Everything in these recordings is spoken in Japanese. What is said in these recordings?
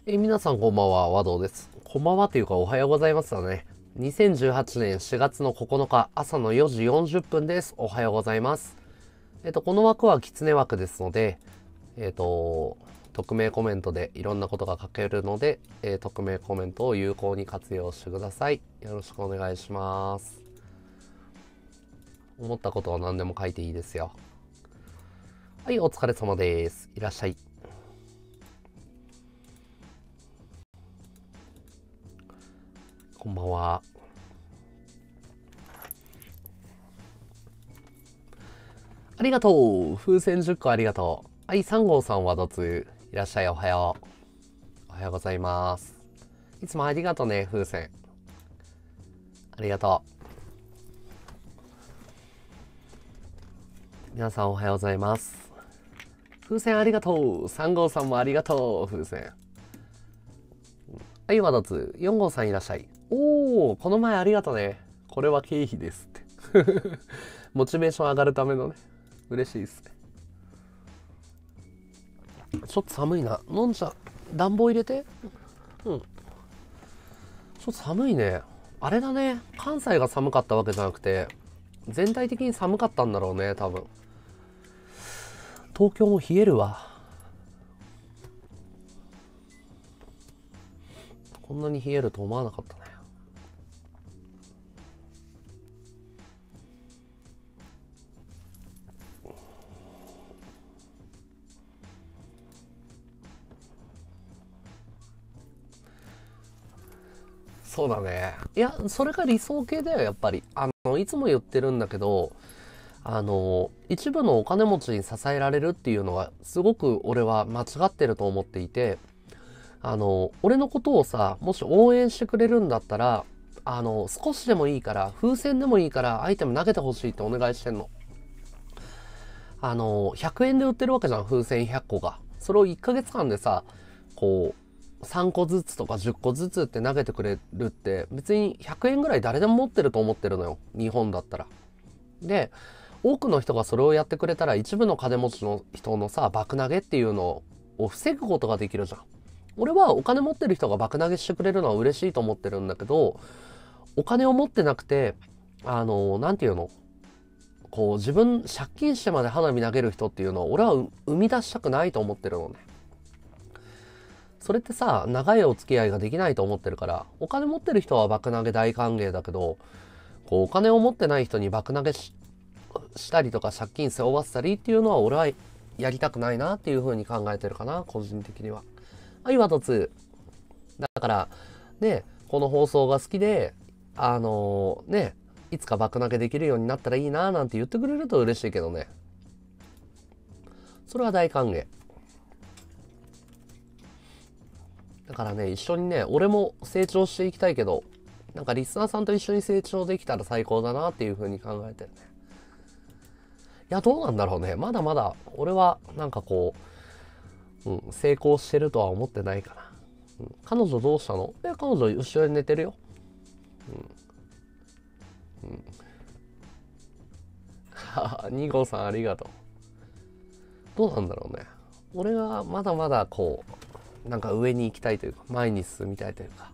皆さんこんばんは、和道です。こんばんはというかおはようございますだね。2018年4月の9日朝の4時40分です。おはようございます。この枠は狐枠ですので、匿名コメントでいろんなことが書けるので、匿名コメントを有効に活用してください。よろしくお願いします。思ったことは何でも書いていいですよ。はい、お疲れ様です。いらっしゃい。こんばんは。ありがとう。風船10個ありがとう。はい、3号さんはどついらっしゃい。おはよう。おはようございます。いつもありがとうね、風船。ありがとう。皆さんおはようございます。風船ありがとう。3号さんもありがとう、風船。はい、わどつ。4号さんいらっしゃい。おー、この前ありがとうね。これは経費ですって。モチベーション上がるためのね。嬉しいですね。ちょっと寒いな。のんちゃん、暖房入れて。うん。ちょっと寒いね。あれだね。関西が寒かったわけじゃなくて、全体的に寒かったんだろうね、多分。東京も冷えるわ。こんなに冷えると思わなかったね。そうだね。いや、それが理想系だよ、やっぱり。いつも言ってるんだけど、一部のお金持ちに支えられるっていうのは、すごく俺は間違ってると思っていて、俺のことをさ、もし応援してくれるんだったら、少しでもいいから、風船でもいいから、アイテム投げてほしいってお願いしてんの。100円で売ってるわけじゃん、風船100個が。それを1ヶ月間でさ、こう、3個ずつとか10個ずつって投げてくれるって、別に100円ぐらい誰でも持ってると思ってるのよ。日本だったら。で、多くの人がそれをやってくれたら、一部の金持ちの人のさ、爆投げっていうのを防ぐことができるじゃん。俺はお金持ってる人が爆投げしてくれるのは嬉しいと思ってるんだけど、お金を持ってなくて、なんていうの、こう自分借金してまで花火投げる人っていうのを俺は生み出したくないと思ってるのね。それってさ、長いお付き合いができないと思ってるから、お金持ってる人は爆投げ大歓迎だけど、こうお金を持ってない人に爆投げしたりとか借金背負わせたりっていうのは俺はやりたくないなっていう風に考えてるかな、個人的には。はい、ワトツー。だから、ね、この放送が好きで、ね、いつか爆投げできるようになったらいいななんて言ってくれると嬉しいけどね。それは大歓迎。だからね、一緒にね、俺も成長していきたいけど、なんかリスナーさんと一緒に成長できたら最高だなっていう風に考えてるね。いや、どうなんだろうね。まだまだ、俺はなんかこう、成功してるとは思ってないかな。彼女どうしたの？彼女後ろに寝てるよ。2号さんありがとう。どうなんだろうね。俺がまだまだこう、なんか上に行きたいというか、前に進みたいというか、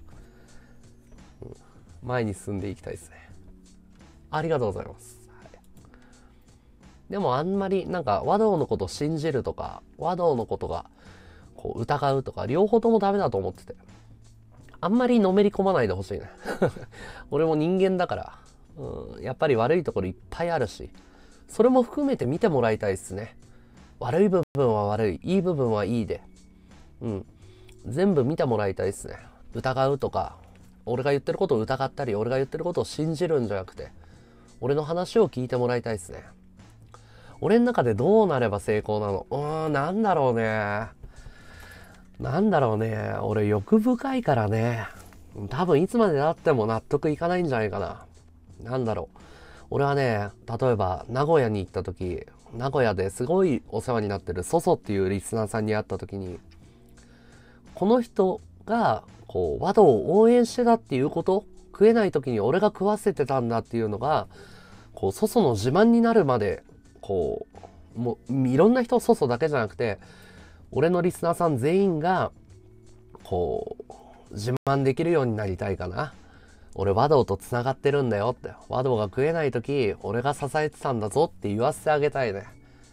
前に進んでいきたいですね。ありがとうございます。はい、でもあんまりなんか和道のことを信じるとか、和道のことがこう疑うとか、両方ともダメだと思ってて。あんまりのめり込まないでほしいね。俺も人間だから、やっぱり悪いところいっぱいあるし、それも含めて見てもらいたいですね。悪い部分は悪い、いい部分はいいで、全部見てもらいたいですね。疑うとか、俺が言ってることを疑ったり、俺が言ってることを信じるんじゃなくて、俺の話を聞いてもらいたいですね。俺の中でどうなれば成功なの？なんだろうね。なんだろうね。俺欲深いからね。多分いつまで経っても納得いかないんじゃないかな。なんだろう。俺はね、例えば名古屋に行った時、名古屋ですごいお世話になってるソソっていうリスナーさんに会った時に、この人がこう和道を応援してたっていうこと、食えない時に俺が食わせてたんだっていうのが、こうソソの自慢になるまで、こうもういろんな人ソソだけじゃなくて、俺のリスナーさん全員がこう、自慢できるようになりたいかな。俺和道と繋がってるんだよって。和道が食えない時、俺が支えてたんだぞって言わせてあげたいね。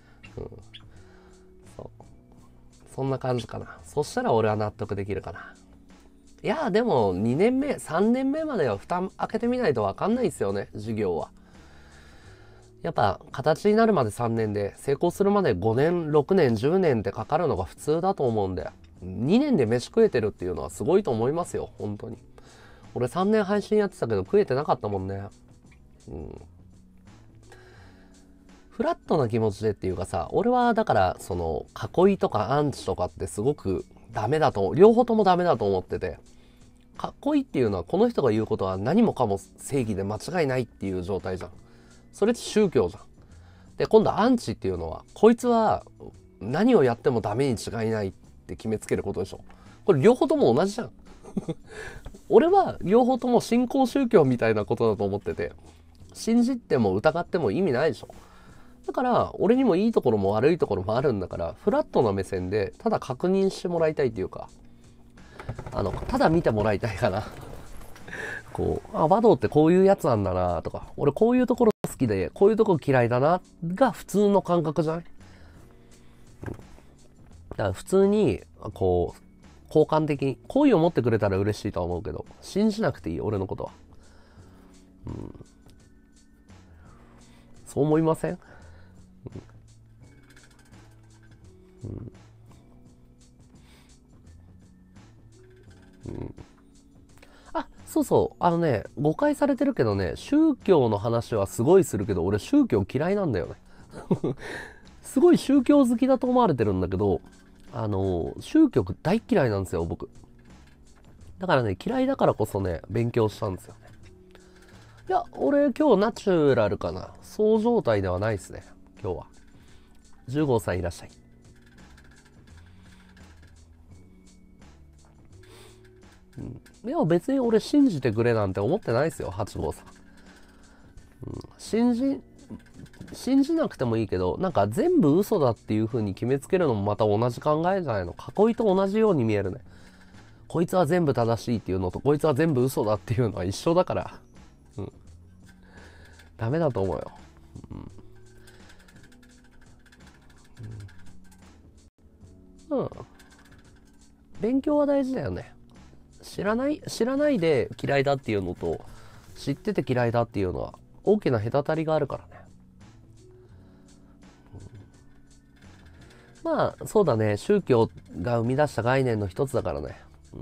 そう。そんな感じかな。そしたら俺は納得できるかな。いや、でも2年目、3年目までは蓋開けてみないとわかんないですよね、授業は。やっぱ形になるまで3年で、成功するまで5年、6年、10年ってかかるのが普通だと思うんで、2年で飯食えてるっていうのはすごいと思いますよ、本当に。俺3年配信やってたけど食えてなかったもんね。フラットな気持ちでっていうかさ、俺はだからその囲いとかアンチとかってすごくダメだと、両方ともダメだと思ってて、囲いっていうのはこの人が言うことは何もかも正義で間違いないっていう状態じゃん。それって宗教じゃん。で、今度アンチっていうのは、こいつは何をやってもダメに違いないって決めつけることでしょ。これ両方とも同じじゃん。俺は両方とも新興宗教みたいなことだと思ってて、信じても疑っても意味ないでしょ。だから俺にもいいところも悪いところもあるんだから、フラットな目線でただ確認してもらいたいっていうか、ただ見てもらいたいかな。こう、和道ってこういうやつなんだなとか、俺こういうところ好きで、こういうところ嫌いだなが普通の感覚じゃない？だから普通に、こう、交換的に、好意を持ってくれたら嬉しいとは思うけど、信じなくていい、俺のことは。そう思いません？あ、そうそう。誤解されてるけどね、宗教の話はすごいするけど、俺宗教嫌いなんだよね。すごい宗教好きだと思われてるんだけど、宗教大嫌いなんですよ、僕。だからね、嫌いだからこそね、勉強したんですよね。いや、俺今日ナチュラルかな。そう状態ではないですね、今日は。15号さんいらっしゃい。いや、別に俺信じてくれなんて思ってないですよ、8号さん。信じなくてもいいけど、なんか全部嘘だっていう風に決めつけるのもまた同じ考えじゃないの。囲いと同じように見えるね。こいつは全部正しいっていうのと、こいつは全部嘘だっていうのは一緒だから。ダメだと思うよ。勉強は大事だよね。知らないで嫌いだっていうのと、知ってて嫌いだっていうのは大きな隔たりがあるからね。まあそうだね、宗教が生み出した概念の一つだからね。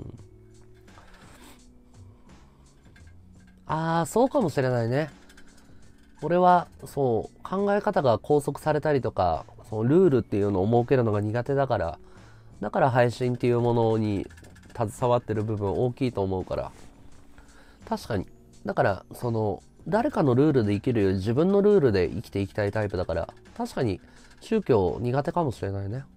ああ、そうかもしれないね。俺はそう考え方が拘束されたりとか、そのルールっていうのを設けるのが苦手だから、だから配信っていうものに携わってる部分大きいと思うから。確かに。だからその誰かのルールで生きるより自分のルールで生きていきたいタイプだから、確かに宗教苦手かもしれないね。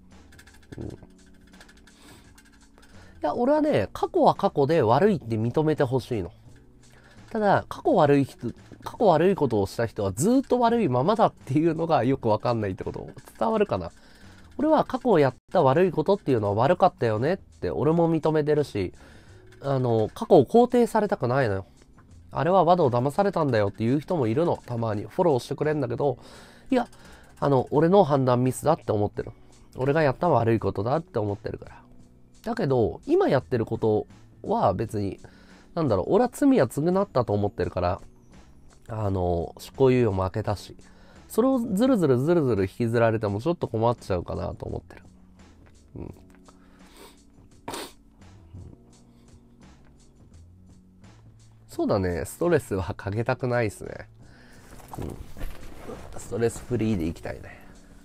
いや、俺はね、過去は過去で悪いって認めてほしいの。ただ、過去悪いことをした人はずっと悪いままだっていうのがよくわかんないってこと。伝わるかな？俺は過去やった悪いことっていうのは悪かったよねって俺も認めてるし、過去を肯定されたくないのよ。あれは和道騙されたんだよっていう人もいるの。たまにフォローしてくれんだけど、いや、俺の判断ミスだって思ってる。俺がやった悪いことだって思ってるから。だけど、今やってることは別に、俺は罪は償ったと思ってるから、執行猶予も明けたし、それをずるずる引きずられてもちょっと困っちゃうかなと思ってる。そうだね、ストレスはかけたくないですね。ストレスフリーでいきたいね。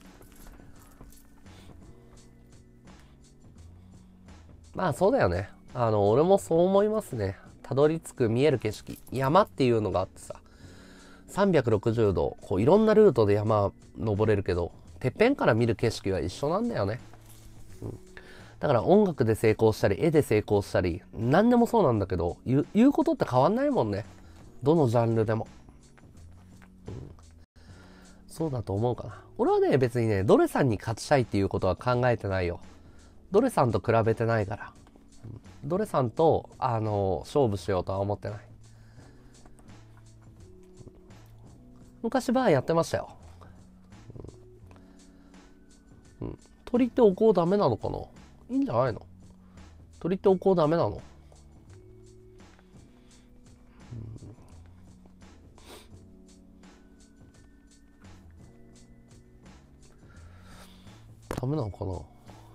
まあそうだよね。俺もそう思いますね。たどり着く見える景色。山っていうのがあってさ、360度、こういろんなルートで山登れるけど、てっぺんから見る景色は一緒なんだよね。だから音楽で成功したり、絵で成功したり、何でもそうなんだけど、言うことって変わんないもんね。どのジャンルでも。そうだと思うかな。俺はね、別にね、ドレさんに勝ちたいっていうことは考えてないよ。ドレさんと比べてないから。 ドレさんと勝負しようとは思ってない。昔バーやってましたよ。鳥ってお香ダメなのかな。いいんじゃないの。鳥ってお香ダメなの。ダメなのかな。ちょ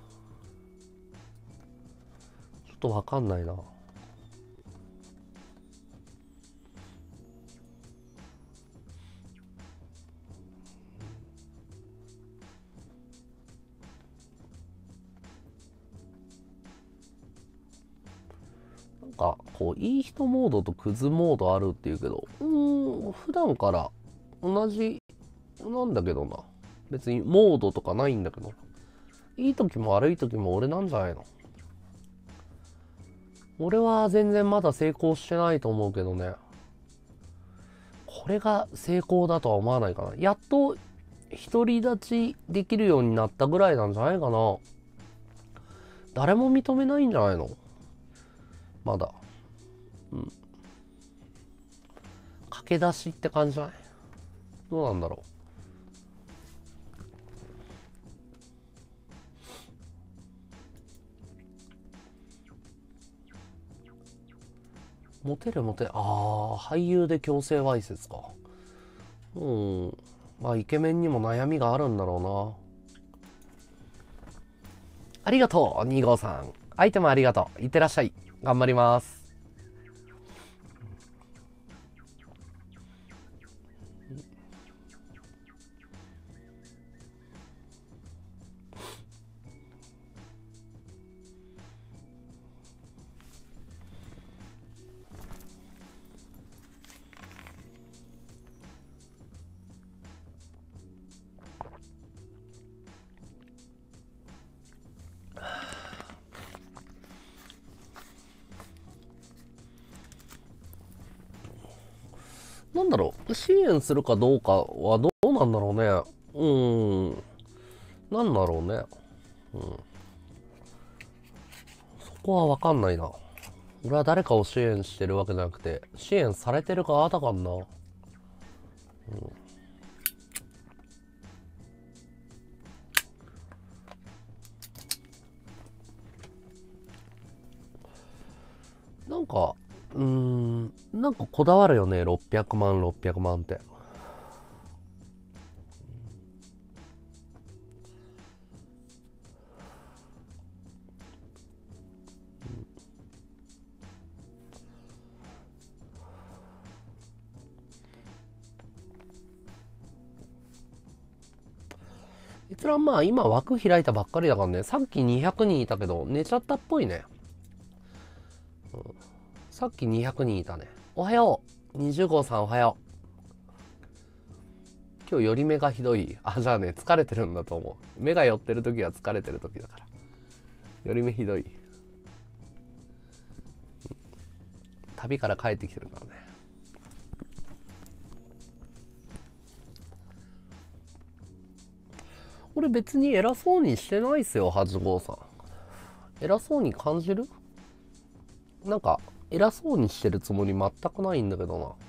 っとわかんないな。なんかこういい人モードとクズモードあるっていうけど、普段から同じなんだけどな。別にモードとかないんだけど、いい時も悪い時も俺なんじゃないの。俺は全然まだ成功してないと思うけどね。これが成功だとは思わないかな。やっと独り立ちできるようになったぐらいなんじゃないかな。誰も認めないんじゃないのまだ。駆け出しって感じじゃない。どうなんだろう。モテるモテ、俳優で強制わいせつか。まあイケメンにも悩みがあるんだろうな。ありがとう2号さん、アイテムありがとう。いってらっしゃい。頑張ります。なんだろう、支援するかどうかはどうなんだろうね。なんだろうね。そこはわかんないな。俺は誰かを支援してるわけじゃなくて、支援されてる側だからな。なんか、なんかこだわるよね、600万、600万って。閲覧まあ今枠開いたばっかりだからね、さっき200人いたけど寝ちゃったっぽいね。さっき200人いたね。おはよう。20号さんおはよう。今日寄り目がひどい。じゃあね、疲れてるんだと思う。目が寄ってる時は疲れてる時だから。寄り目ひどい。旅から帰ってきてるからね。俺別に偉そうにしてないっすよ、8号さん。偉そうに感じる？なんか、偉そうにしてるつもり全くないんだけどな。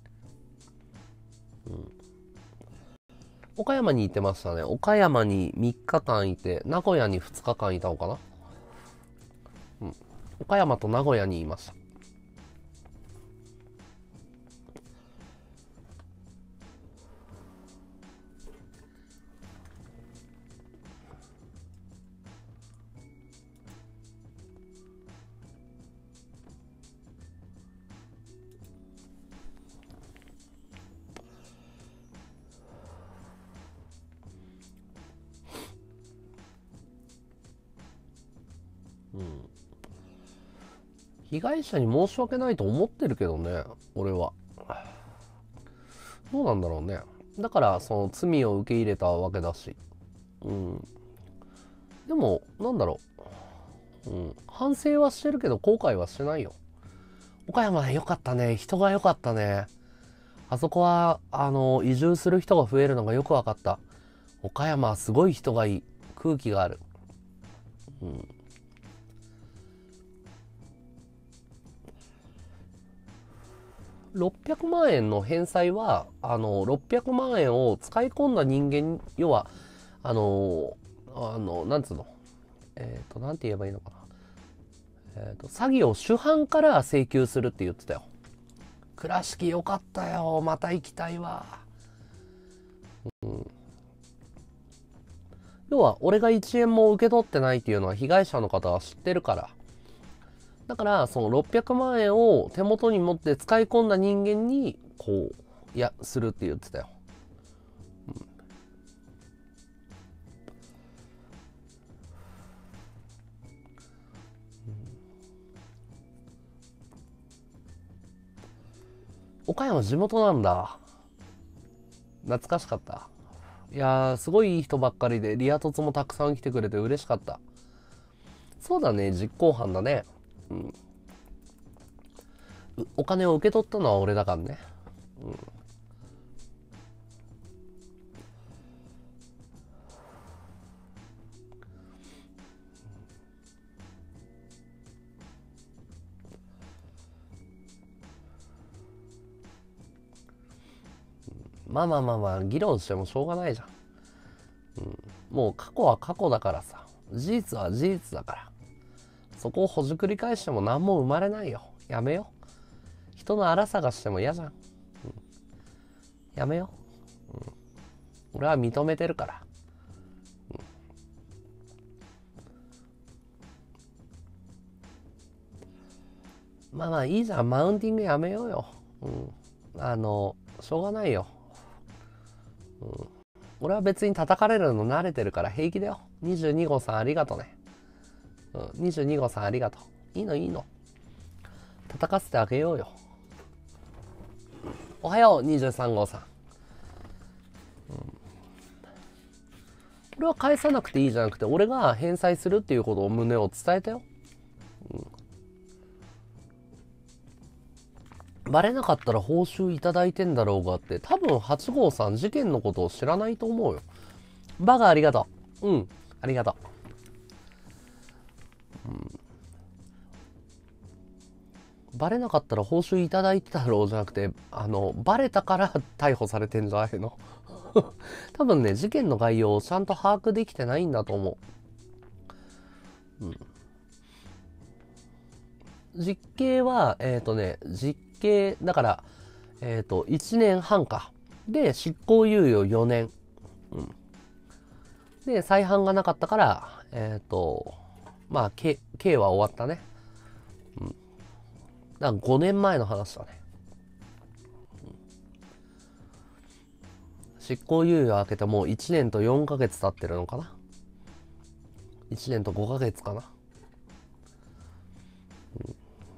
岡山に行ってましたね。岡山に3日間いて、名古屋に2日間いたのかな。岡山と名古屋にいました。被害者に申し訳ないと思ってるけどね、俺は。どうなんだろうね。だからその罪を受け入れたわけだし。でもなんだろう、反省はしてるけど後悔はしてないよ。岡山良かったね。人が良かったね。あそこは移住する人が増えるのがよく分かった。岡山はすごい人がいい。空気がある。 600万円の返済は、600万円を使い込んだ人間、要は、なんつうの、なんて言えばいいのかな。詐欺を主犯から請求するって言ってたよ。倉敷よかったよ。また行きたいわ。うん。要は、俺が1円も受け取ってないっていうのは被害者の方は知ってるから。だから、その600万円を手元に持って使い込んだ人間に、こう、するって言ってたよ。うん、岡山地元なんだ。懐かしかった。いやー、すごいいい人ばっかりで、リア凸もたくさん来てくれて嬉しかった。そうだね、実行犯だね。うん。お金を受け取ったのは俺だからね。うん。まあまあまあまあ、議論してもしょうがないじゃん。うん。もう過去は過去だからさ。事実は事実だから。そこをほじくり返しても何も生まれないよ。やめよ。人の荒探しても嫌じゃん。うん、やめよ。うん、俺は認めてるから。うん、まあまあいいじゃん。マウンティングやめようよ。うん。しょうがないよ。うん。俺は別に叩かれるの慣れてるから平気だよ。22号さんありがとね。うん。22号さんありがとう。いいのいいの。叩かせてあげようよ。おはよう、23号さん。うん。俺は返さなくていいじゃなくて、俺が返済するっていうことを旨を伝えたよ。うん。バレなかったら報酬いただいてんだろうがって、多分8号さん事件のことを知らないと思うよ。バカありがとう。うん、ありがとう。うん、バレなかったら報酬いただいてたろうじゃなくて、バレたから逮捕されてんじゃないの。多分ね、事件の概要をちゃんと把握できてないんだと思う。うん。実刑は、実刑、だから、1年半か。で、執行猶予4年。うん。で、再犯がなかったから、まあ、刑は終わったね。うん。だから5年前の話だね。執行猶予明けてもう1年と4ヶ月経ってるのかな。1年と5ヶ月かな。うん、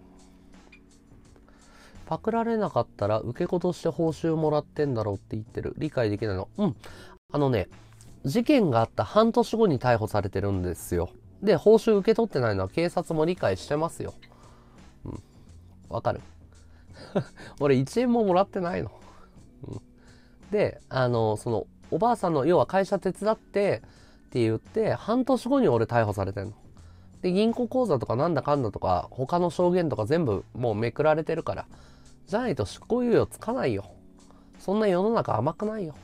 パクられなかったら受け子として報酬もらってんだろうって言ってる。理解できないの。うん。事件があった半年後に逮捕されてるんですよ。で、報酬受け取ってないのは警察も理解してますよ。うん。わかる。俺1円ももらってないの。うん、で、おばあさんの、要は会社手伝って言って、半年後に俺逮捕されてんの。で、銀行口座とかなんだかんだとか、他の証言とか全部もうめくられてるから。じゃないと執行猶予つかないよ。そんな世の中甘くないよ。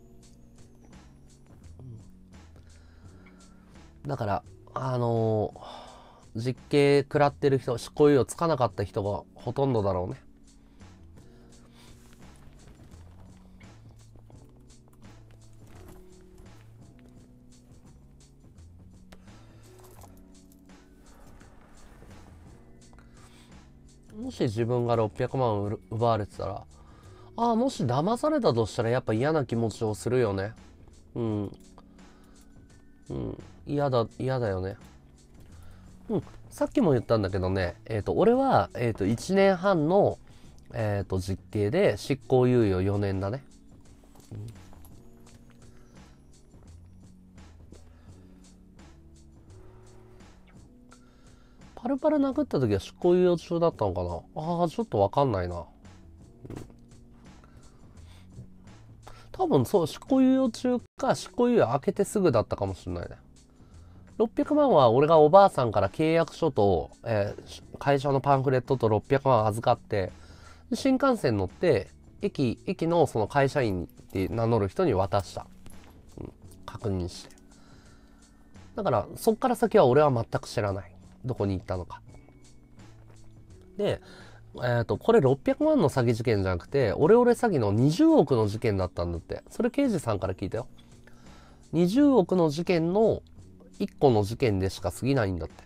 だから、実刑食らってる人、執行猶予つかなかった人がほとんどだろうね。もし自分が600万奪われてたら、もし騙されたとしたらやっぱ嫌な気持ちをするよね。うん。うん。嫌だよね。うん。さっきも言ったんだけどね、俺は、1年半の、実刑で執行猶予4年だね。うん、パルパル殴った時は執行猶予中だったのかな。ちょっとわかんないな。うん、多分そう、執行猶予中か執行猶予明けてすぐだったかもしれないね。600万は俺がおばあさんから契約書と、会社のパンフレットと600万預かって、 新幹線乗って、駅のその会社員って名乗る人に渡した。確認して。だから、そっから先は俺は全く知らない。どこに行ったのか。で、これ600万の詐欺事件じゃなくて、オレオレ詐欺の20億の事件だったんだって。それ刑事さんから聞いたよ。20億の事件の1個の事件でしか過ぎないんだって。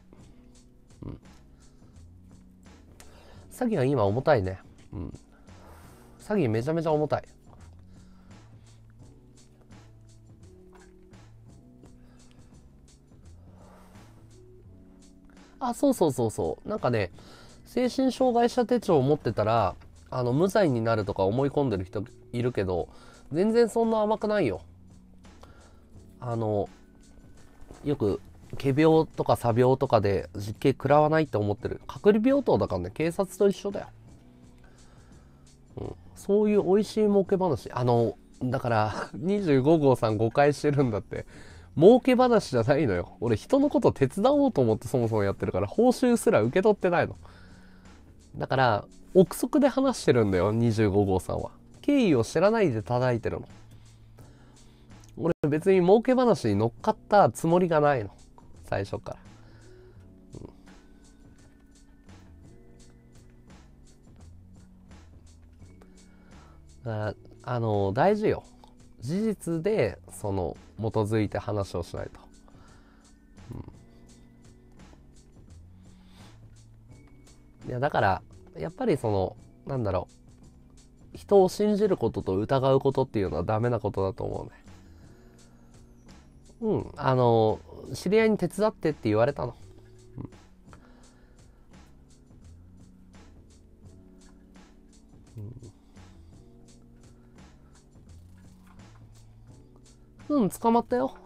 詐欺は今重たいね。詐欺めちゃめちゃ重たい。あ、そうそうそうそう。なんかね、精神障害者手帳を持ってたら、無罪になるとか思い込んでる人いるけど、全然そんな甘くないよ。よく、仮病とか詐病とかで実刑食らわないって思ってる。隔離病棟だからね、警察と一緒だよ。そういう美味しい儲け話。だから、25号さん誤解してるんだって。儲け話じゃないのよ。俺人のこと手伝おうと思ってそもそもやってるから、報酬すら受け取ってないの。だから、憶測で話してるんだよ、25号さんは。経緯を知らないで叩いてるの。俺別に儲け話に乗っかったつもりがないの。最初から。大事よ。事実で、基づいて話をしないと。いや、だから、やっぱりなんだろう。人を信じることと疑うことっていうのはダメなことだと思うね。知り合いに手伝ってって言われたの。捕まったよ。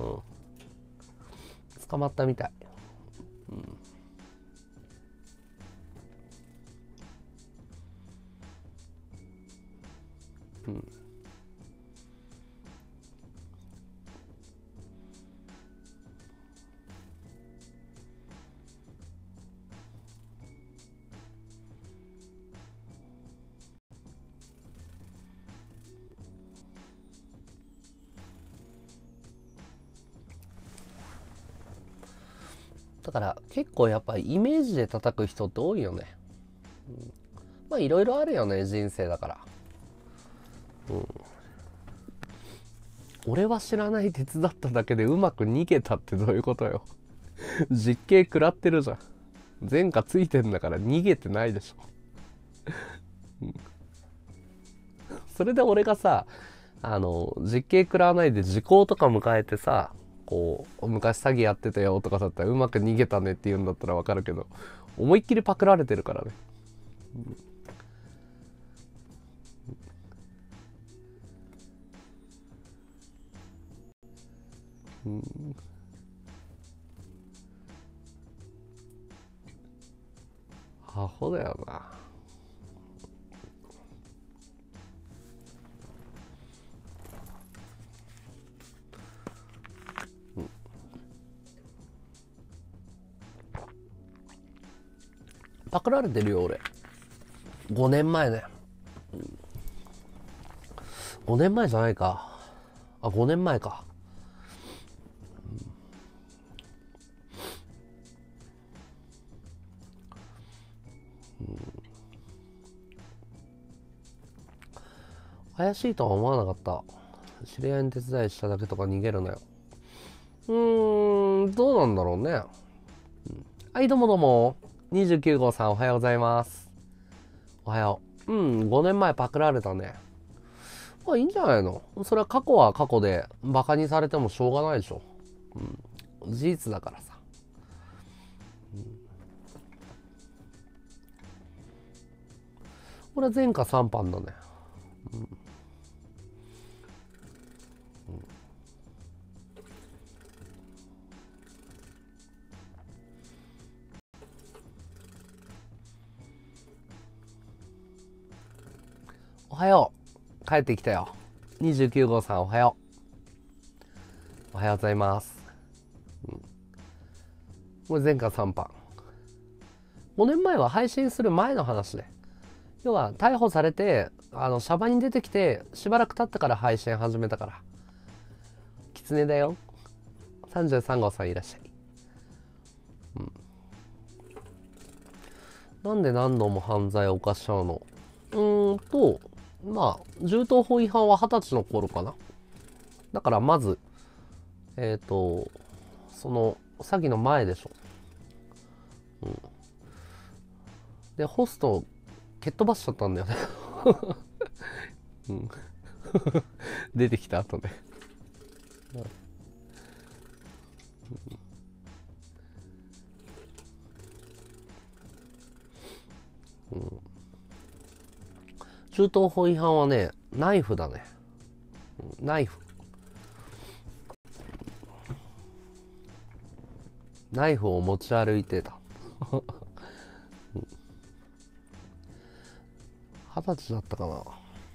捕まったみたい。だから結構やっぱりイメージで叩く人って多いよね。まあいろいろあるよね、人生だから。俺は知らない手伝っただけでうまく逃げたってどういうことよ。実刑食らってるじゃん。前科ついてんだから逃げてないでしょ。それで俺がさ、実刑食らわないで時効とか迎えてさ、昔詐欺やってたよとかだったらうまく逃げたねって言うんだったらわかるけど、思いっきりパクられてるからね。アホだよな。パクられてるよ俺。5年前ね。5年前じゃないか。あ、5年前か。怪しいとは思わなかった。知り合いに手伝いしただけとか逃げるなよ。どうなんだろうね。はい、どうもどうも。29号さんおはようございます。おはよう。5年前パクられたね。まあいいんじゃないの。それは過去は過去でバカにされてもしょうがないでしょ。事実だからさ。これは前科3犯だね。おはよう。帰ってきたよ。29号さんおはよう。おはようございます。これ前科3犯。5年前は配信する前の話で。 要は逮捕されてシャバに出てきてしばらく経ってから配信始めたから。キツネだよ。33号さんいらっしゃい。なんで何度も犯罪を犯しちゃうの？まあ銃刀法違反は20歳の頃かな。だからまずその詐欺の前でしょ。でホストを蹴っ飛ばしちゃったんだよね。出てきた後で。銃刀法違反はね、ナイフだね。ナイフ。ナイフを持ち歩いてた。20歳だったかな。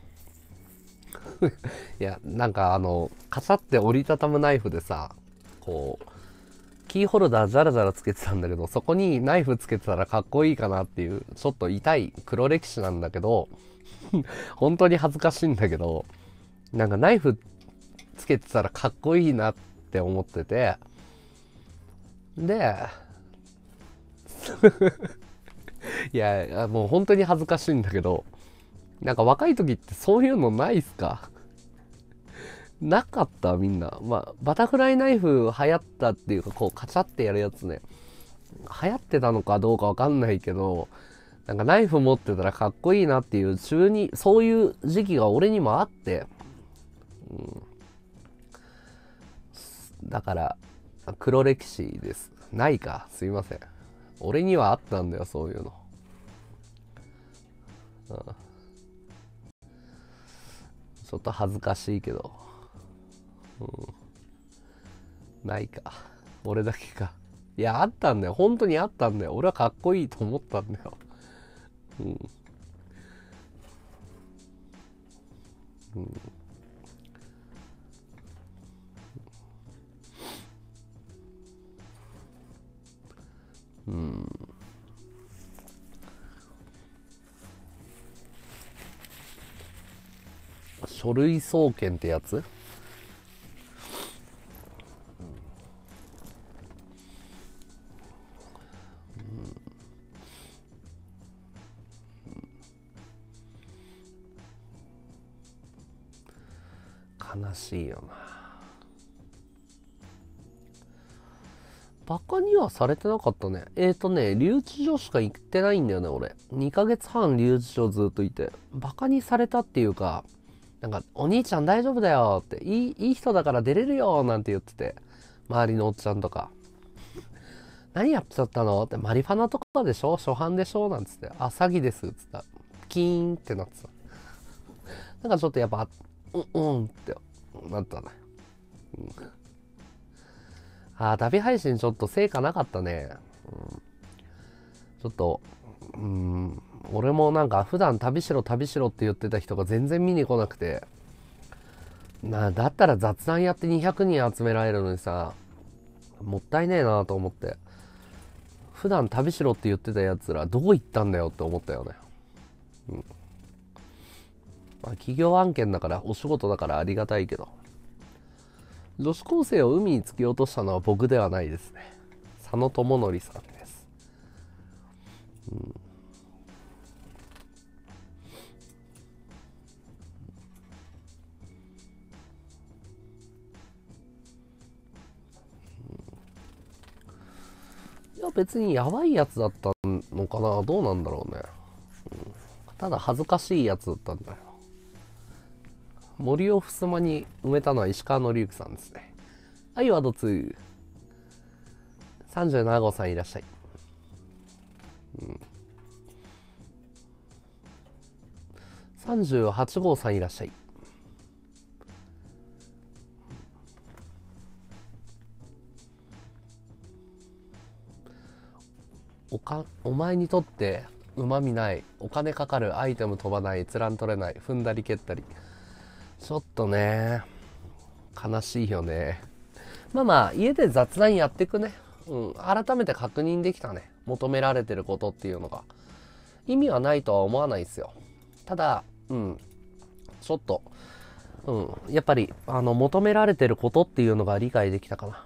いや、なんかカチャって折りたたむナイフでさ、こう、キーホルダーザラザラつけてたんだけど、そこにナイフつけてたらかっこいいかなっていう、ちょっと痛い黒歴史なんだけど、本当に恥ずかしいんだけど、なんかナイフつけてたらかっこいいなって思ってて、で、いや、もう本当に恥ずかしいんだけど、なんか若い時ってそういうのないっすか？なかったみんな。まあ、バタフライナイフ流行ったっていうか、こうカチャってやるやつね。流行ってたのかどうかわかんないけど、なんかナイフ持ってたらかっこいいなっていうそういう時期が俺にもあって、だから黒歴史です。ないか、すいません。俺にはあったんだよ、そういうの。ちょっと恥ずかしいけど、ないか。俺だけか。いや、あったんだよ。本当にあったんだよ。俺はかっこいいと思ったんだよ。書類送検ってやつ？悲しいよな。バカにはされてなかったね。留置所しか行ってないんだよね、俺。2ヶ月半留置所ずっといて。バカにされたっていうか、なんか、お兄ちゃん大丈夫だよって、いい人だから出れるよなんて言ってて、周りのおっちゃんとか。何やっちゃったのって、マリファナとかでしょ？初犯でしょ？なんつって、あ、詐欺です。つったら、キーンってなってた。なんかちょっとやっぱ、ってなったね。旅配信ちょっと成果なかったね。ちょっと、俺もなんか普段旅しろって言ってた人が全然見に来なくて、だったら雑談やって200人集められるのにさ、もったいねえなと思って。普段旅しろって言ってたやつらどこ行ったんだよって思ったよね。まあ、企業案件だからお仕事だからありがたいけど、女子高生を海に突き落としたのは僕ではないですね。佐野智則さんです。いや別にやばいやつだったのかな、どうなんだろうね。ただ恥ずかしいやつだったんだよ。森を襖に埋めたのは石川紀之さんですね。はい、ワード2。37号さんいらっしゃい。38号さんいらっしゃい。お前にとって旨味ない、お金かかる、アイテム飛ばない、閲覧取れない、踏んだり蹴ったり、ちょっとね悲しいよね。まあ家で雑談やっていくね。改めて確認できたね、求められてることっていうのが。 意味はないとは思わないですよ。ただ、ちょっと、やっぱり、求められてることっていうのが理解できたかな。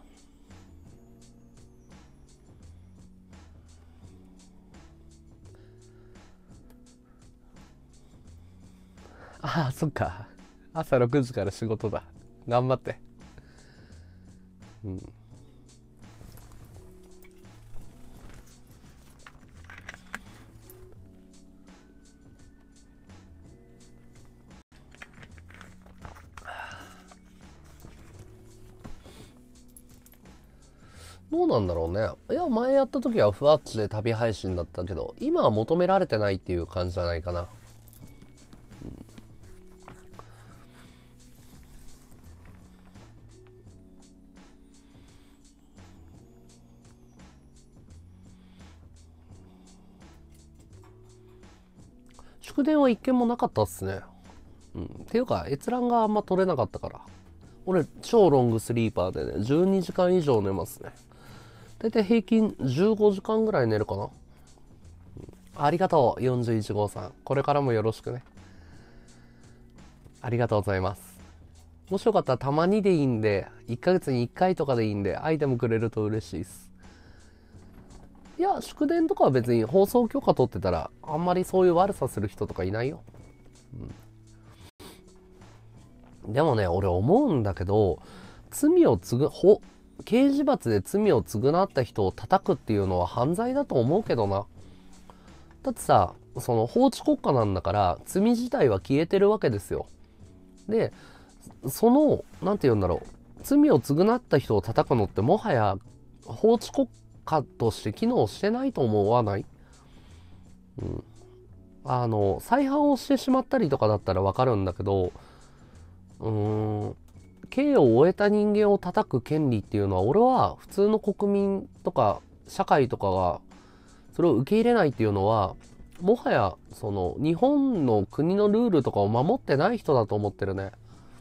ああ、そっか。朝6時から仕事だ。頑張って。うん。どうなんだろうね。いや、前やった時はふわっちで旅配信だったけど、今は求められてないっていう感じじゃないかな。祝電は一件もなかったっすね。っていうか、閲覧があんま取れなかったから。俺、超ロングスリーパーでね、12時間以上寝ますね。だいたい平均15時間ぐらい寝るかな。ありがとう、41号さん。これからもよろしくね。ありがとうございます。もしよかったらたまにでいいんで、1ヶ月に1回とかでいいんで、アイテムくれると嬉しいです。いや、祝電とかは別に放送許可取ってたら、あんまりそういう悪さする人とかいないよ。でもね、俺思うんだけど、刑事罰で罪を償った人を叩くっていうのは犯罪だと思うけどな。だってさ、その法治国家なんだから、罪自体は消えてるわけですよ。で、なんて言うんだろう。罪を償った人を叩くのってもはや法治国家として機能してないと思わない？再犯をしてしまったりとかだったらわかるんだけど、刑を終えた人間を叩く権利っていうのは、俺は普通の国民とか社会とかがそれを受け入れないっていうのは、もはやその日本の国のルールとかを守ってない人だと思ってるね。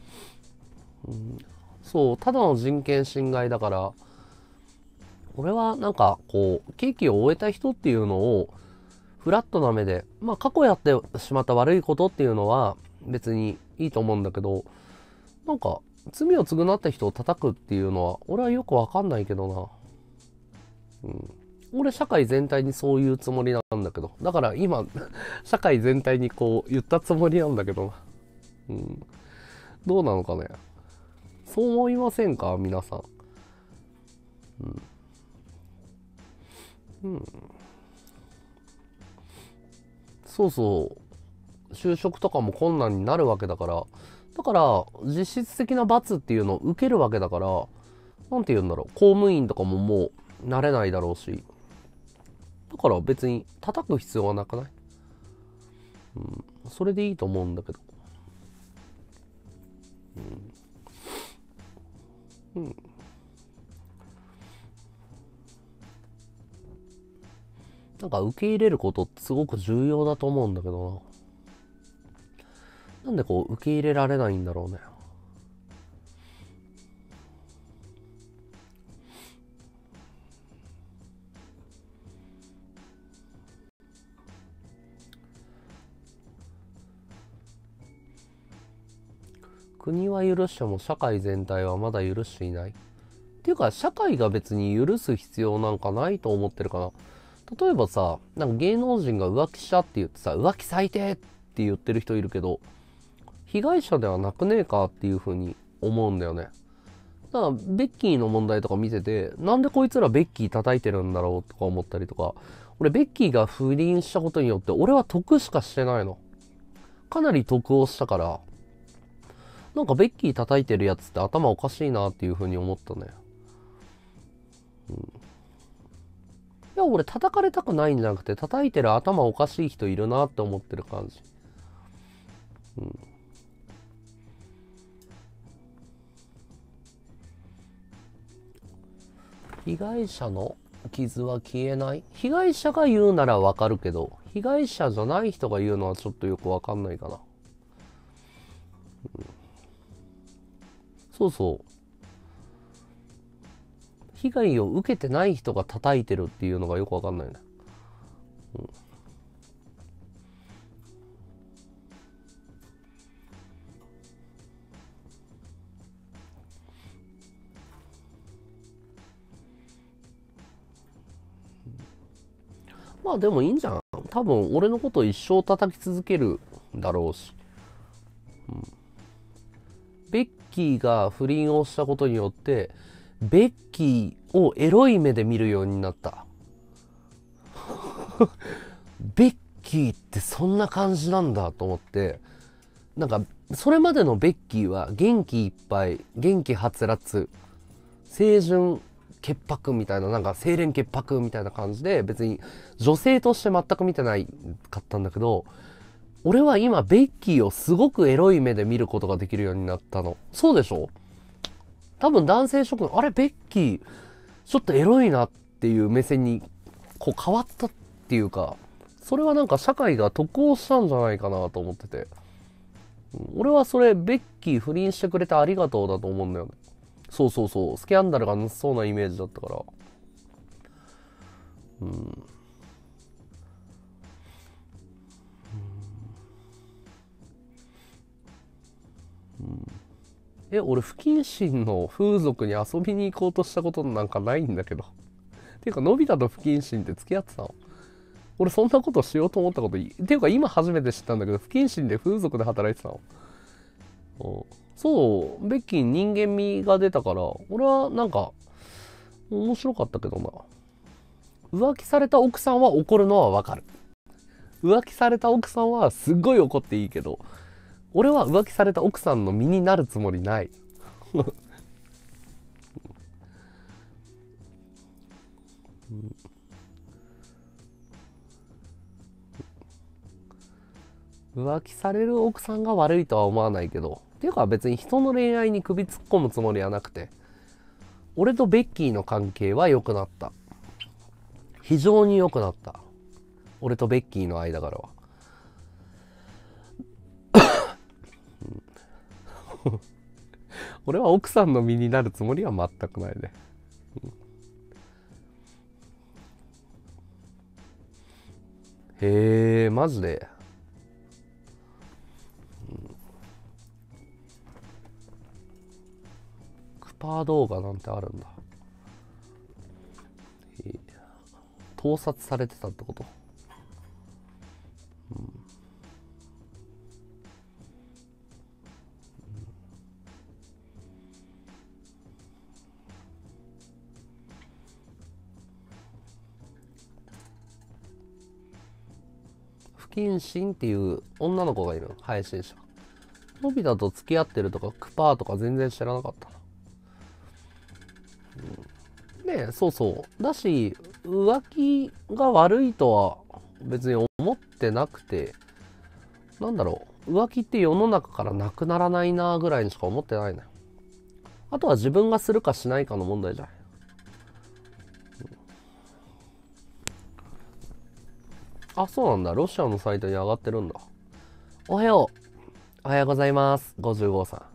そう、ただの人権侵害だから、俺はなんかこう、刑期を終えた人っていうのをフラットな目で、まあ過去やってしまった悪いことっていうのは別にいいと思うんだけど、なんか罪を償った人を叩くっていうのは俺はよくわかんないけどな。俺社会全体にそういうつもりなんだけど、だから今社会全体にこう言ったつもりなんだけどな。どうなのかね。そう思いませんか皆さん。そうそう。就職とかも困難になるわけだから、だから実質的な罰っていうのを受けるわけだから、なんて言うんだろう、公務員とかももうなれないだろうし、だから別に叩く必要はなくない？それでいいと思うんだけど。なんか受け入れることってすごく重要だと思うんだけどな。なんでこう受け入れられないんだろうね。国は許しても社会全体はまだ許していない。っていうか社会が別に許す必要なんかないと思ってるかな。例えばさ、なんか芸能人が浮気したって言ってさ、浮気最低って言ってる人いるけど、被害者ではなくねえかっていう風に思うんだよね。だからベッキーの問題とか見てて、なんでこいつらベッキー叩いてるんだろうとか思ったりとか、俺ベッキーが不倫したことによって俺は得しかしてないの。かなり得をしたから、なんかベッキー叩いてるやつって頭おかしいなっていう風に思ったね。いや、俺叩かれたくないんじゃなくて、叩いてる頭おかしい人いるなって思ってる感じ。被害者の傷は消えない。被害者が言うならわかるけど、被害者じゃない人が言うのはちょっとよくわかんないかな。そうそう。被害を受けてない人が叩いてるっていうのがよくわかんないね。 まあでもいいんじゃん。多分俺のこと一生叩き続けるだろうし。ベッキーが不倫をしたことによって、ベッキーをエロい目で見るようになった。ベッキーってそんな感じなんだと思って、なんかそれまでのベッキーは元気いっぱい、元気はつらつ、清純潔白みたいな、なんか清廉潔白みたいな感じで、別に女性として全く見てないかったんだけど、俺は今ベッキーをすごくエロい目で見ることができるようになったの。そうでしょ？多分男性諸君、あれベッキーちょっとエロいなっていう目線にこう変わったっていうか、それはなんか社会が得をしたんじゃないかなと思ってて、俺はそれベッキー不倫してくれてありがとうだと思うんだよね。そうそうそう、スキャンダルがなさそうなイメージだったから。俺不謹慎の風俗に遊びに行こうとしたことなんかないんだけど。ていうか、のび太と不謹慎って付き合ってたの？俺そんなことしようと思ったことていうか今初めて知ったんだけど、不謹慎で風俗で働いてたの？そう、ベッキー人間味が出たから、俺はなんか、面白かったけどな。浮気された奥さんは怒るのはわかる。浮気された奥さんはすっごい怒っていいけど、俺は浮気された奥さんの身になるつもりない。浮気される奥さんが悪いとは思わないけど、っていうか別に人の恋愛に首突っ込むつもりはなくて、俺とベッキーの関係は良くなった。非常に良くなった。俺とベッキーの間からは。俺は奥さんの身になるつもりは全くないね。へえ、マジで。クパー動画なんてあるんだ。盗撮されてたってこと？不謹慎っていう女の子がいるの、配信者。のび太と付き合ってるとかクパーとか全然知らなかったな。ねえ、そうそう。だし、浮気が悪いとは別に思ってなくて、なんだろう、浮気って世の中からなくならないなぐらいにしか思ってないね。あとは自分がするかしないかの問題じゃない。あ、そうなんだ。ロシアのサイトに上がってるんだ。おはよう。おはようございます。55号さん。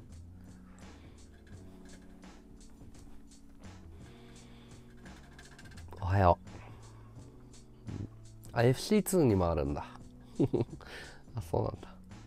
おはよう。あ、FC2 にもあるんだ。あ、そうなん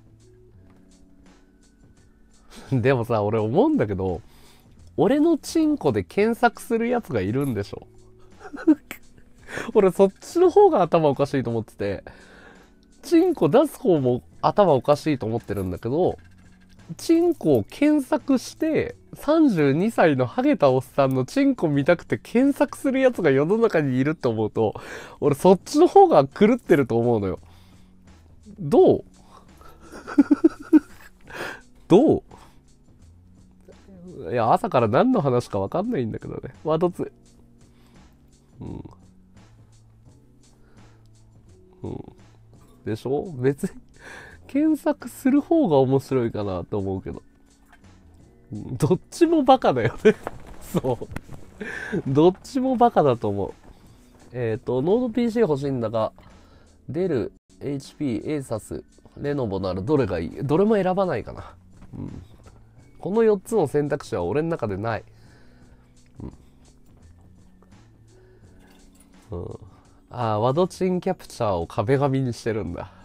だ。でもさ、俺思うんだけど、俺のチンコで検索するやつがいるんでしょ？俺そっちの方が頭おかしいと思ってて、チンコ出す方も頭おかしいと思ってるんだけど、チンコを検索して32歳のハゲたおっさんのチンコ見たくて検索するやつが世の中にいるって思うと、俺そっちの方が狂ってると思うのよ。どうどういや、朝から何の話か分かんないんだけどね。ワードツでしょ？別に検索する方が面白いかなと思うけど。どっちもバカだよね。そう。どっちもバカだと思う。ノード PC 欲しいんだが、デル、HP、ASUS、レノボならどれがいい？どれも選ばないかな。この4つの選択肢は俺の中でない。ああ、ワドチンキャプチャーを壁紙にしてるんだ。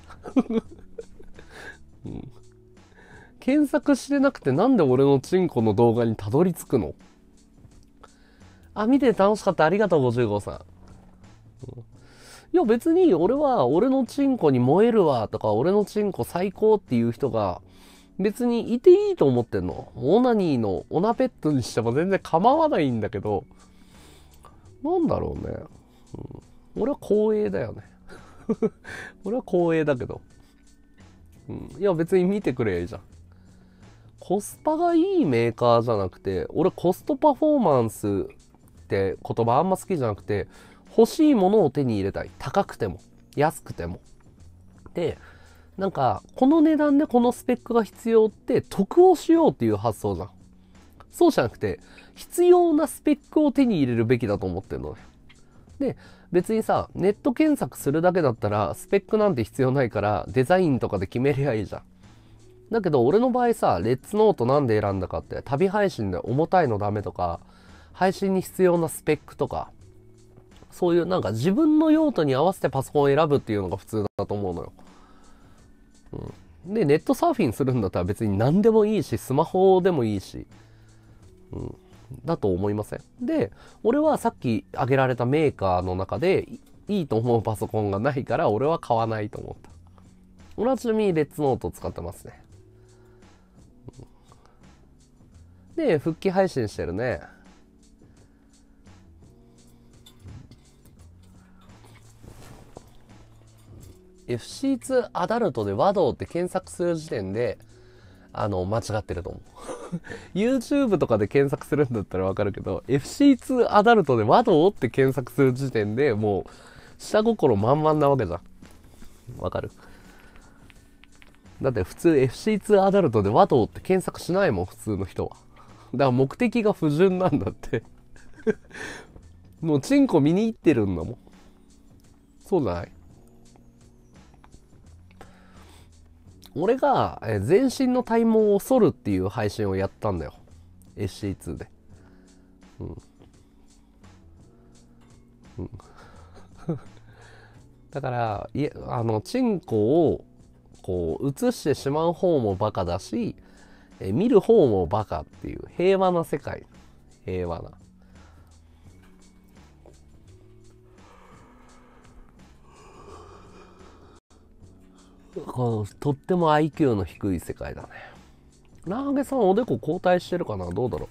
検索してなくてなんで俺のチンコの動画にたどり着くの？あ、見て楽しかった。ありがとう、55さん。 いや別に俺は俺のチンコに燃えるわとか俺のチンコ最高っていう人が別にいていいと思ってんの。オナニーのオナペットにしても全然構わないんだけど、なんだろうね。俺は光栄だよね。俺は光栄だけど。いや別に見てくれいいじゃん。コスパがいいメーカーじゃなくて、俺コストパフォーマンスって言葉あんま好きじゃなくて、欲しいものを手に入れたい。高くても、安くても。で、なんか、この値段でこのスペックが必要って得をしようっていう発想じゃん。そうじゃなくて、必要なスペックを手に入れるべきだと思ってるのね。で、別にさ、ネット検索するだけだったら、スペックなんて必要ないから、デザインとかで決めりゃいいじゃん。だけど、俺の場合さ、レッツノートなんで選んだかって、旅配信で重たいのダメとか、配信に必要なスペックとか、そういうなんか自分の用途に合わせてパソコンを選ぶっていうのが普通だと思うのよ。で、ネットサーフィンするんだったら別に何でもいいし、スマホでもいいし、だと思いません？で、俺はさっき挙げられたメーカーの中でいいと思うパソコンがないから俺は買わないと思った。俺はちなみにレッツノートを使ってますね。で、復帰配信してるね。FC2 アダルトで和道って検索する時点で間違ってると思う。YouTube とかで検索するんだったらわかるけど、FC2 アダルトで和道って検索する時点でもう下心満々なわけじゃん。わかる？だって普通 FC2 アダルトで和道って検索しないもん、普通の人は。だから目的が不純なんだって。もうチンコ見に行ってるんだもん。そうじゃない？俺が全身の体毛を剃るっていう配信をやったんだよ。SC2 で。だから、チンコをこう映してしまう方もバカだし、見る方もバカっていう平和な世界。平和な。とっても IQ の低い世界だね。ラーゲさんおでこ交代してるかな？どうだろ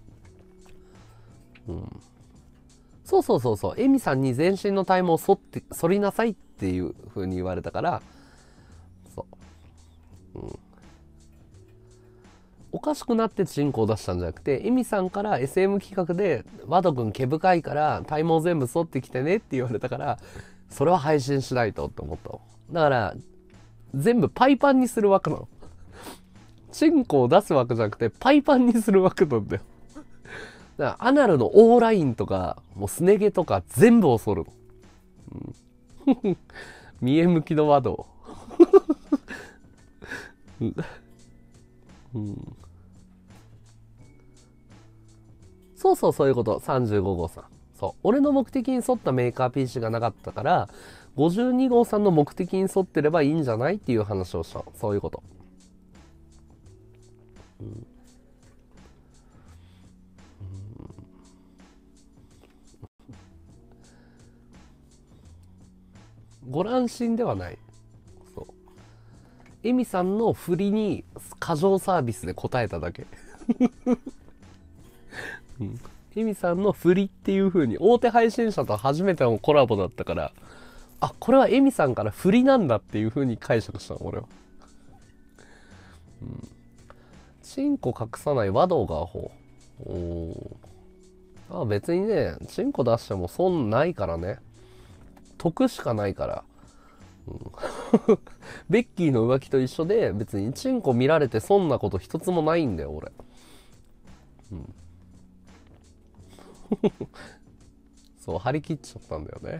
う。そうそうそうそう。エミさんに全身の体毛を剃りなさいっていう風に言われたから、そう。おかしくなってチンコを出したんじゃなくて、エミさんから SM 企画で、ワド君毛深いから体毛全部剃ってきてねって言われたから、それは配信しないとって思った。だから、全部パイパンにする枠なの。チンコを出す枠じゃなくて、パイパンにする枠なんだよ。だからアナルの O ラインとか、もうすね毛とか全部を剃るの。見え向きのワド。そうそう、そういうこと。35号さん。そう。俺の目的に沿ったメーカー PC がなかったから、52号さんの目的に沿ってればいいんじゃないっていう話をした。そういうこと。ご乱心ではない。そう。エミさんの振りに過剰サービスで答えただけ。エミさんの振りっていう風に、大手配信者と初めてのコラボだったから、あ、これはエミさんから振りなんだっていう風に解釈したの、俺は。チンコ隠さない和道がアホ。別にね、チンコ出しても損ないからね。得しかないから。ベッキーの浮気と一緒で、別にチンコ見られて損なこと一つもないんだよ、俺。そう、張り切っちゃったんだよね。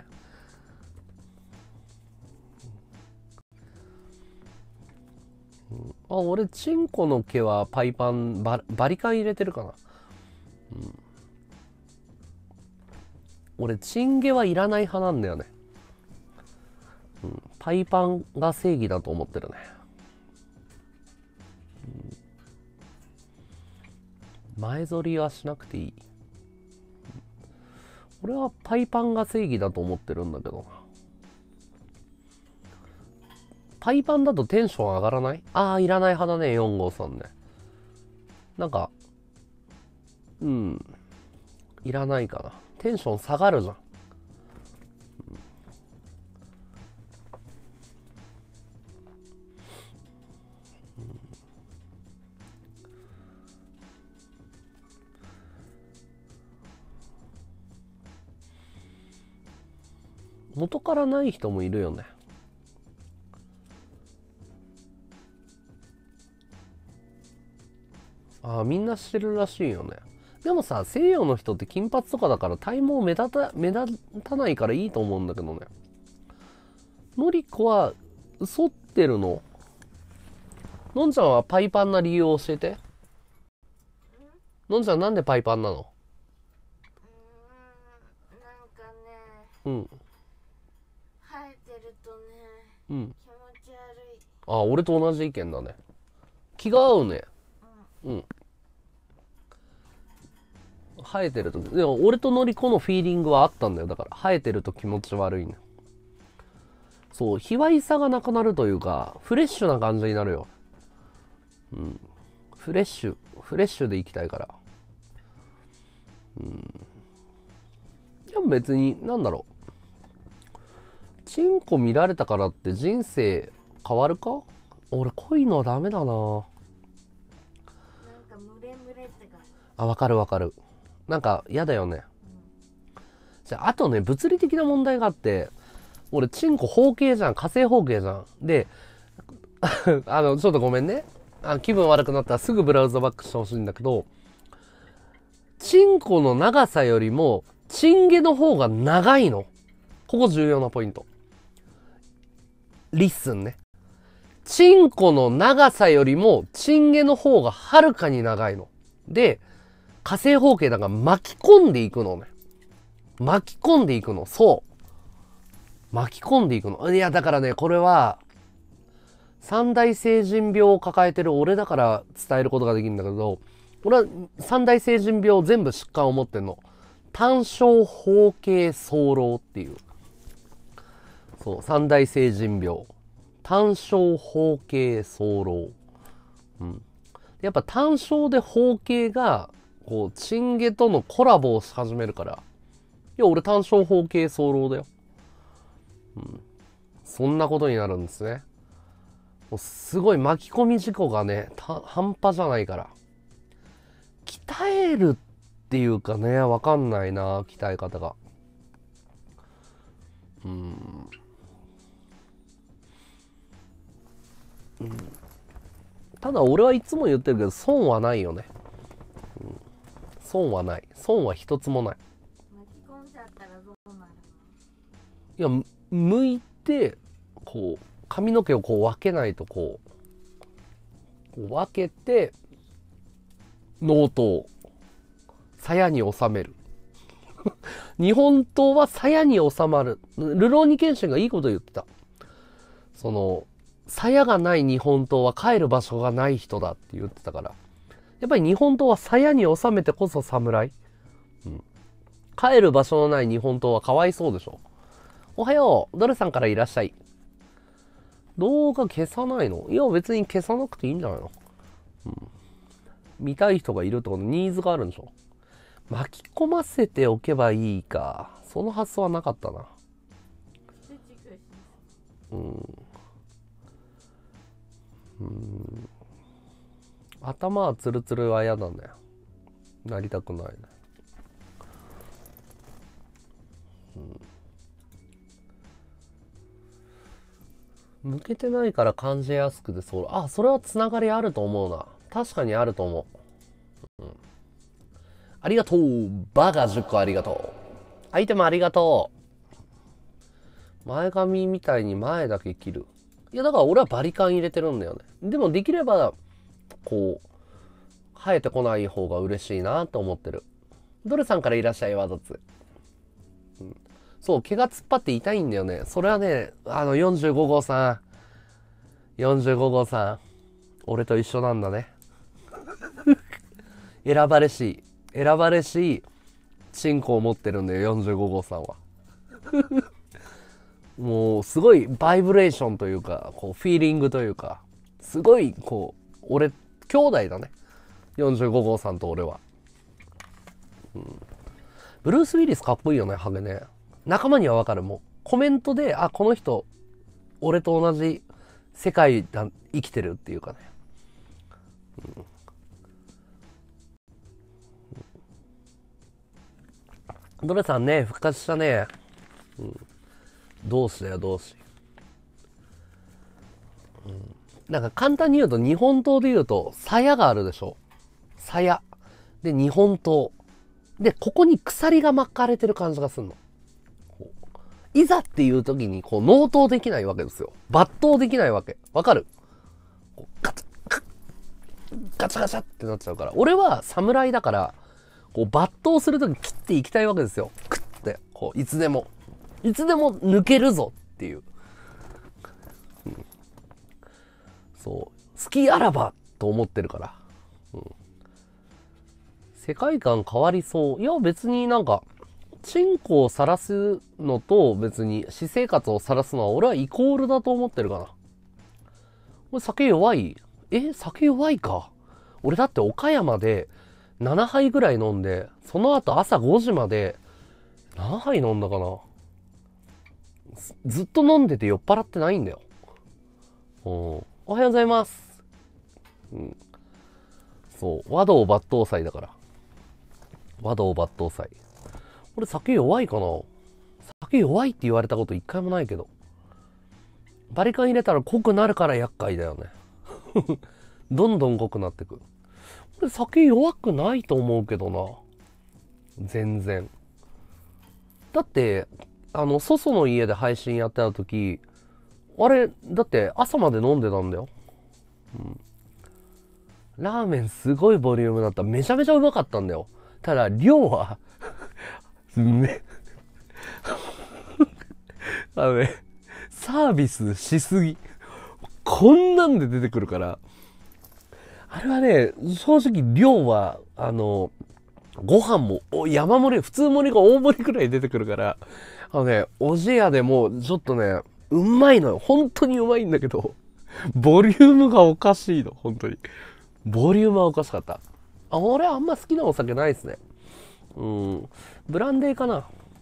俺、チンコの毛はパイパン、バリカン入れてるかな。俺、チン毛はいらない派なんだよね。パイパンが正義だと思ってるね。前剃りはしなくていい。俺はパイパンが正義だと思ってるんだけどな。 パイパンだとテンション上がらない？ああ、いらない派だね、4号さんね。なんか、いらないかな。テンション下がるじゃん。元からない人もいるよね。ああ、みんなしてるらしいよね。でもさ、西洋の人って金髪とかだから体毛目立たないからいいと思うんだけどね。のりこは、剃ってるの？のんちゃんはパイパンな理由を教えて。のんちゃんなんでパイパンなの？なんかね、 うん。 生えてるとね、 うん。 気持ち悪い。 あ、俺と同じ意見だね。気が合うね。うん。生えてると、でも俺とのりこのフィーリングはあったんだよ。だから生えてると気持ち悪いね。そう、卑猥さがなくなるというか、フレッシュな感じになるよ。うん。フレッシュでいきたいから。でも別に、なんだろう。チンコ見られたからって人生変わるか？俺濃いのはダメだな。 なんかムレムレって感じ。 あ、わかるわかる。なんか嫌だよね。じゃあ、あとね、物理的な問題があって、俺、チンコ方形じゃん。火星方形じゃん。で、ちょっとごめんね。気分悪くなったらすぐブラウザバックしてほしいんだけど、チンコの長さよりも、チンゲの方が長いの。ここ重要なポイント。リッスンね。チンコの長さよりも、チンゲの方がはるかに長いの。で、火星方形だから巻き込んでいくのね。巻き込んでいくの。そう。巻き込んでいくの。いや、だからね、これは、三大成人病を抱えてる俺だから伝えることができるんだけど、俺は三大成人病全部疾患を持ってんの。単小包茎早漏っていう。そう、三大成人病。単小包茎早漏。うん。やっぱ単小で包茎が、こう、チンゲとのコラボをし始めるから。いや、俺単小包茎早漏だよ。うん。そんなことになるんですね。もうすごい巻き込み事故がね、半端じゃないから。鍛えるっていうかね、わかんないな、鍛え方が。ただ俺はいつも言ってるけど、損はないよね。損はない。損は一つもない。 巻き込んじゃったらどうなるいの？ や、剥いて、こう、髪の毛をこう分けないとこう分けて、ノートを鞘に収める。日本刀は鞘に収まる。ルローニケンシンがいいこと言ってた。その、鞘がない日本刀は帰る場所がない人だって言ってたから。やっぱり日本刀は鞘に収めてこそ侍。うん。帰る場所のない日本刀はかわいそうでしょ。おはよう。ドルさんからいらっしゃい。動画消さないの？いや、別に消さなくていいんじゃないの？見たい人がいるってこと、ニーズがあるんでしょ。巻き込ませておけばいいか。その発想はなかったな。頭はツルツルは嫌だね。なりたくないね。向けてないから感じやすくて、それはつながりあると思うな。確かにあると思う。ありがとう。バカ10個ありがとう。アイテムありがとう。前髪みたいに前だけ切る。いや、だから俺はバリカン入れてるんだよね。でもできれば、こう、生えてこない方が嬉しいなと思ってる。ドルさんからいらっしゃい、ワードツ。そう、毛が突っ張って痛いんだよね。それはね、45号さん。45号さん。俺と一緒なんだね。選ばれしいチンコを持ってるんだよ、45号さんは。 もうすごいバイブレーションというか、こうフィーリングというか、すごいこう、俺、兄弟だね。45号さんと俺は。ブルース・ウィリスかっこいいよね、ハゲね。仲間にはわかる。もうコメントで、あ、この人、俺と同じ世界だ、生きてるっていうかね。ドレさんね、復活したね。同志だよ、同志。なんか簡単に言うと、日本刀で言うと、鞘があるでしょ。鞘。で、日本刀。で、ここに鎖が巻かれてる感じがするの。いざっていう時に、こう、納刀できないわけですよ。抜刀できないわけ。わかる？ガチャガチャってなっちゃうから。俺は侍だから、こう、抜刀する時切っていきたいわけですよ。クッて、こう、いつでも抜けるぞっていう。そう。好きあらばと思ってるから。世界観変わりそう。いや、別になんか、チンコを晒すのと別に私生活を晒すのは俺はイコールだと思ってるかな。俺酒弱い？酒弱いか。俺だって岡山で7杯ぐらい飲んで、その後朝5時まで何杯飲んだかな。ずっと飲んでて酔っ払ってないんだよ。おはようございます。そう、和道抜刀祭だから。和道抜刀祭。俺酒弱いかな。酒弱いって言われたこと一回もないけど。バリカン入れたら濃くなるから厄介だよね。どんどん濃くなってく。俺酒弱くないと思うけどな。全然。だって、祖祖の家で配信やってた時、あれ、だって朝まで飲んでたんだよ。ラーメンすごいボリュームだった。めちゃめちゃうまかったんだよ。ただ、量はね、サービスしすぎ。こんなんで出てくるから。あれはね、正直量は、ご飯も山盛り、普通盛りが大盛りくらい出てくるから、おじやでもちょっとね、うまいのよ。本当にうまいんだけど、ボリュームがおかしいの、本当に。ボリュームはおかしかった。俺あんま好きなお酒ないですね。ブランデーかな。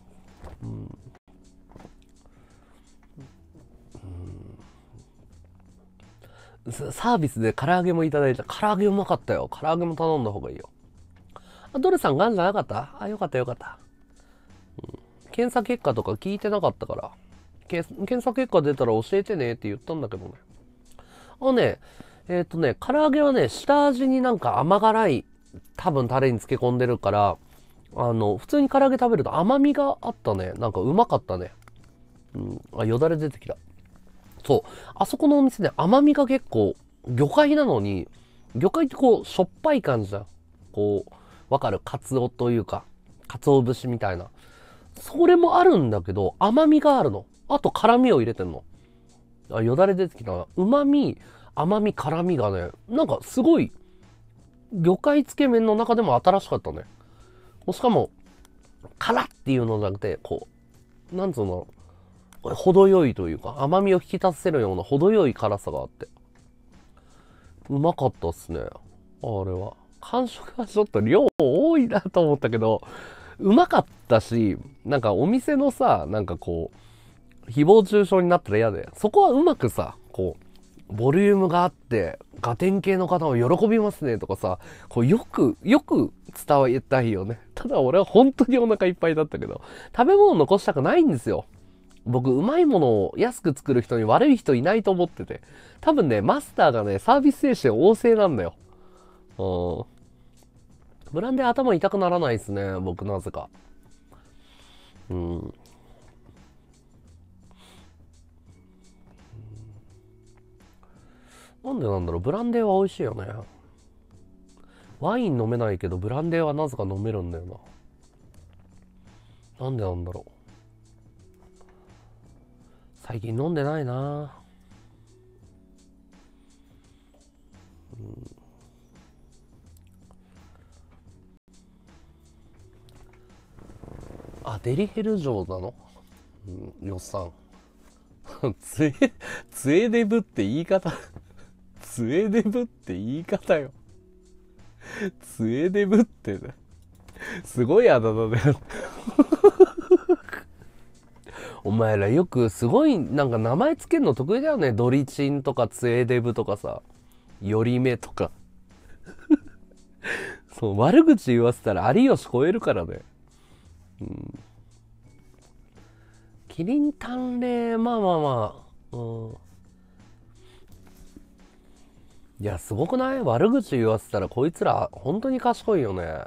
サービスで唐揚げもいただいた。唐揚げうまかったよ。唐揚げも頼んだ方がいいよ。ドルさんガンじゃなかった？よかったよかった。検査結果とか聞いてなかったから。検査結果出たら教えてねって言ったんだけどね。唐揚げはね、下味になんか甘辛い、多分タレに漬け込んでるから、普通に唐揚げ食べると甘みがあったね。なんかうまかったね。よだれ出てきた。そう。あそこのお店ね、甘みが結構、魚介なのに、魚介ってこう、しょっぱい感じじゃん。こう、わかる？カツオというか、カツオ節みたいな。それもあるんだけど、甘みがあるの。あと辛みを入れてんの。よだれ出てきたな。旨味、甘み、辛みがね、なんかすごい、魚介つけ麺の中でも新しかったね。しかも、辛っていうのじゃなくて、こう、なんつうの、程よいというか、甘みを引き立たせるような程よい辛さがあって。うまかったっすね。あれは。感触はちょっと量多いなと思ったけど、うまかったし、なんかお店のさ、なんかこう、誹謗中傷になったら嫌で、そこはうまくさ、こう、ボリュームがあって、ガテン系の方は喜びますねとかさ、こうよく伝えたいよね。ただ俺は本当にお腹いっぱいだったけど、食べ物残したくないんですよ。僕、うまいものを安く作る人に悪い人いないと思ってて。多分ね、マスターがね、サービス精神旺盛なんだよ。ブランデー頭痛くならないですね、僕なぜか。なんでなんだろう、ブランデーは美味しいよね。ワイン飲めないけど、ブランデーはなぜか飲めるんだよな。なんでなんだろう。最近飲んでないな。デリヘル嬢なの？よっさん。 つえデブって言い方。つえデブって言い方よ。つえデブってね。すごいあだ名だよ。お前らよくすごいなんか名前つけるの得意だよね。ドリチンとかツエデブとかさ、よりめとか。そう、悪口言わせたら有吉超えるからね。うん。キリン探麗、まあまあまあ。うん。いや、すごくない？悪口言わせたらこいつら本当に賢いよね。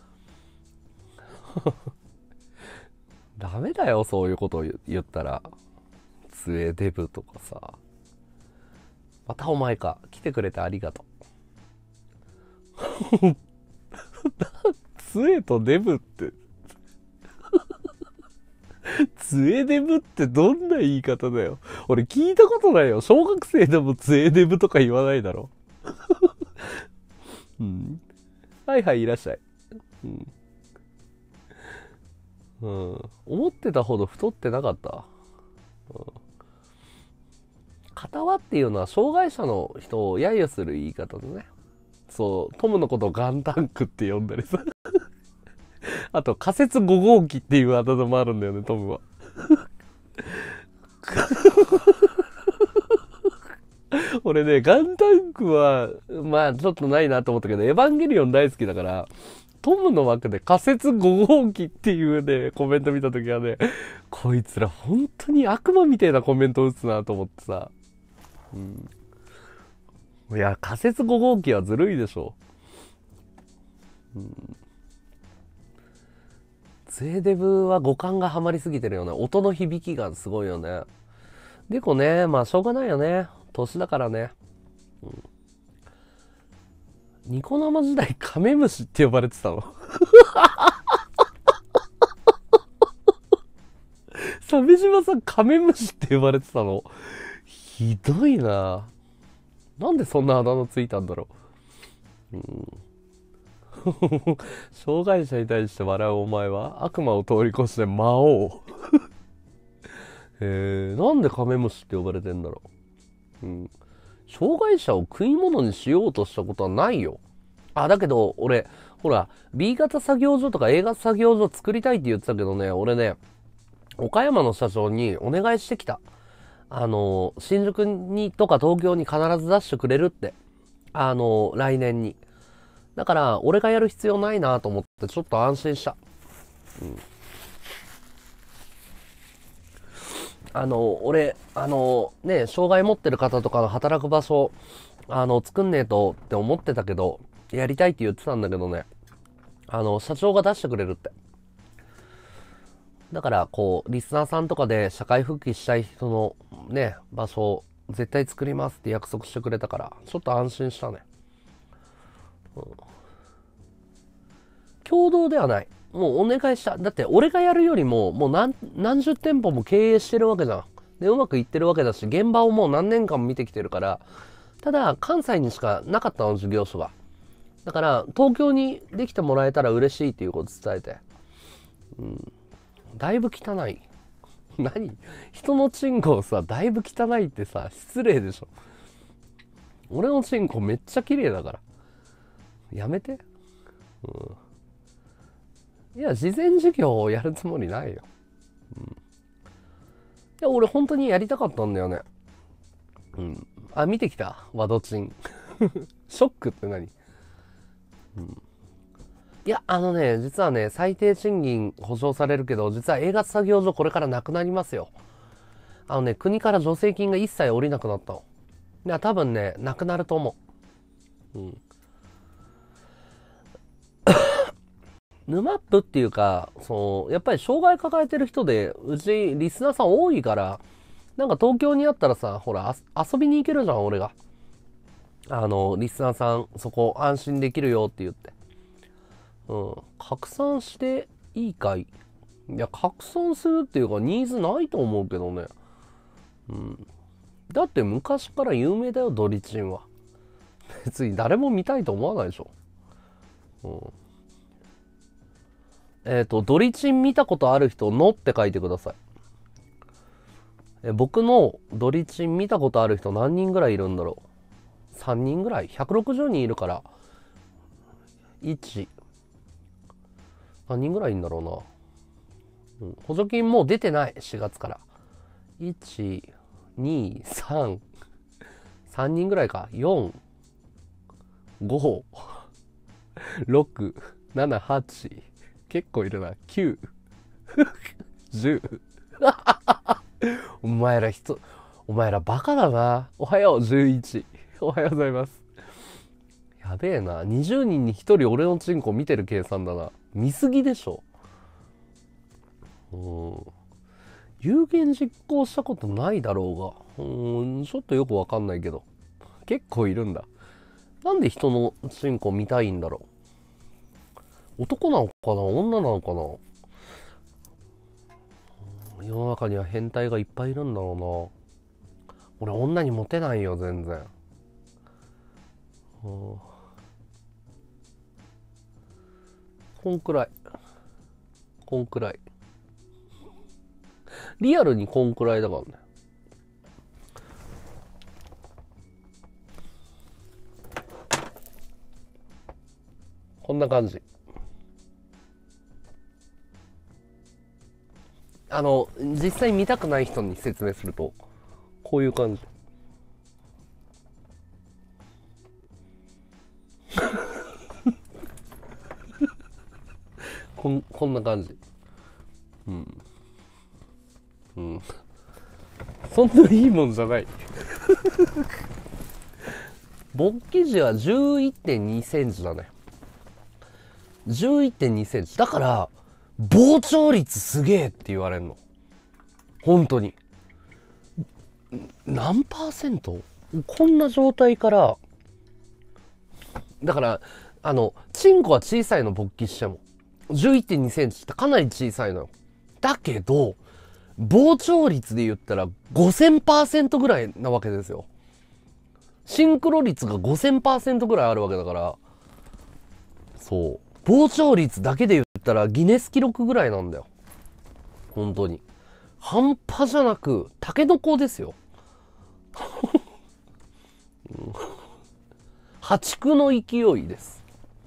ダメだよ、そういうこと言ったら。ツエデブとかさ。またお前か。来てくれてありがとう。ツエとデブって。ツエデブってどんな言い方だよ。俺聞いたことないよ。小学生でもツエデブとか言わないだろ。うん。はいはい、いらっしゃい。うん。うん。思ってたほど太ってなかった。うん、片輪っていうのは障害者の人を揶揄する言い方でね。そう、トムのことをガンタンクって呼んだりさ。あと仮説5号機っていうあだ名もあるんだよね、トムは。俺ね、ガンタンクは、まあちょっとないなと思ったけど、エヴァンゲリオン大好きだから、トムの枠で仮説5号機っていうね、コメント見たときはね、こいつら本当に悪魔みたいなコメント打つなと思ってさ。うん。いや、仮説5号機はずるいでしょ。うん。ツエデブは五感がハマりすぎてるよね。音の響きがすごいよね。でこね、まあしょうがないよね。年だからね。うん、ニコ生時代カメムシって呼ばれてたの。鮫島さんカメムシって呼ばれてたの。ひどいな。なんでそんなあだ名ついたんだろう。うん、障害者に対して笑うお前は悪魔を通り越して魔王。なんでカメムシって呼ばれてんだろう。うん。障害者を食い物にしようとしたことはないよ。あ、だけど、俺、ほら、B 型作業所とか A 型作業所作りたいって言ってたけどね、俺ね、岡山の社長にお願いしてきた。新宿にとか東京に必ず出してくれるって。来年に。だから、俺がやる必要ないなと思って、ちょっと安心した。うん。俺、ね、障害持ってる方とかの働く場所、作んねえとって思ってたけど、やりたいって言ってたんだけどね、社長が出してくれるって。だから、こう、リスナーさんとかで社会復帰したい人のね、場所を絶対作りますって約束してくれたから、ちょっと安心したね。うん、共同ではない。もうお願いした。だって俺がやるよりも、もう何十店舗も経営してるわけじゃん。で、うまくいってるわけだし、現場をもう何年間も見てきてるから、ただ、関西にしかなかったの、事業所が。だから、東京にできてもらえたら嬉しいっていうこと伝えて。うん。だいぶ汚い。何？人のチンコをさ、だいぶ汚いってさ、失礼でしょ。俺のチンコめっちゃ綺麗だから。やめて。うん。いや、事前授業をやるつもりないよ。うん。いや、俺本当にやりたかったんだよね。うん。あ、見てきたワドチン。ショックって何？うん。いや、実はね、最低賃金保証されるけど、実は映画作業所これからなくなりますよ。国から助成金が一切降りなくなったの。いや、多分ね、なくなると思う。うん。ヌマップっていうか、やっぱり障害抱えてる人で、うちリスナーさん多いから、なんか東京にあったらさ、ほら、遊びに行けるじゃん、俺が。リスナーさん、そこ安心できるよって言って。うん。拡散していいかい？いや、拡散するっていうか、ニーズないと思うけどね。うん。だって昔から有名だよ、ドリチンは。別に誰も見たいと思わないでしょ。うん。ドリチン見たことある人、のって書いてください。 僕のドリチン見たことある人何人ぐらいいるんだろう。3人ぐらい ?160 人いるから、何人ぐらいいるんだろうな。補助金もう出てない、4月から。1、2、3、3人ぐらいか。4、5、6、7、8。結構いるな。9、10。お前らバカだな。おはよう、11。おはようございます。やべえな。20人に1人俺のチンコ見てる計算だな。見すぎでしょ。有言実行したことないだろうが。ちょっとよくわかんないけど。結構いるんだ。なんで人のチンコ見たいんだろう。男なのかな女なのかな。世の中には変態がいっぱいいるんだろうな。俺女にモテないよ全然。こんくらいリアルにこんくらいだからね。こんな感じ。実際見たくない人に説明するとこういう感じ。こんな感じ。そんないいもんじゃない。勃起時は 11.2 センチだね。11.2 センチだから膨張率すげえって言われるの。本当に何パーセント。こんな状態からだからチンコは小さいの。勃起しても 11.2 センチってかなり小さいのよ。だけど膨張率で言ったら 5000% ぐらいなわけですよ。シンクロ率が 5000% ぐらいあるわけだから、そう膨張率だけで言ったらギネス記録ぐらいなんだよ。本当に半端じゃなくタケノコですよ。破竹の勢いです。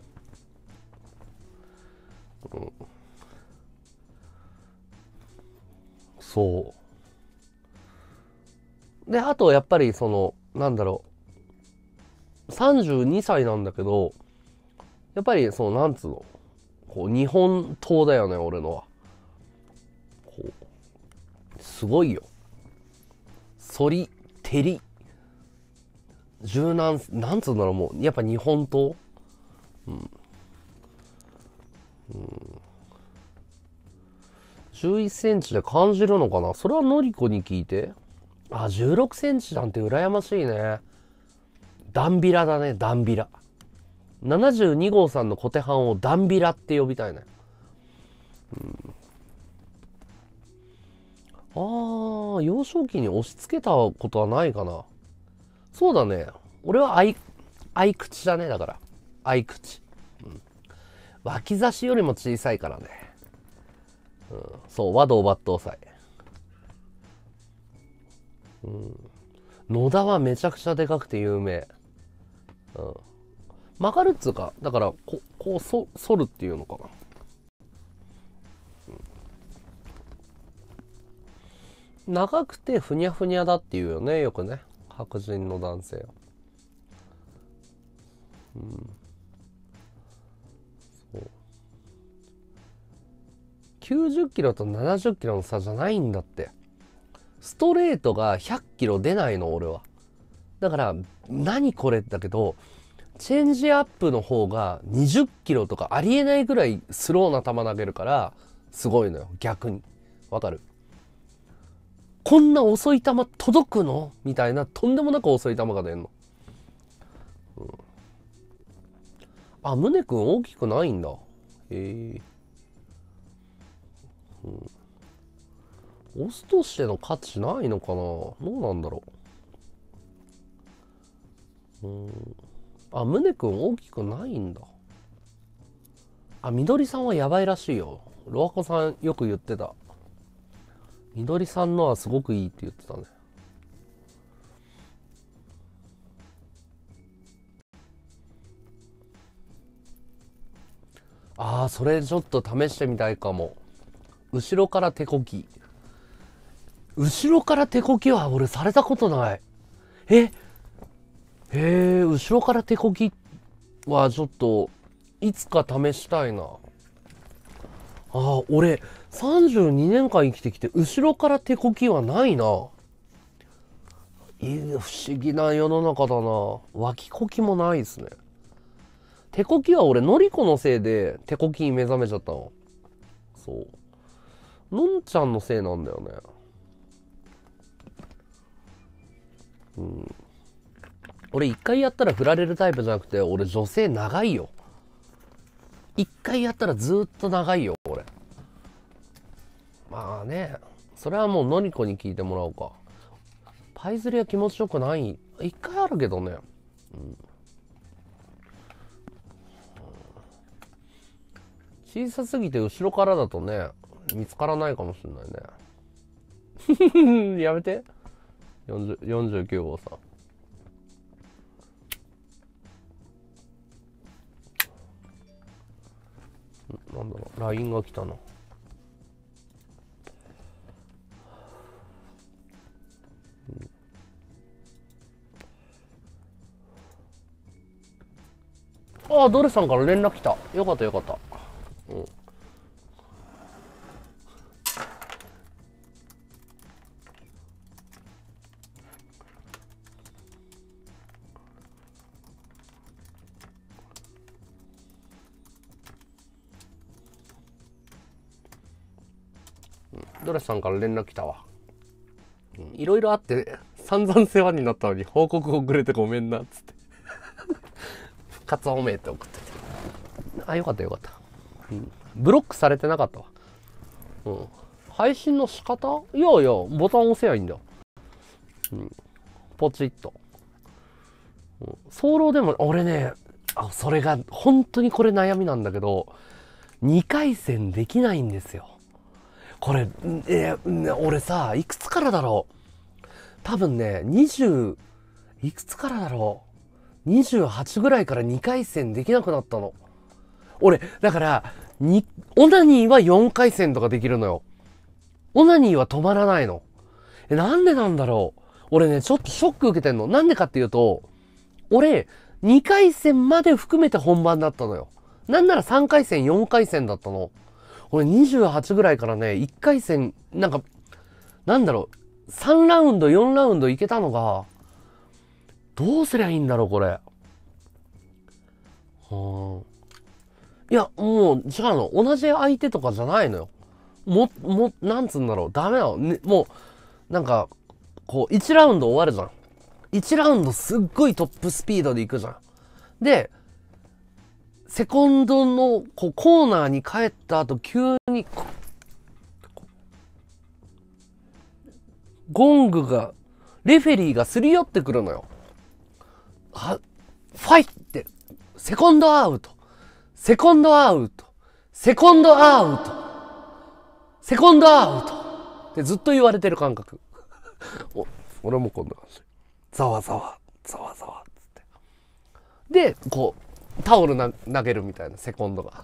そうで、あとやっぱりなんだろう、32歳なんだけど、やっぱりなんつうの、こう日本刀だよね俺のは。こうすごいよ。反り照り柔軟、なんつうんだろう、もうやっぱ日本刀。11センチで感じるのかな。それはのりこに聞いて。16センチなんて羨ましいね。ダンビラだね、ダンビラ。72号さんの小手半をダンビラって呼びたいね。幼少期に押し付けたことはないかな。そうだね。俺は合口だね。だから合口、脇差しよりも小さいからね。そう和道抜刀斎。野田はめちゃくちゃでかくて有名。曲がるっつうか、だからこう反るっていうのかな。長くてふにゃふにゃだっていうよね、よくね、白人の男性は。そう90キロと70キロの差じゃないんだって。ストレートが100キロ出ないの俺は。だから何これだけど、チェンジアップの方が20キロとかありえないぐらいスローな球投げるからすごいのよ。逆にわかる。こんな遅い球届くのみたいな、とんでもなく遅い球が出んの。宗くん大きくないんだ。へえ。オスとしての価値ないのかな。どうなんだろう。宗くん大きくないんだ。みどりさんはやばいらしいよ。ロアコさんよく言ってた。 みどりさんのはすごくいいって言ってたね。ああ、それちょっと試してみたいかも。後ろから手こき。後ろから手こきは俺されたことない。へえ、後ろから手こきはちょっと、いつか試したいな。ああ、俺、32年間生きてきて、後ろから手こきはないな。不思議な世の中だな。脇こきもないですね。手こきは俺、のりこのせいで手こきに目覚めちゃったの。そう。のんちゃんのせいなんだよね。俺一回やったら振られるタイプじゃなくて、俺女性長いよ。一回やったらずっと長いよ、俺。まあね、それはもうのりこに聞いてもらおうか。パイ釣りは気持ちよくない。一回あるけどね。小さすぎて後ろからだとね、見つからないかもしれないね。やめて。49号さん。なんだろう、LINE が来たな。ああ、ドルさんから連絡来た。よかったよかった。ドレスさんから連絡来たわ。いろいろあって散々世話になったのに報告遅れてごめんなっつって復活おめえって送ってて、あ、よかったよかった、ブロックされてなかったわ。配信の仕方、いやいやボタン押せばいいんだよ。ポチッと。早漏でも俺ね、それが本当にこれ悩みなんだけど、2回戦できないんですよこれ。俺さ、いくつからだろう、多分ね、20いくつからだろう、28ぐらいから2回戦できなくなったの俺。だからオナニーは4回戦とかできるのよ。オナニーは止まらないの。なんでなんだろう。俺ね、ちょっとショック受けてんの。なんでかっていうと、俺2回戦まで含めて本番だったのよ。なんなら3回戦4回戦だったの。俺28ぐらいからね、1回戦なんかなんだろう、3ラウンド4ラウンドいけたのが、どうすりゃいいんだろうこれ。いや、もう違うの。同じ相手とかじゃないのよ。なんつうんだろう。ダメなの。ね、もう、なんか、こう、1ラウンド終わるじゃん。1ラウンドすっごいトップスピードで行くじゃん。で、セコンドのこうコーナーに帰った後、急に、ゴングが、レフェリーがすり寄ってくるのよ。ファイって、セコンドアウト。セコンドアウト。セコンドアウト。セコンドアウト。ってずっと言われてる感覚。俺もこんな感じ。ざわざわ、ざわざわ、つって。で、こう、タオル投げるみたいな、セコンドが。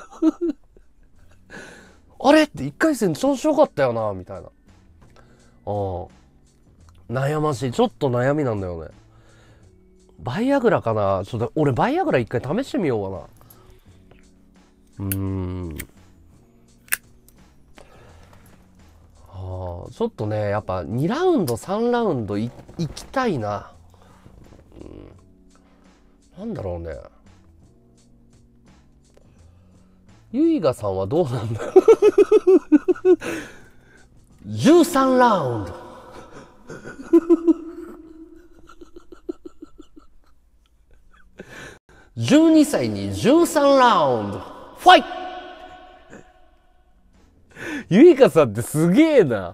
あれって1回戦調子良かったよな、みたいな。悩ましい。ちょっと悩みなんだよね。バイアグラかな。ちょっと俺バイアグラ一回試してみようかな。ちょっとね、やっぱ2ラウンド3ラウンド行きたいな。なんだろうね。ゆいがさんはどうなんだろう。13ラウンド12歳に13ラウンドファイト。ゆいかさんってすげえな。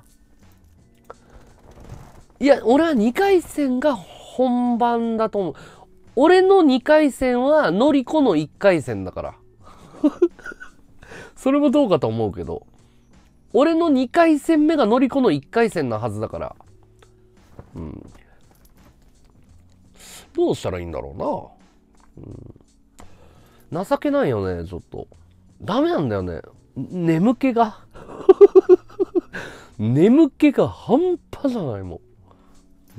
いや、俺は2回戦が本番だと思う。俺の2回戦はのりこの1回戦だからそれもどうかと思うけど、 俺の2回戦目がのりこの1回戦なはずだから。うん。どうしたらいいんだろうな。情けないよね、ちょっと。ダメなんだよね。眠気が。眠気が半端じゃないもん。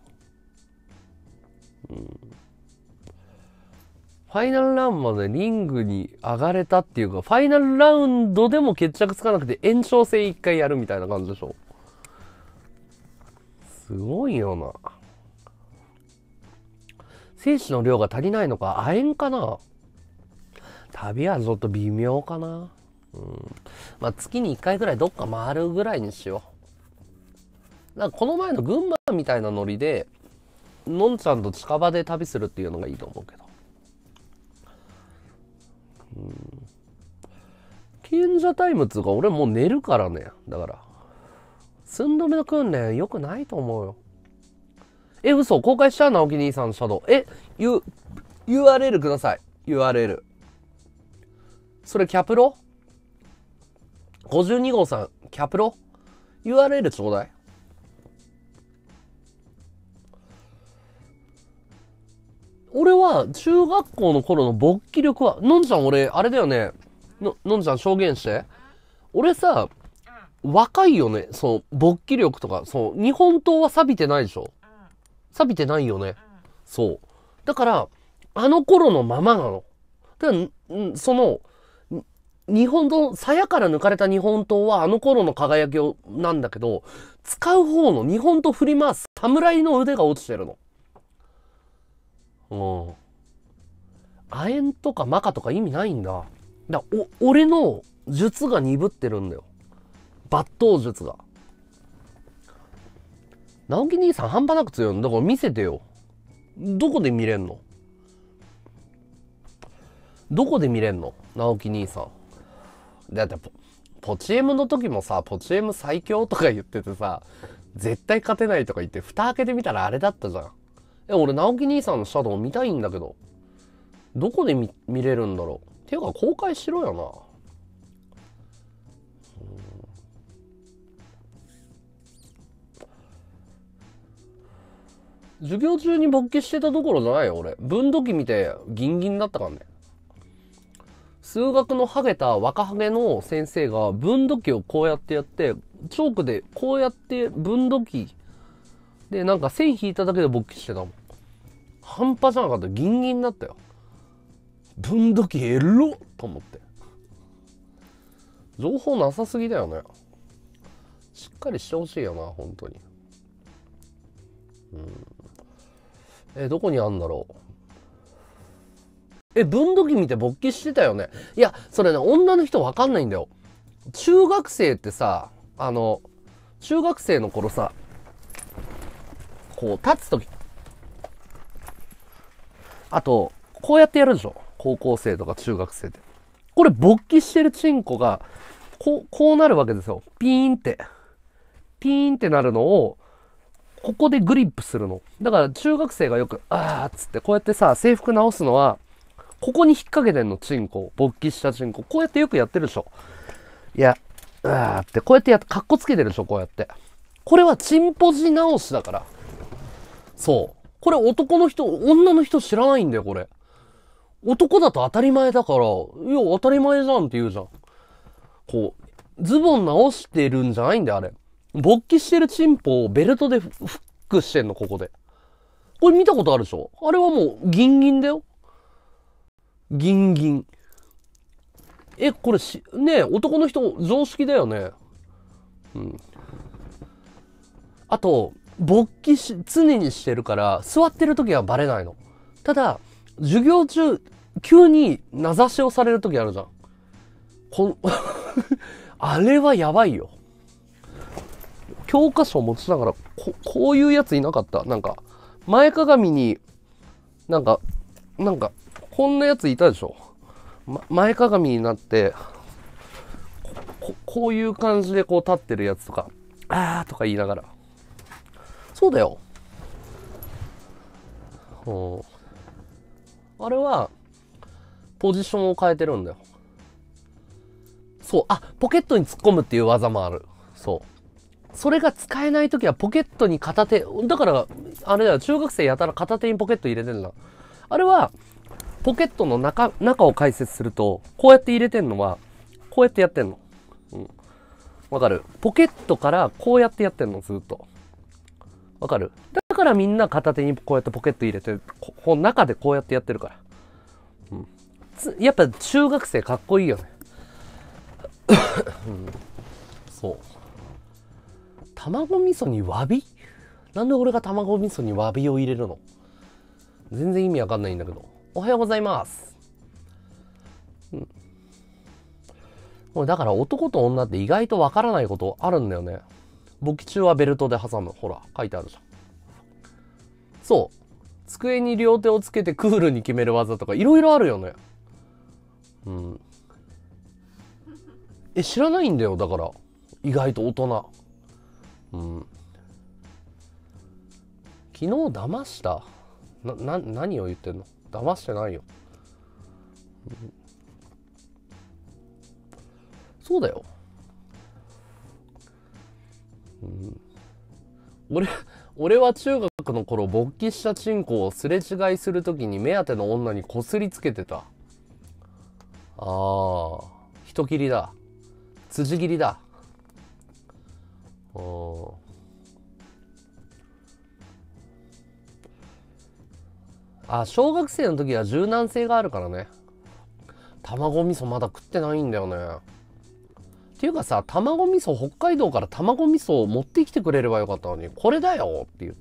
ファイナルラウンドまでリングに上がれたっていうか、ファイナルラウンドでも決着つかなくて延長戦1回やるみたいな感じでしょ。すごいよな。精子の量が足りないのか、亜鉛かな。旅はちょっと微妙かな。まあ月に1回ぐらいどっか回るぐらいにしよう。なんかこの前の群馬みたいなノリで、のんちゃんと近場で旅するっていうのがいいと思うけど。賢者タイムっつうか俺もう寝るからね。だから。寸止めの訓練良くないと思うよ。嘘公開した直樹兄さんのシャドウ。URL ください。URL。それキャプロ ?52 号さん、キャプロ ?URL ちょうだい。俺は中学校の頃の勃起力は、のんちゃん俺、あれだよね。のんちゃん証言して。俺さ、若いよね。そう、勃起力とか。そう、日本刀は錆びてないでしょ。錆びてないよね。そう。だから、あの頃のままなの。だからその、日本刀、鞘から抜かれた日本刀はあの頃の輝きをなんだけど、使う方の日本刀振り回す侍の腕が落ちてるの。亜鉛とかマカとか意味ないんだ。俺の術が鈍ってるんだよ。抜刀術が。直樹兄さん半端なく強いの。だから見せてよ。どこで見れんの？どこで見れんの？直樹兄さん。だってポチエムの時もさ、ポチエム最強とか言っててさ、絶対勝てないとか言って蓋開けてみたらあれだったじゃん。俺直樹兄さんのシャドウ見たいんだけど、どこで見れるんだろう。ていうか公開しろよな。授業中に勃起してたところじゃないよ俺。分度器見てギンギンだったからね。数学のハゲた若ハゲの先生が分度器をこうやってやって、チョークでこうやって分度器でなんか線引いただけで勃起してたもん。半端じゃなかった。ギンギンだったよ。分度器エロと思って。情報なさすぎだよね。しっかりしてほしいよな本当に。どこにあんだろう。分度器見て勃起してたよね。いやそれね、女の人わかんないんだよ。中学生ってさ、中学生の頃さ、こう立つとき、あとこうやってやるでしょ。高校生とか中学生って。これ勃起してるチンコがこうなるわけですよ。ピーンってなるのをここでグリップするの。だから中学生がよくっつってこうやってさ、制服直すのはここに引っ掛けてんの。チンコ、勃起したチンコ、こうやってよくやってるでしょ。いやってこうやってカッコつけてるでしょ。こうやって、これはチンポジ直しだから。そうこれ男の人、女の人知らないんだよ。これ男だと当たり前だから、いや当たり前じゃんって言うじゃん。こうズボン直してるんじゃないんだよあれ。勃起してるチンポをベルトでフックしてんの。ここでこれ見たことあるでしょ。あれはもうギンギンだよ。ギンギン。これねえ、男の人常識だよね。あと勃起常にしてるから座ってる時はバレないの。ただ授業中急に名指しをされる時あるじゃん。あれはやばいよ。教科書を持ちながらこういうやついなかった？なんか前かがみになんかこんなやついたでしょ。前かがみになってこういう感じでこう立ってるやつとかとか言いながら。そうだよ。あれはポジションを変えてるんだよ。 そう、あ、ポケットに突っ込むっていう技もある。そう。それが使えないときはポケットに片手、だから、あれだよ、中学生やたら片手にポケット入れてんだ。あれは、ポケットの中を解説すると、こうやって入れてんのは、こうやってやってんの。うん。わかる？ポケットからこうやってやってんの、ずっと。わかる？だからみんな片手にこうやってポケット入れて、この中でこうやってやってるから。うん。やっぱ中学生かっこいいよね。うん、そう。卵味噌にわび？なんで俺が卵味噌にわびを入れるの？全然意味わかんないんだけど。おはようございます。うん。これだから男と女って意外とわからないことあるんだよね。簿記中はベルトで挟む。ほら、書いてあるじゃん。そう。机に両手をつけてクールに決める技とかいろいろあるよね。うん。知らないんだよ、だから。意外と大人。うん。昨日騙した？何を言ってんの？騙してないよ。うん、そうだよ。うん、俺は中学の頃勃起したチンコをすれ違いするときに目当ての女にこすりつけてた。ああ、人斬りだ。辻斬りだ。小学生の時は柔軟性があるからね。卵味噌まだ食ってないんだよね。っていうかさ、卵味噌、北海道から卵味噌を持ってきてくれればよかったのに、これだよって言って。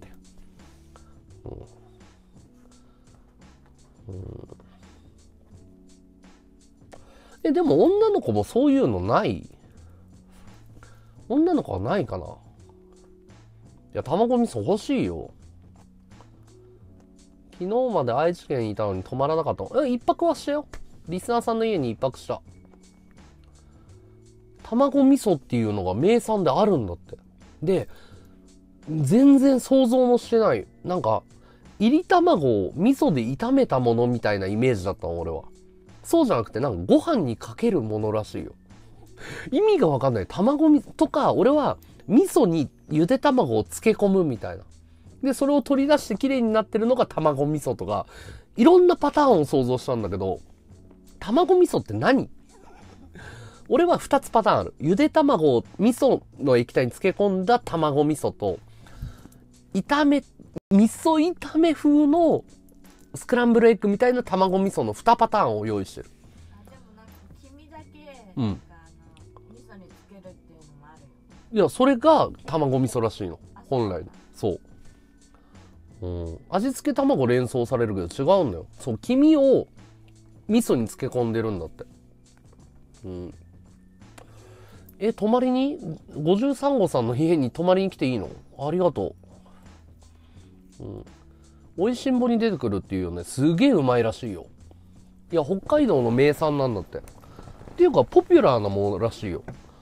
でも女の子もそういうのない？女の子はないかな？いや、卵味噌欲しいよ。昨日まで愛知県にいたのに泊まらなかった。一泊はしたよ。リスナーさんの家に一泊した。卵味噌っていうのが名産であるんだって。で、全然想像もしてない。なんか、いり卵を味噌で炒めたものみたいなイメージだったの、俺は。そうじゃなくて、なんかご飯にかけるものらしいよ。意味がわかんない。卵味噌とか、俺は味噌にゆで卵を漬け込むみたいな。で、それを取り出して綺麗になってるのが卵味噌とか、いろんなパターンを想像したんだけど、卵味噌って何？俺は2つパターンある。ゆで卵を味噌の液体に漬け込んだ卵味噌と、味噌炒め風のスクランブルエッグみたいな卵味噌の2パターンを用意してる。 でもなんか黄身だけ、 うん。 味噌につけるっていうのもあるよ。 いや、それが卵味噌らしいの。本来の。そう。味付け卵連想されるけど違うんだよ。そう、黄身を味噌に漬け込んでるんだって。うん。泊まりに53号さんの家に泊まりに来ていいの？ありがとう。美味しんぼに出てくるっていうよね。すげえうまいらしいよ。いや、北海道の名産なんだって。っていうか、ポピュラーなものらしいよ。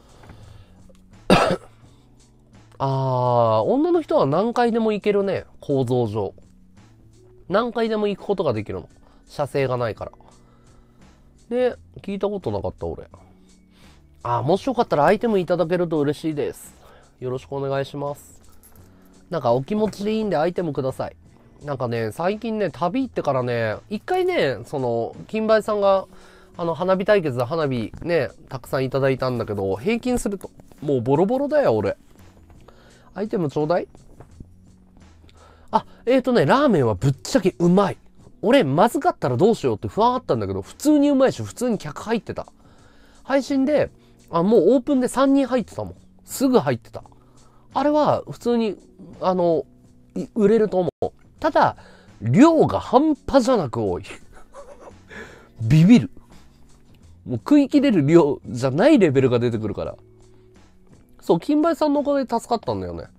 女の人は何回でも行けるね。構造上。何回でも行くことができるの。射精がないから。で、聞いたことなかった、俺。もしよかったらアイテムいただけると嬉しいです。よろしくお願いします。なんかお気持ちでいいんでアイテムください。なんかね、最近ね、旅行ってからね、一回ね、金梅さんが、花火対決で花火ね、たくさんいただいたんだけど、平均すると、もうボロボロだよ、俺。アイテムちょうだい？ラーメンはぶっちゃけうまい。俺、まずかったらどうしようって不安あったんだけど、普通にうまいし、普通に客入ってた。配信で、もうオープンで3人入ってたもん。すぐ入ってた。あれは、普通に、売れると思う。ただ、量が半端じゃなく多い。ビビる。もう食い切れる量じゃないレベルが出てくるから。そう、金梅さんのおかげで助かったんだよね。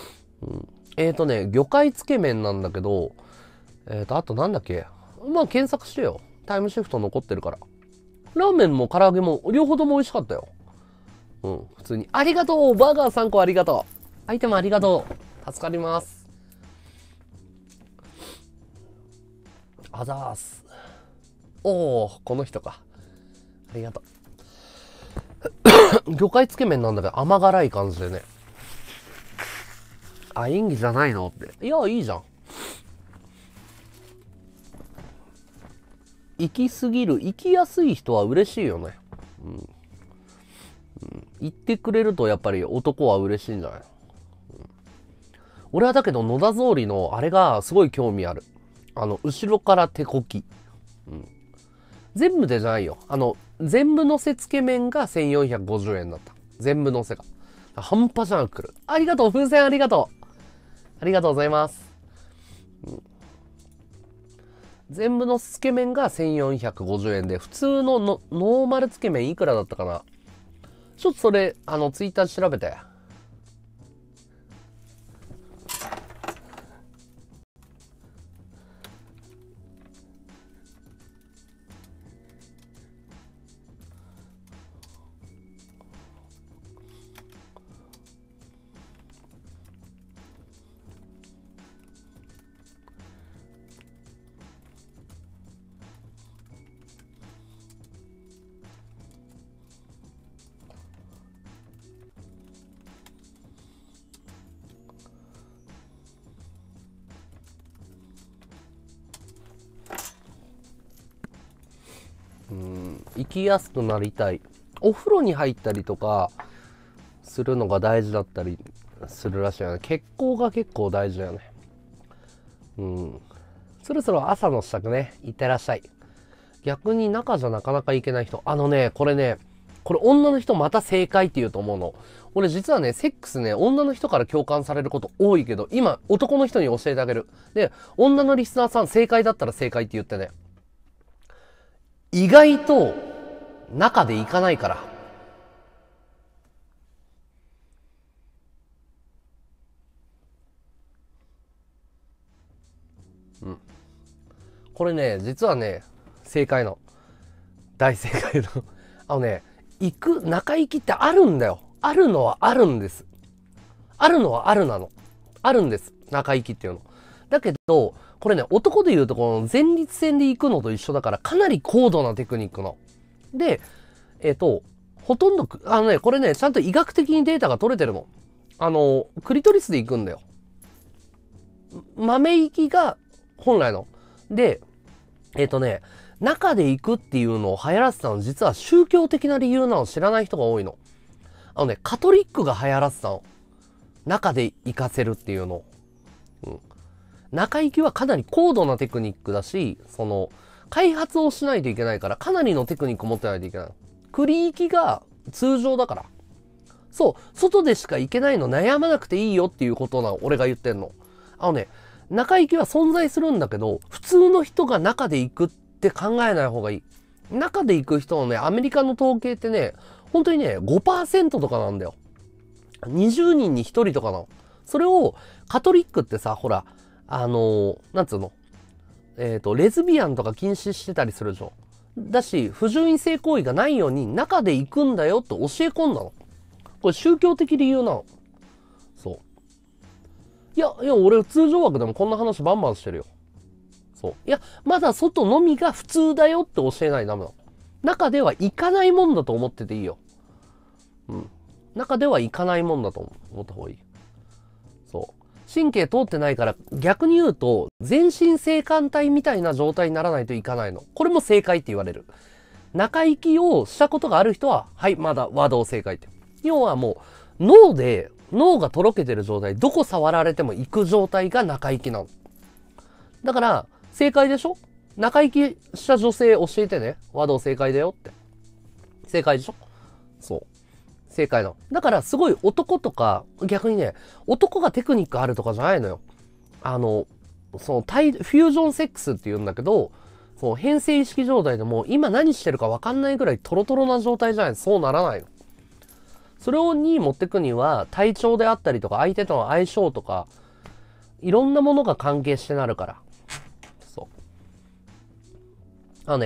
魚介つけ麺なんだけど、あとなんだっけ？検索してよ。タイムシフト残ってるから。ラーメンも唐揚げも両方とも美味しかったよ。普通に。ありがとう！バーガー3個ありがとう！アイテムありがとう！助かります。あざーす。この人か。ありがとう。 魚介つけ麺なんだけど甘辛い感じでね。あ、演技じゃないのって。いや、いいじゃん。行きすぎる、行きやすい人は嬉しいよね。言ってくれるとやっぱり男は嬉しいんじゃないの。俺はだけど野田草履のあれがすごい興味ある。後ろから手こき。全部でじゃないよ。全部のせつけ麺が1450円だった。全部のせが。半端じゃなく来る。ありがとう、風船ありがとう。ありがとうございます。全部のつけ麺が1450円で、普通のノーマルつけ麺いくらだったかな。ちょっとそれ、ツイッター調べて。生きやすくなりたい。お風呂に入ったりとかするのが大事だったりするらしいよね。血行が結構大事だよね。そろそろ朝の支度ね、いってらっしゃい。逆に中じゃなかなかいけない人。これ女の人また正解って言うと思うの。俺実はね、セックスね、女の人から共感されること多いけど、今男の人に教えてあげる。で、女のリスナーさん正解だったら正解って言ってね。意外と中でいかないから。これね、実はね、正解の。大正解の。中行きってあるんだよ。あるのはあるんです。あるのはあるなの。あるんです。中行きっていうの。だけど、これね、男で言うとこの前立腺で行くのと一緒だから、かなり高度なテクニックの。で、ほとんど、これね、ちゃんと医学的にデータが取れてるの。クリトリスで行くんだよ。豆行きが本来の。で、中で行くっていうのを流行らせたの、実は宗教的な理由なの知らない人が多いの。カトリックが流行らせたの。中で行かせるっていうの。中行きはかなり高度なテクニックだし、開発をしないといけないから、かなりのテクニック持ってないといけない。栗行きが通常だから。そう、外でしか行けないの悩まなくていいよっていうことなの、俺が言ってんの。中行きは存在するんだけど、普通の人が中で行くって考えない方がいい。中で行く人のね、アメリカの統計ってね、本当にね、5% とかなんだよ。20人に1人とかなの。それを、カトリックってさ、ほら、なんつうのレズビアンとか禁止してたりするでしょ。だし、不純異性行為がないように中で行くんだよって教え込んだの。これ宗教的理由なの。そう。いや、俺通常枠でもこんな話バンバンしてるよ。そう。いや、まだ外のみが普通だよって教えないとダメなの。中では行かないもんだと思ってていいよ。中では行かないもんだと思った方がいい。そう。神経通ってないから、逆に言うと、全身性感帯みたいな状態にならないといかないの。これも正解って言われる。中行きをしたことがある人は、はい、まだ和道正解って。要はもう、脳がとろけてる状態、どこ触られても行く状態が中行きなの。だから、正解でしょ？中行きした女性教えてね。和道正解だよって。正解でしょ？そう。正解なの。だからすごい男とか、逆にね、男がテクニックあるとかじゃないのよ。フュージョンセックスって言うんだけど、変性意識状態でも今何してるか分かんないぐらいトロトロな状態じゃないとそうならないの。それに持ってくには体調であったりとか相手との相性とか、いろんなものが関係してなるから。そう。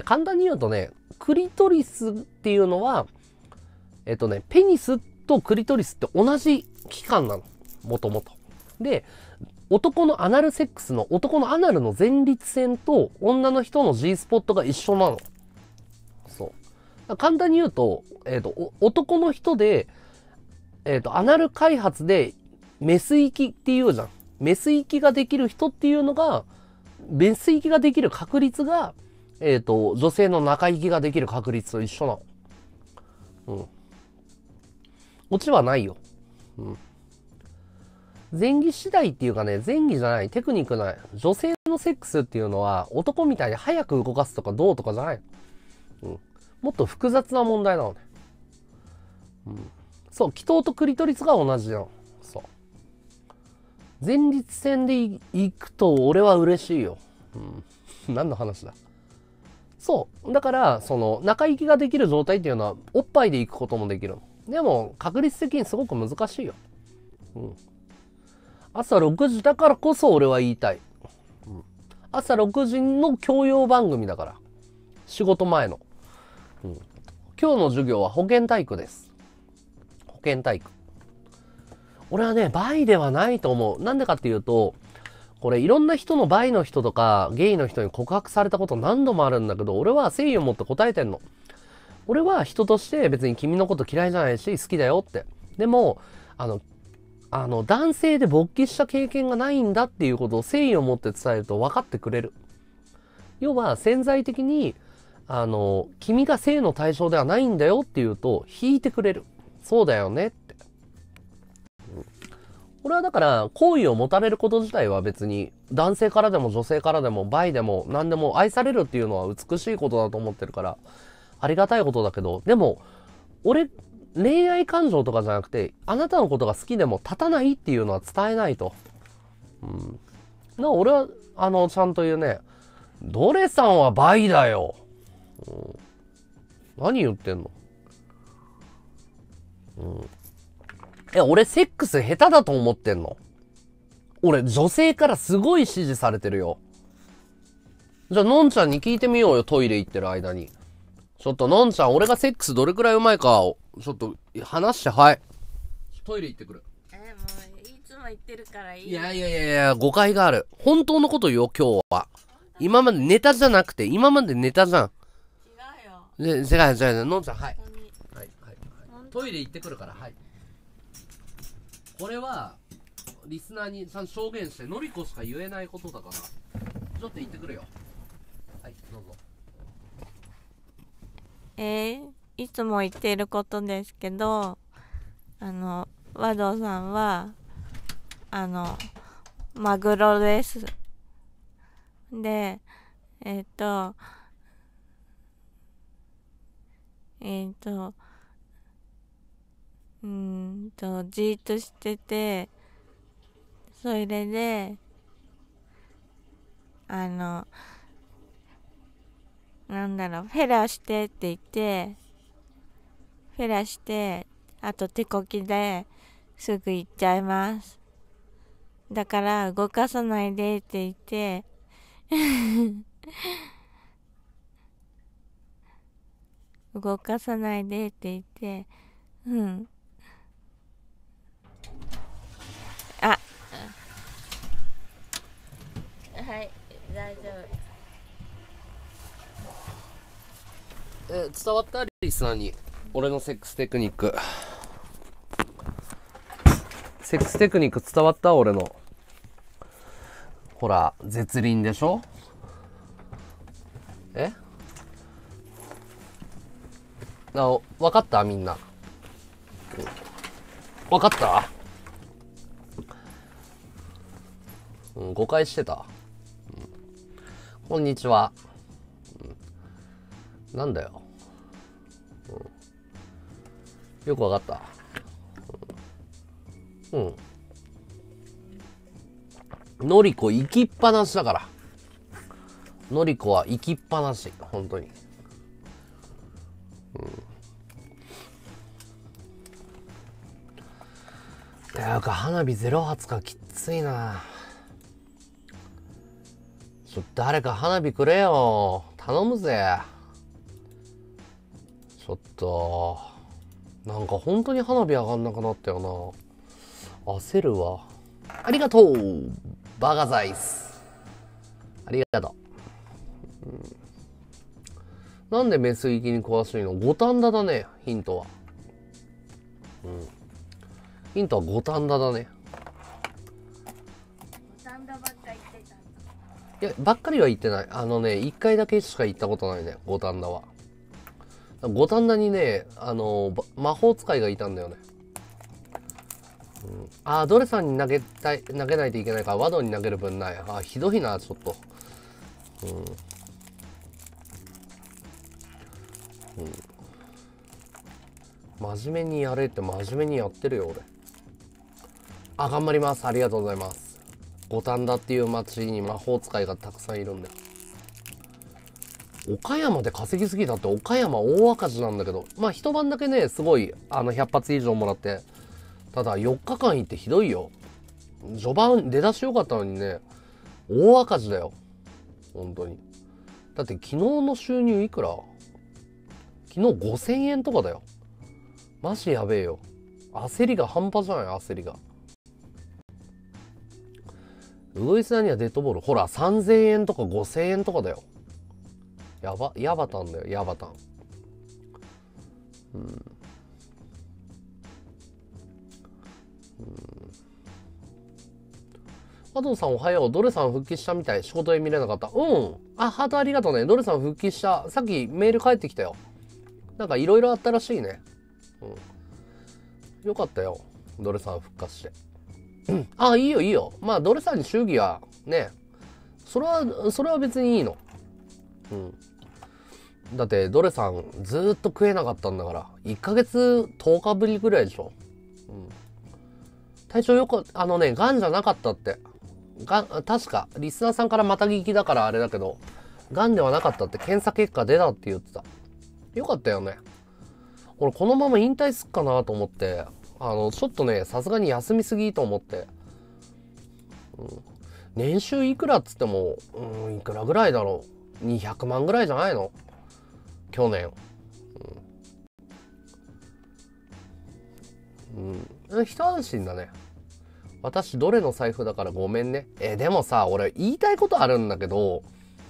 簡単に言うとね、クリトリスっていうのは、ペニスとクリトリスって同じ器官なの。もともと。で、男のアナルセックスの、男のアナルの前立腺と女の人の G スポットが一緒なの。そう。 簡単に言うと、男の人で、アナル開発で、メス行きっていうじゃん。メス行きができる人っていうのが、メス行きができる確率が、女性の中行きができる確率と一緒なの。うん。オチはないよ。うん。前儀次第っていうかね、前儀じゃない、テクニックない。女性のセックスっていうのは、男みたいに早く動かすとかどうとかじゃない。うん。もっと複雑な問題なのね。うん。そう、気筒とクリトリスが同じなの。そう。前立腺で行くと俺は嬉しいよ。うん。何の話だ。そう。だから、その、中行きができる状態っていうのは、おっぱいで行くこともできるの。でも、確率的にすごく難しいよ。うん。朝6時だからこそ俺は言いたい。うん、朝6時の教養番組だから。仕事前の。うん、今日の授業は保健体育です。保健体育。俺はね、バイではないと思う。なんでかっていうと、これいろんな人のバイの人とかゲイの人に告白されたこと何度もあるんだけど、俺は誠意を持って答えてんの。俺は人として別に君のこと嫌いじゃないし好きだよって。でも、男性で勃起した経験がないんだっていうことを誠意を持って伝えると分かってくれる。要は潜在的に、君が性の対象ではないんだよっていうと引いてくれる。そうだよねって。俺はだから好意を持たれること自体は別に男性からでも女性からでもバイでも何でも愛されるっていうのは美しいことだと思ってるからありがたいことだけど、でも俺恋愛感情とかじゃなくてあなたのことが好きでも立たないっていうのは伝えないと。うん。俺はちゃんと言うね。ドレさんはバイだよ。うん、何言ってんの。うん。俺セックス下手だと思ってんの？俺女性からすごい支持されてるよ。じゃあのんちゃんに聞いてみようよ、トイレ行ってる間に。ちょっとのんちゃん、俺がセックスどれくらいうまいかをちょっと話して。はい、トイレ行ってくる。 もういつも言ってるからいい。 いや誤解がある。本当のこと言おう今日は。今までネタじゃなくて今までネタじゃん。 違うよ。 違うのんちゃん、はいはい、トイレ行ってくるから。はい。これはリスナーにちゃんと証言して、のりこしか言えないことだからちょっと言ってくるよ。はい、どうぞ。 いつも言っていることですけど、和道さんはマグロです。で、じーっとしてて、それでフェラしてって言って、フェラして、あと手こきですぐ行っちゃいます。だから動かさないでって言って動かさないでって言って、うん。あ、はい、大丈夫。 伝わったリスナーに俺のセックステクニック。セックステクニック伝わった？俺のほら絶倫でしょ。分かったみんな。分かった？誤解してた。こんにちは。なんだよ。よくわかった。のりこ行きっぱなしだから。のりこは行きっぱなし。本当に。なんか花火0発かきついな。誰か花火くれよ。頼むぜ。ちょっとなんか本当に花火上がんなくなったよな。焦るわ。ありがとうバカザイス。ありがとう。 なんでメス行きに詳しいの？五反田だね、ヒントは。ヒントは五反田だね。 五反田ばっか行ってたんだ。 いや、ばっかりは行ってない。一回だけしか行ったことないね、五反田は。五反田にね、魔法使いがいたんだよね。ドレさんに投げないといけないから、ワドに投げる分ない。ひどいな、ちょっと。真面目にやれって真面目にやってるよ、俺。頑張ります。ありがとうございます。五反田っていう町に魔法使いがたくさんいるんだよ。岡山で稼ぎすぎだって、岡山大赤字なんだけど、まあ一晩だけね、すごい、100発以上もらって、ただ4日間行ってひどいよ。序盤出だし良かったのにね、大赤字だよ。本当に。だって昨日の収入いくら？昨日5000円とかだよ。マジやべえよ。焦りが半端じゃない、焦りが。ウグイスダにはデッドボール。ほら、3000円とか5000円とかだよ。ヤバタンだよ、ヤバタン。加藤さんおはよう。ドレさん復帰したみたい。仕事で見れなかった。ハートありがとうね。ドレさん復帰した。さっきメール返ってきたよ。なんかいろいろあったらしいね。よかったよ。ドレさん復活して。いいよいいよ。まあドレさんに祝儀はね、それは別にいいの。だってドレさんずーっと食えなかったんだから、1ヶ月10日ぶりぐらいでしょ。体調ガンじゃなかったって。確かリスナーさんからまた聞きだからあれだけど、ガンではなかったって検査結果出たって言ってた。よかったよね。俺このまま引退すっかなと思って、ちょっとね、さすがに休みすぎと思って。年収いくらっつっても、いくらぐらいだろう。200万ぐらいじゃないの？去年。一安心だね。私どれの財布だからごめんね。でもさ、俺言いたいことあるんだけど、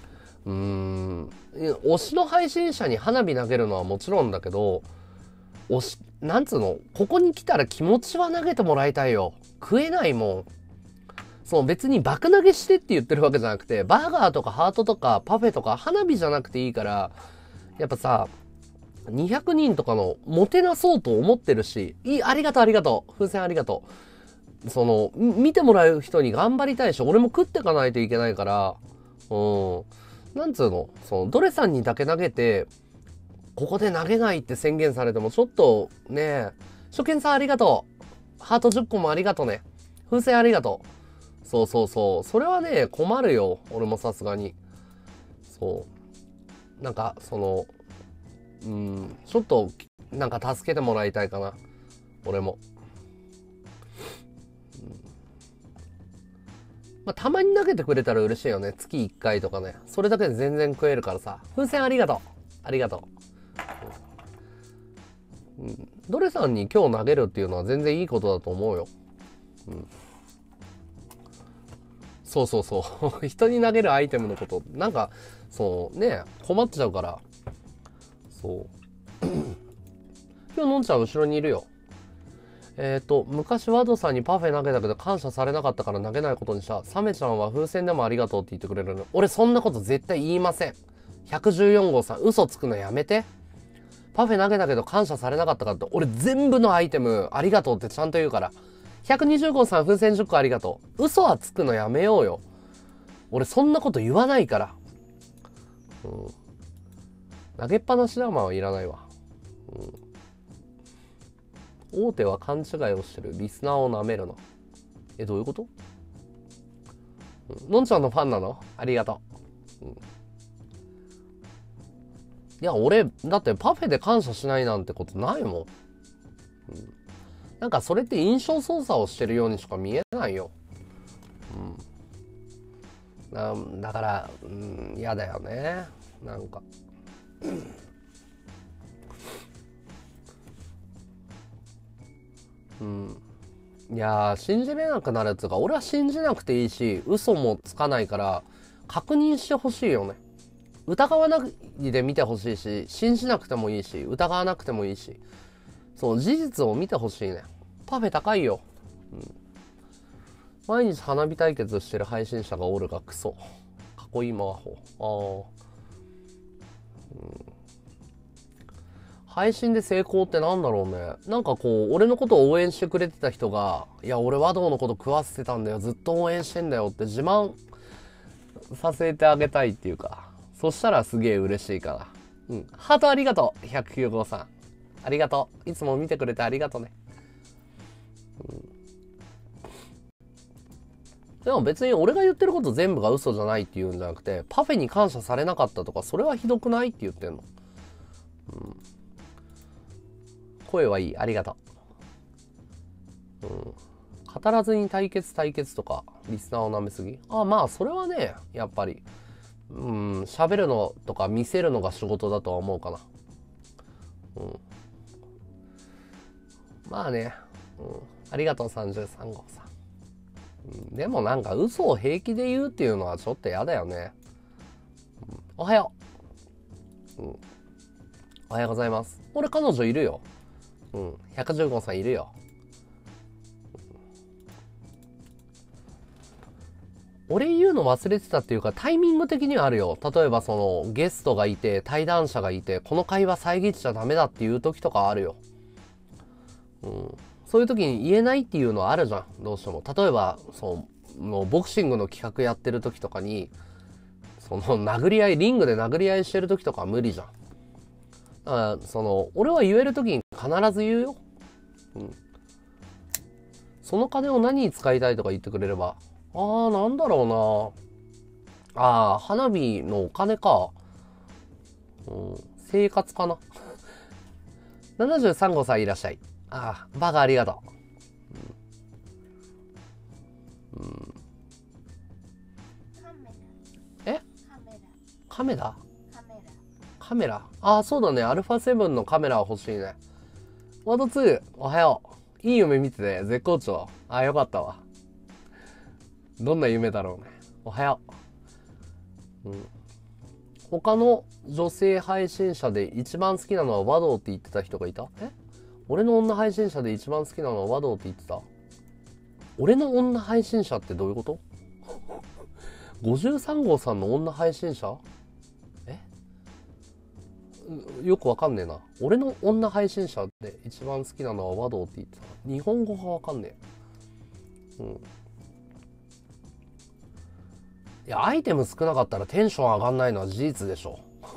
推しの配信者に花火投げるのはもちろんだけど、なんつうの、ここに来たら気持ちは投げてもらいたいよ。食えないもん。別に爆投げしてって言ってるわけじゃなくて、バーガーとかハートとかパフェとか花火じゃなくていいから、やっぱさ、200人とかのもてなそうと思ってるし、ありがとうありがとう。風船ありがとう。見てもらう人に頑張りたいし、俺も食ってかないといけないから、なんつうの、ドレさんにだけ投げて、ここで投げないって宣言されてもちょっとね、初見さんありがとう。ハート10個もありがとうね。風船ありがとう。そう。それはね、困るよ。俺もさすがに。なんか、ちょっと、なんか助けてもらいたいかな。俺も。たまに投げてくれたら嬉しいよね。月1回とかね。それだけで全然食えるからさ。風船ありがとう。ありがとう。ドレさんに今日投げるっていうのは全然いいことだと思うよ。そう。人に投げるアイテムのこと、なんか、困っちゃうから。今日のんちゃん後ろにいるよ。昔ワドさんにパフェ投げたけど感謝されなかったから投げないことにした。サメちゃんは風船でもありがとうって言ってくれるの。俺そんなこと絶対言いません。114号さん、嘘つくのやめて。パフェ投げたけど感謝されなかったからって、俺全部のアイテムありがとうってちゃんと言うから。120号さん、風船10個ありがとう。嘘はつくのやめようよ。俺そんなこと言わないから。投げっぱなしだまはいらないわ。大手は勘違いをしてる。リスナーを舐めるな。どういうこと？のんちゃんのファンなの？ありがとう。いや、俺、だってパフェで感謝しないなんてことないもん。なんかそれって印象操作をしてるようにしか見えないよ。だから、嫌だよね。なんか。いやー、信じれなくなるやつが、俺は信じなくていいし、嘘もつかないから、確認してほしいよね。 疑わないで見てほしいし、信じなくてもいいし、疑わなくてもいいし、そう、事実を見てほしいね。パフェ高いよ。毎日花火対決してる配信者がおるがクソ。かっこいい魔法。配信で成功ってなんだろうね。なんかこう、俺のことを応援してくれてた人が、いや、俺和道のこと食わせてたんだよ。ずっと応援してんだよって自慢させてあげたいっていうか。そしたらすげえ嬉しいから。ハートありがとう。109号さん。ありがとう。いつも見てくれてありがとうね。でも別に俺が言ってること全部が嘘じゃないっていうんじゃなくて、パフェに感謝されなかったとか、それはひどくないって言ってんの。声はいい。ありがとう。語らずに対決とか、リスナーを舐めすぎ。まあ、それはね、やっぱり、喋るのとか見せるのが仕事だとは思うかな。まあね、ありがとう33号さん。でもなんか嘘を平気で言うっていうのはちょっと嫌だよね。おはよう。おはようございます。俺彼女いるよ。115さんいるよ。俺言うの忘れてたっていうかタイミング的にはあるよ。例えばそのゲストがいて対談者がいてこの会話遮っちゃダメだっていう時とかあるよ。そういう時に言えないっていうのはあるじゃん。どうしても。例えばそのボクシングの企画やってる時とかにそのリングで殴り合いしてる時とかは無理じゃん。俺は言える時に必ず言うよ。その金を何に使いたいとか言ってくれれば、なんだろうな。花火のお金か。生活かな。73号さんいらっしゃい。バカありがとう。カメラカメラそうだね。アルファ7のカメラは欲しいね。ワード2、おはよう。いい夢見てて絶好調。よかったわ。どんな夢だろうね。おはよう。他の女性配信者で一番好きなのは和道って言ってた人がいた？俺の女配信者で一番好きなのは和道って言ってた？俺の女配信者ってどういうこと？ 53 号さんの女配信者？よくわかんねえな。俺の女配信者で一番好きなのは和道って言ってた。日本語がわかんねえ。いや、アイテム少なかったらテンション上がんないのは事実でしょ。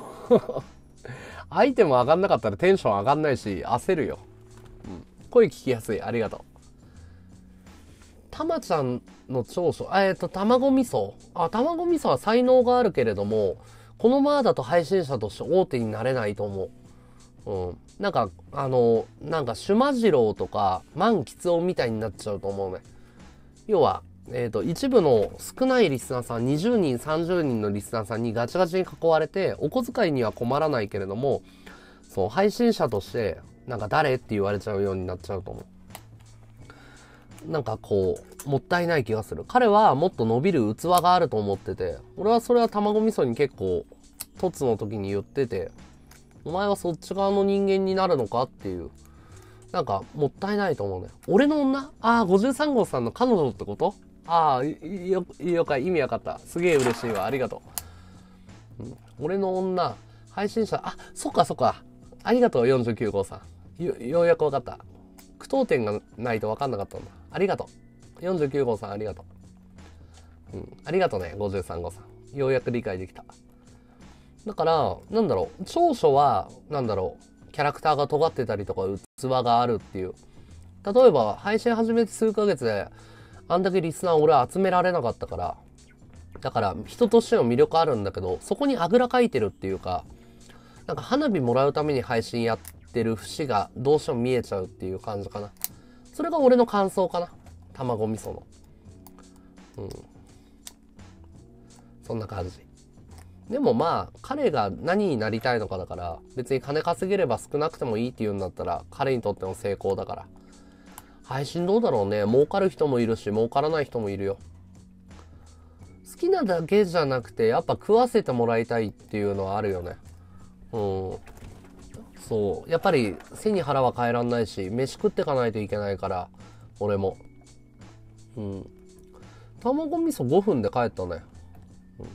アイテム上がんなかったらテンション上がんないし、焦るよ。声聞きやすい。ありがとう。たまちゃんの長所、卵味噌。卵味噌は才能があるけれども、このままだと配信者として大手になれないと思う。なんかシュマジロウとか万吉夫みたいになっちゃうと思うね。要は、一部の少ないリスナーさん、20人、30人のリスナーさんにガチガチに囲われて、お小遣いには困らないけれども、そう、配信者として、なんか誰って言われちゃうようになっちゃうと思う。なんかこう、もったいない気がする。彼はもっと伸びる器があると思ってて、俺はそれは卵味噌に結構、凸の時に言ってて、お前はそっち側の人間になるのかっていう。なんか、もったいないと思うね。俺の女53号さんの彼女ってこと？よか、意味わかった。すげえ嬉しいわ。ありがとう。俺の女、配信者、そっか。ありがとう、49号さん。ようやくわかった。句読点がないとわかんなかったんだ。ありがとう。49号さん、ありがとう。ありがとうね、53号さん。ようやく理解できた。だから、長所は、キャラクターが尖ってたりとか、器があるっていう。例えば、配信始めて数ヶ月で、あんだけリスナー俺は集められなかったから、だから人としての魅力あるんだけど、そこにあぐらかいてるっていうか、なんか花火もらうために配信やってる節がどうしても見えちゃうっていう感じかな。それが俺の感想かな。卵味噌の。そんな感じ。でもまあ、彼が何になりたいのかだから、別に金稼げれば少なくてもいいっていうんだったら、彼にとっての成功だから。配信どうだろうね。儲かる人もいるし、儲からない人もいるよ。好きなだけじゃなくて、やっぱ食わせてもらいたいっていうのはあるよね。うん。そう。やっぱり背に腹は変えらんないし、飯食ってかないといけないから、俺も。うん。卵味噌5分で帰ったね。うん、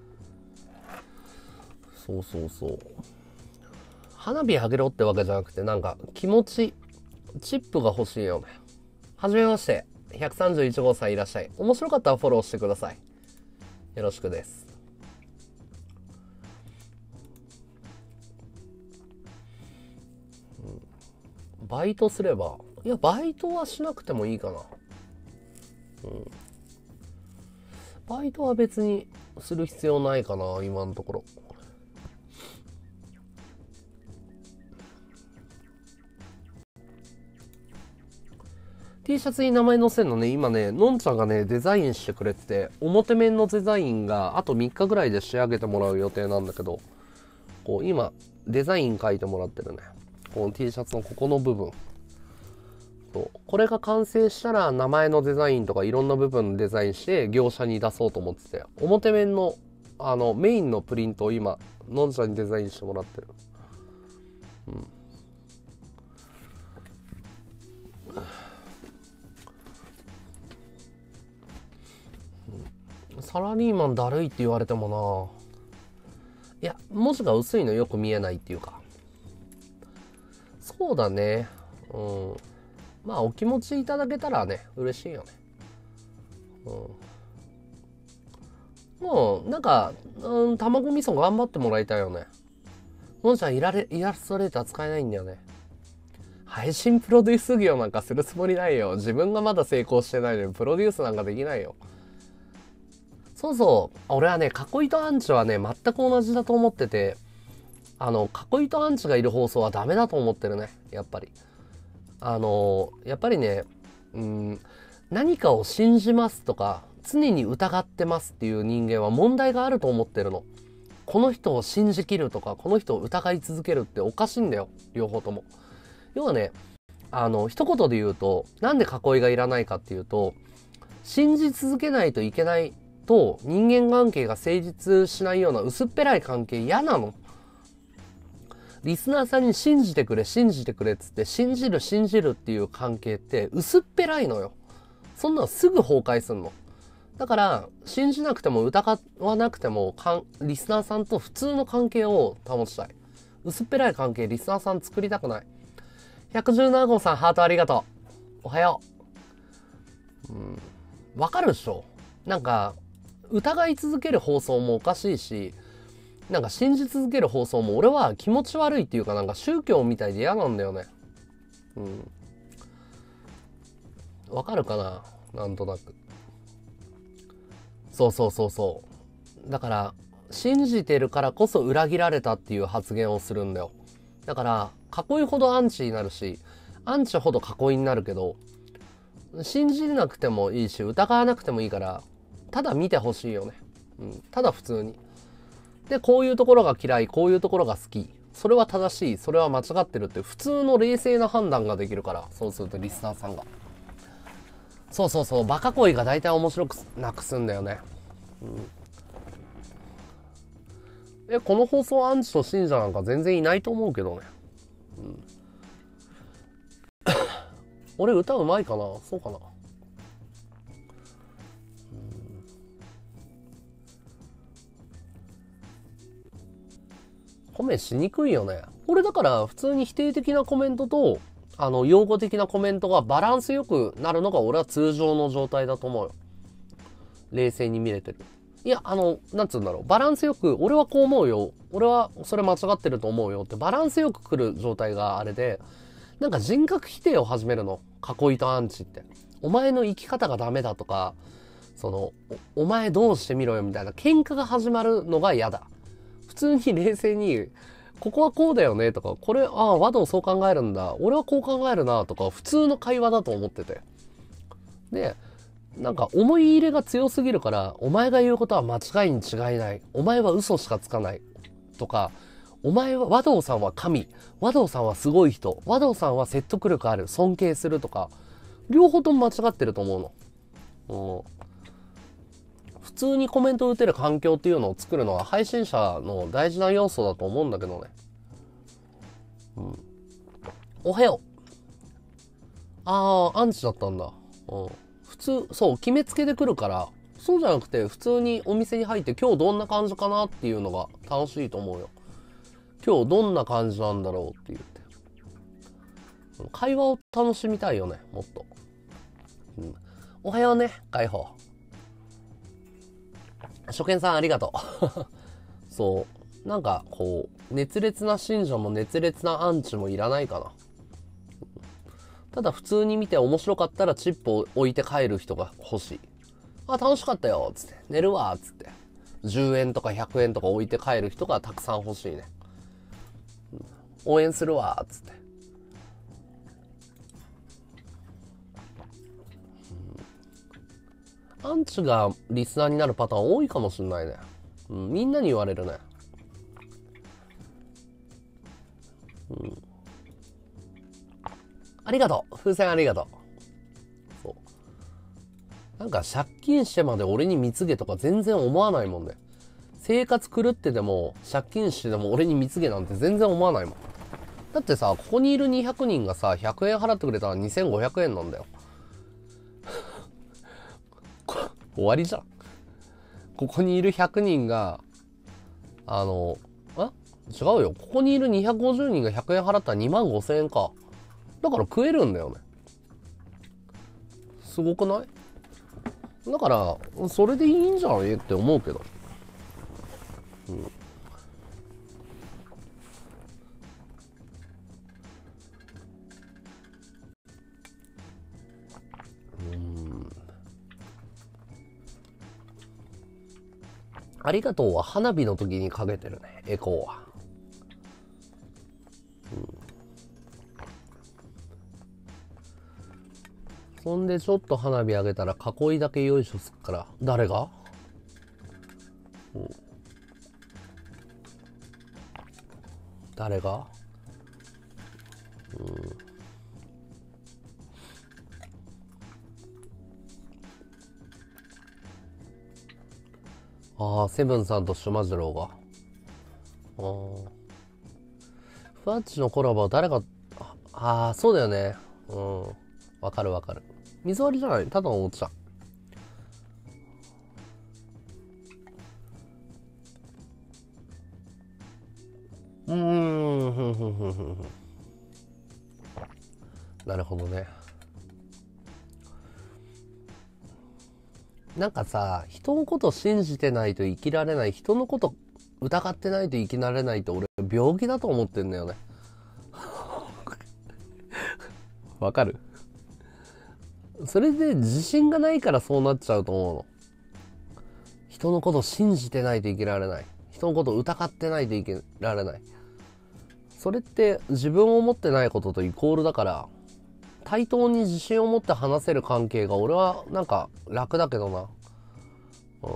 そうそうそう。花火あげろってわけじゃなくて、なんか気持ち、チップが欲しいよね。はじめまして。131号さんいらっしゃい。面白かったらフォローしてください。よろしくです。バイトすれば、いや、バイトはしなくてもいいかな。うん。バイトは別にする必要ないかな、今のところ。T シャツに名前載せるのね、今ね、のんちゃんがね、デザインしてくれてて、表面のデザインがあと3日ぐらいで仕上げてもらう予定なんだけど、こう今、デザイン書いてもらってるね。この T シャツのここの部分。これが完成したら名前のデザインとかいろんな部分のデザインして業者に出そうと思ってて、表面のメインのプリントを今、のんちゃんにデザインしてもらってる。サラリーマンだるいって言われてもな、いや、文字が薄いのよく見えないっていうか。そうだね。うん。まあ、お気持ちいただけたらね、嬉しいよね。うん。もう、なんか、卵味噌頑張ってもらいたいよね。のんちゃんイラストレーター使えないんだよね。配信プロデュース業なんかするつもりないよ。自分がまだ成功してないのにプロデュースなんかできないよ。そうそう。俺はね、囲いとアンチはね、全く同じだと思ってて、囲いとアンチがいる放送はダメだと思ってるね。やっぱり。やっぱりね、何かを信じますとか、常に疑ってますっていう人間は問題があると思ってるの。この人を信じきるとか、この人を疑い続けるっておかしいんだよ。両方とも。要はね、一言で言うと、なんで囲いがいらないかっていうと、信じ続けないといけないと人間関係が成立しないような薄っぺらい関係嫌なの。リスナーさんに信じてくれっつって信じるっていう関係って薄っぺらいのよ。そんなのすぐ崩壊すんの。だから信じなくても疑わなくてもリスナーさんと普通の関係を保ちたい。薄っぺらい関係リスナーさん作りたくない。117号さんハートありがとう。おはよう。わかるでしょ。なんか疑い続ける放送もおかしいし、なんか信じ続ける放送も俺は気持ち悪いっていうか、なんか宗教みたいで嫌なんだよね。わかるかな、なんとなく。そうだから信じてるからこそ裏切られたっていう発言をするんだよ。だから囲いほどアンチになるし、アンチほど囲いになるけど、信じなくてもいいし疑わなくてもいいから、ただ見てほしいよね。ただ普通に。で、こういうところが嫌い、こういうところが好き、それは正しい、それは間違ってるって普通の冷静な判断ができるから、そうするとリスナーさんが。バカ恋が大体面白くなくすんだよね。この放送アンチと信者なんか全然いないと思うけどね。俺歌うまいかな、そうかな。コメントしにくいよね。俺だから普通に否定的なコメントと用語的なコメントがバランスよくなるのが俺は通常の状態だと思うよ。冷静に見れてる。いや、なんつうんだろう。バランスよく、俺はこう思うよ。俺はそれ間違ってると思うよってバランスよく来る状態があれで、なんか人格否定を始めるの。囲いとアンチって。お前の生き方がダメだとか、お前どうしてみろよみたいな喧嘩が始まるのが嫌だ。普通に冷静に、ここはこうだよねとか、これ、和道そう考えるんだ。俺はこう考えるなとか、普通の会話だと思ってて。で、なんか思い入れが強すぎるから、お前が言うことは間違いに違いない。お前は嘘しかつかない。とか、お前は、和道さんは神。和道さんはすごい人。和道さんは説得力ある。尊敬するとか、両方とも間違ってると思うの。 普通にコメント打てる環境っていうのを作るのは配信者の大事な要素だと思うんだけどね。うん。おはよう。ああ、アンチだったんだ。うん。普通、そう、決めつけてくるから、そうじゃなくて、普通にお店に入って今日どんな感じかなっていうのが楽しいと思うよ。今日どんな感じなんだろうって言って。会話を楽しみたいよね、もっと。うん、おはようね、解放。初見さんありがとう。そう。なんか、こう、熱烈な信者も熱烈なアンチもいらないかな。ただ普通に見て面白かったらチップを置いて帰る人が欲しい。あ、楽しかったよ、つって。寝るわ、つって。10円とか100円とか置いて帰る人がたくさん欲しいね。応援するわ、つって。アンチがリスナーになるパターン多いかもしんないね。うん、みんなに言われるね。うん。ありがとう。風船ありがとう。そう。なんか借金してまで俺に貢げとか全然思わないもんね。生活狂ってでも借金してでも俺に貢げなんて全然思わないもん。だってさ、ここにいる200人がさ、100円払ってくれたら2500円なんだよ。終わりじゃん。ここにいる100人が、違うよ。ここにいる250人が100円払ったら2万5千円か。だから食えるんだよね。すごくない？だから、それでいいんじゃんって思うけど。うん。ありがとうは花火の時にかけてるね、エコーは。うん。そんでちょっと花火上げたら囲いだけよいしょすっから。誰が？うん。誰が？うん。ああ、セブンさんとシュマジローが。ああ。ふわっちのコラボは誰が、ああ、そうだよね。うん。わかるわかる。水割りじゃない？ただのお茶。ふんふんふんふんふん。なるほどね。なんかさ、人のこと信じてないと生きられない、人のこと疑ってないと生きられないって俺病気だと思ってんだよね。わかる？それで自信がないからそうなっちゃうと思うの。人のこと信じてないと生きられない。人のこと疑ってないと生きられない。それって自分を持ってないこととイコールだから、対等に自信を持って話せる関係が俺はなんか楽だけどな。うん。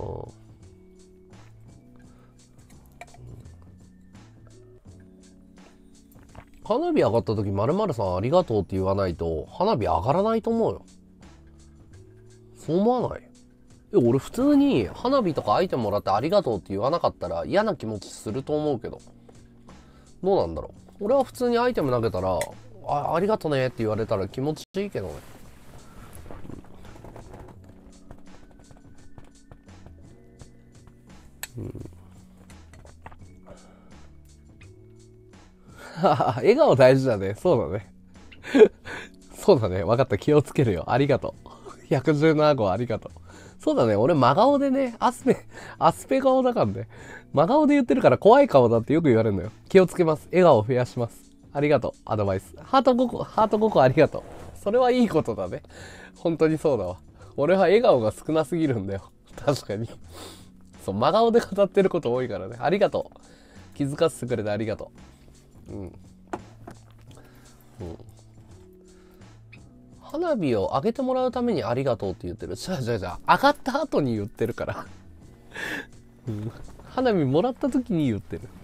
花火上がった時〇〇さんありがとうって言わないと花火上がらないと思うよ。そう思わない？俺普通に花火とかアイテムもらってありがとうって言わなかったら嫌な気持ちすると思うけど。どうなんだろう。俺は普通にアイテム投げたら、ありがとねって言われたら気持ちいいけどね。うん。笑顔大事だね。そうだね。そうだね。わかった。気をつけるよ。ありがとう。117号ありがとう。そうだね。俺真顔でね、アスペ顔だからね。真顔で言ってるから怖い顔だってよく言われるのよ。気をつけます。笑顔を増やします。ありがとう。アドバイス。ハート5個ありがとう。それはいいことだね。本当にそうだわ。俺は笑顔が少なすぎるんだよ。確かに。そう、真顔で語ってること多いからね。ありがとう。気づかせてくれてありがとう。うん。うん。花火を上げてもらうためにありがとうって言ってる。じゃあ、上がった後に言ってるから。うん、花火もらった時に言ってる。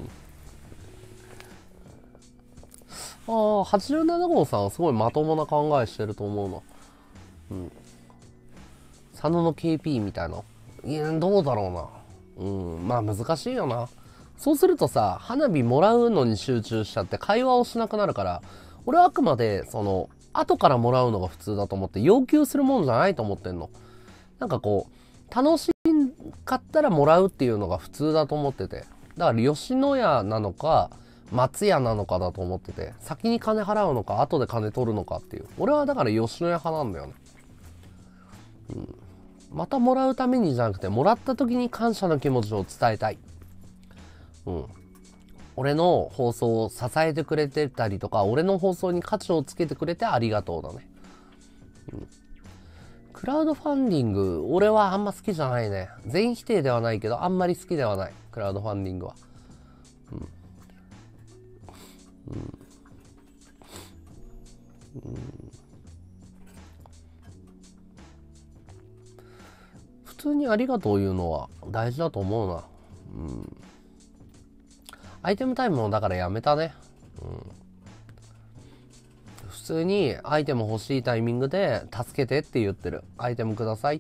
うん、ああ、87号さんはすごいまともな考えしてると思うの。うん。佐野の KP みたいな。 いや、どうだろうな。まあ難しいよな。そうするとさ、花火もらうのに集中しちゃって会話をしなくなるから、俺はあくまで、後からもらうのが普通だと思って、要求するもんじゃないと思ってんの。なんかこう、楽しかったらもらうっていうのが普通だと思ってて。だから吉野家なのか、松屋なのかだと思ってて、先に金払うのか、後で金取るのかっていう。俺はだから吉野家派なんだよね。またもらうためにじゃなくて、もらった時に感謝の気持ちを伝えたい。俺の放送を支えてくれてたりとか、俺の放送に価値をつけてくれてありがとうだね。クラウドファンディング、俺はあんま好きじゃないね。全否定ではないけど、あんまり好きではない。クラウドファンディングは。普通にありがとう言うのは大事だと思うな。アイテムタイムもだからやめたね。普通にアイテム欲しいタイミングで助けてって言ってる。アイテムくださいって。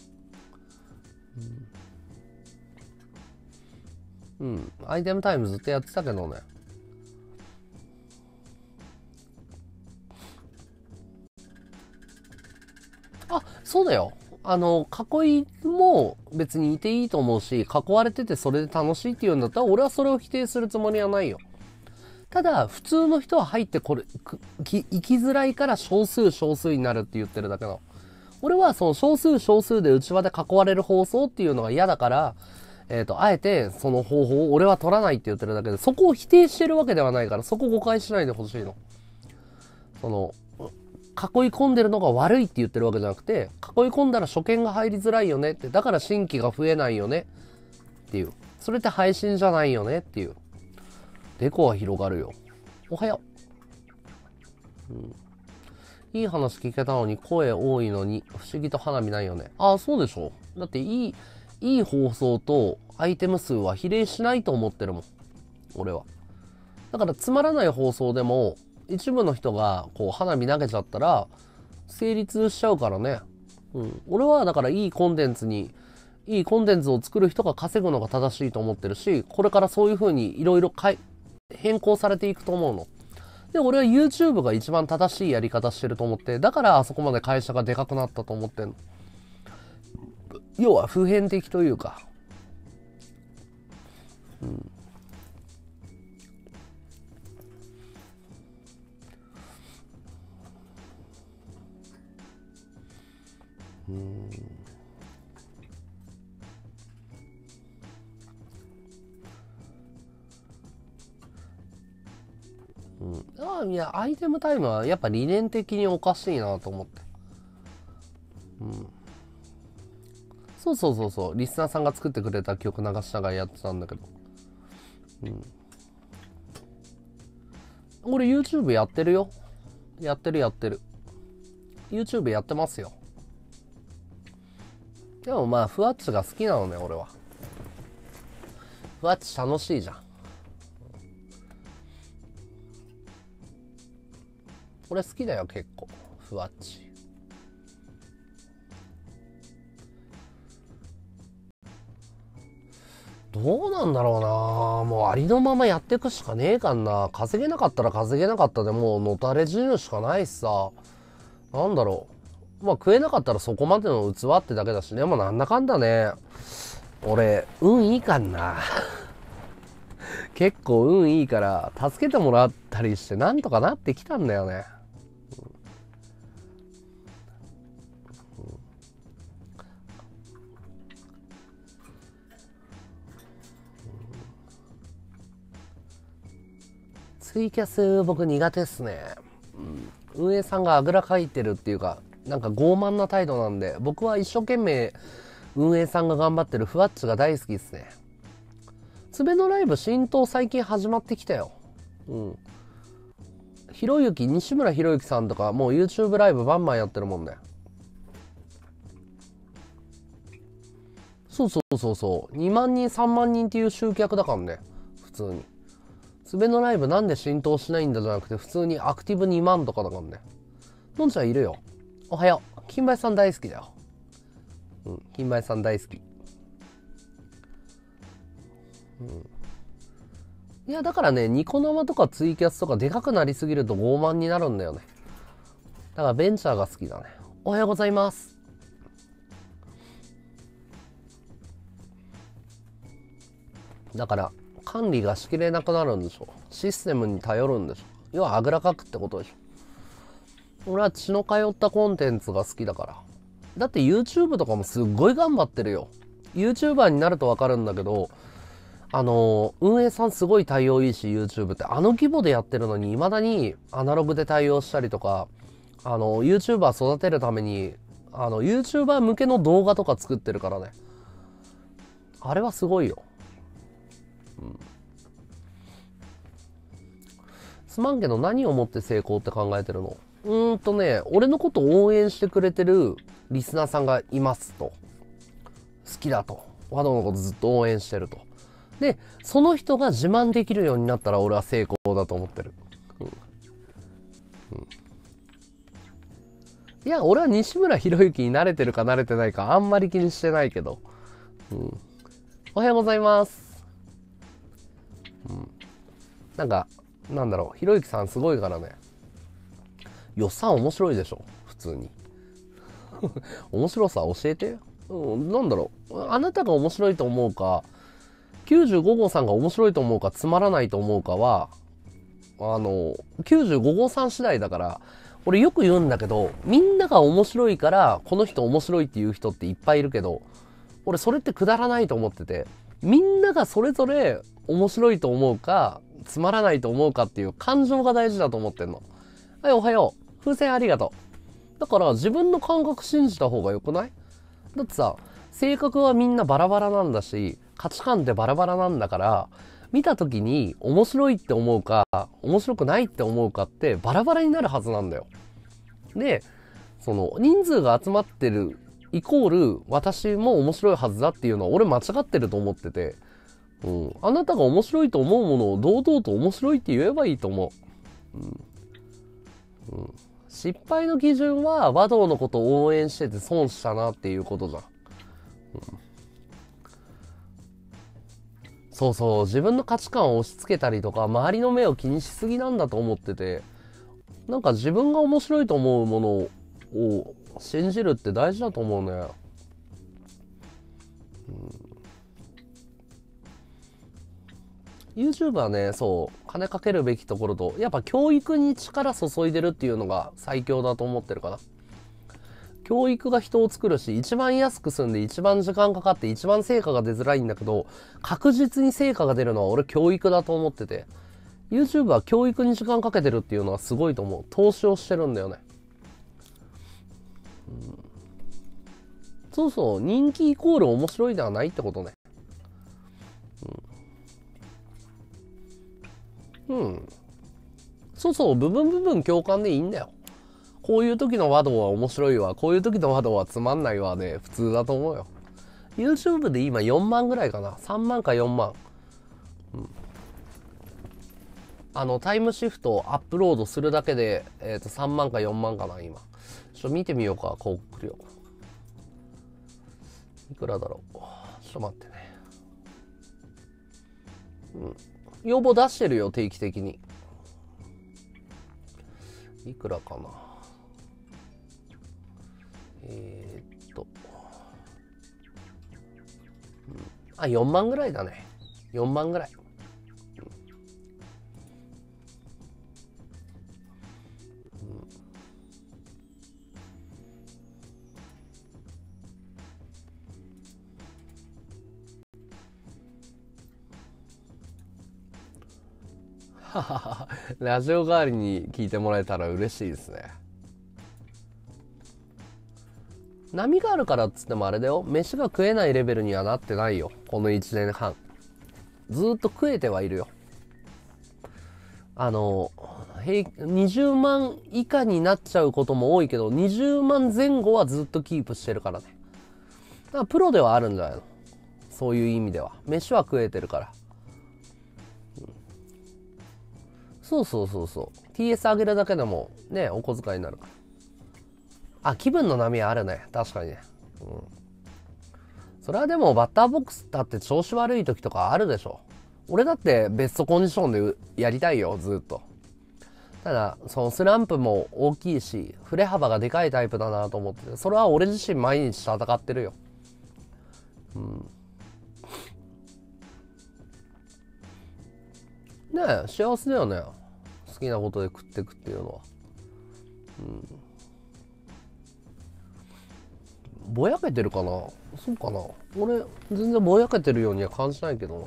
アイテムタイムずっとやってたけどね。あ、そうだよ。囲いも別にいていいと思うし、囲われててそれで楽しいって言うんだったら、俺はそれを否定するつもりはないよ。ただ、普通の人は入って生きづらいから少数になるって言ってるだけなの。俺はその少数で内輪で囲われる放送っていうのが嫌だから、あえてその方法を俺は取らないって言ってるだけで、そこを否定してるわけではないから、そこ誤解しないでほしいの。囲い込んでるのが悪いって言ってるわけじゃなくて、囲い込んだら初見が入りづらいよねって、だから新規が増えないよねっていう。それって配信じゃないよねっていう。デコは広がるよ。おはよう。いい話聞けたのに声多いのに不思議と花火ないよね。ああ、そうでしょ。だっていい放送とアイテム数は比例しないと思ってるもん。俺は。だからつまらない放送でも一部の人がこう花火投げちゃったら成立しちゃうからね。俺はだからいいコンテンツを作る人が稼ぐのが正しいと思ってるし、これからそういう風にいろいろ変更されていくと思うの。で、俺は YouTube が一番正しいやり方してると思って、だからあそこまで会社がでかくなったと思ってんの。要は普遍的というか。いや、アイテムタイムはやっぱ理念的におかしいなと思って。そう。リスナーさんが作ってくれた曲流しながらやってたんだけど。俺 YouTube やってるよ。やってる。YouTube やってますよ。でもまあ、ふわっちが好きなのね、俺は。ふわっち楽しいじゃん。俺好きだよ、結構。ふわっち。どうなんだろうな。もうありのままやっていくしかねえかんな。稼げなかったら稼げなかったでもうのたれ死ぬしかないしさ。なんだろう。まあ食えなかったらそこまでの器ってだけだしね。もうなんだかんだね。俺、運いいかんな。結構運いいから、助けてもらったりしてなんとかなってきたんだよね。ツイキャス僕苦手っすね。運営さんがあぐらかいてるっていうか、なんか傲慢な態度なんで、僕は一生懸命運営さんが頑張ってるふわっちが大好きですね。つべのライブ浸透最近始まってきたよ。西村ひろゆきさんとかもう YouTube ライブバンバンやってるもんね。そう。2万人3万人っていう集客だからね。普通に。つべのライブなんで浸透しないんだじゃなくて、普通にアクティブ2万とかだからね。のんちゃんいるよ。おはよう。金梅さん大好きだよ。金梅さん大好き。 いや、だからね、ニコ生とかツイキャスとかでかくなりすぎると傲慢になるんだよね。だからベンチャーが好きだね。おはようございます。だから管理がしきれなくなるんでしょ。システムに頼るんでしょ。要はあぐらかくってことでしょ。俺は血の通ったコンテンツが好きだから。だって YouTube とかもすっごい頑張ってるよ。YouTuber になるとわかるんだけど、運営さんすごい対応いいし、YouTube って規模でやってるのに未だにアナログで対応したりとか、YouTuber 育てるためにYouTuber 向けの動画とか作ってるからね。あれはすごいよ。すまんけど何をもって成功って考えてるの？俺のことを応援してくれてるリスナーさんがいますと。好きだと。和道のことずっと応援してると。で、その人が自慢できるようになったら俺は成功だと思ってる。いや、俺は西村博之に慣れてるか慣れてないかあんまり気にしてないけど。おはようございます。なんだろう、博之さんすごいからね。よっさん面白いでしょ、普通に。面白さ教えて。なんだろう、あなたが面白いと思うか、95号さんが面白いと思うか、つまらないと思うかは、95号さん次第だから、俺よく言うんだけど、みんなが面白いから、この人面白いっていう人っていっぱいいるけど、俺それってくだらないと思ってて、みんながそれぞれ面白いと思うか、つまらないと思うかっていう感情が大事だと思ってんの。はい、おはよう。風船ありがとう。だから自分の感覚信じた方がよくない？だってさ、性格はみんなバラバラなんだし、価値観ってバラバラなんだから、見た時に面白いって思うか、面白くないって思うかってバラバラになるはずなんだよ。で、その人数が集まってるイコール私も面白いはずだっていうのは俺間違ってると思ってて、あなたが面白いと思うものを堂々と面白いって言えばいいと思う。失敗の基準は和道のことを応援してて損したなっていうことじゃん。そうそう、自分の価値観を押し付けたりとか周りの目を気にしすぎなんだと思ってて、なんか自分が面白いと思うものを信じるって大事だと思うね。YouTube はね、そう、金かけるべきところと、やっぱ教育に力注いでるっていうのが最強だと思ってるかな。教育が人を作るし、一番安く済んで一番時間かかって一番成果が出づらいんだけど、確実に成果が出るのは俺教育だと思ってて、YouTube は教育に時間かけてるっていうのはすごいと思う。投資をしてるんだよね。そうそう、人気イコール面白いではないってことね。そうそう、部分共感でいいんだよ。こういう時の和道は面白いわ、こういう時の和道はつまんないわで、普通だと思うよ。YouTube で今4万ぐらいかな。3万か4万。タイムシフトをアップロードするだけで、3万か4万かな、今。ちょっと見てみようか、こう来るよ。いくらだろう。ちょっと待ってね。要望出してるよ、定期的に。いくらかな。4万ぐらいだね。4万ぐらい。ラジオ代わりに聞いてもらえたら嬉しいですね。波があるからっつってもあれだよ。飯が食えないレベルにはなってないよ。この1年半。ずっと食えてはいるよ。20万以下になっちゃうことも多いけど、20万前後はずっとキープしてるからね。だからプロではあるんじゃないの？そういう意味では。飯は食えてるから。そうそうそうそう。TS 上げるだけでもね、お小遣いになるから。気分の波はあるね。確かにね。それはでもバッターボックスだって調子悪い時とかあるでしょ。 俺だってベストコンディションでやりたいよ、ずっと。ただ、そのスランプも大きいし、振れ幅がでかいタイプだなと思ってて、それは俺自身毎日戦ってるよ。ねえ、幸せだよね。好きなことで食っていくっていうのは。ぼやけてるかな？そうかな？俺、全然ぼやけてるようには感じないけどな。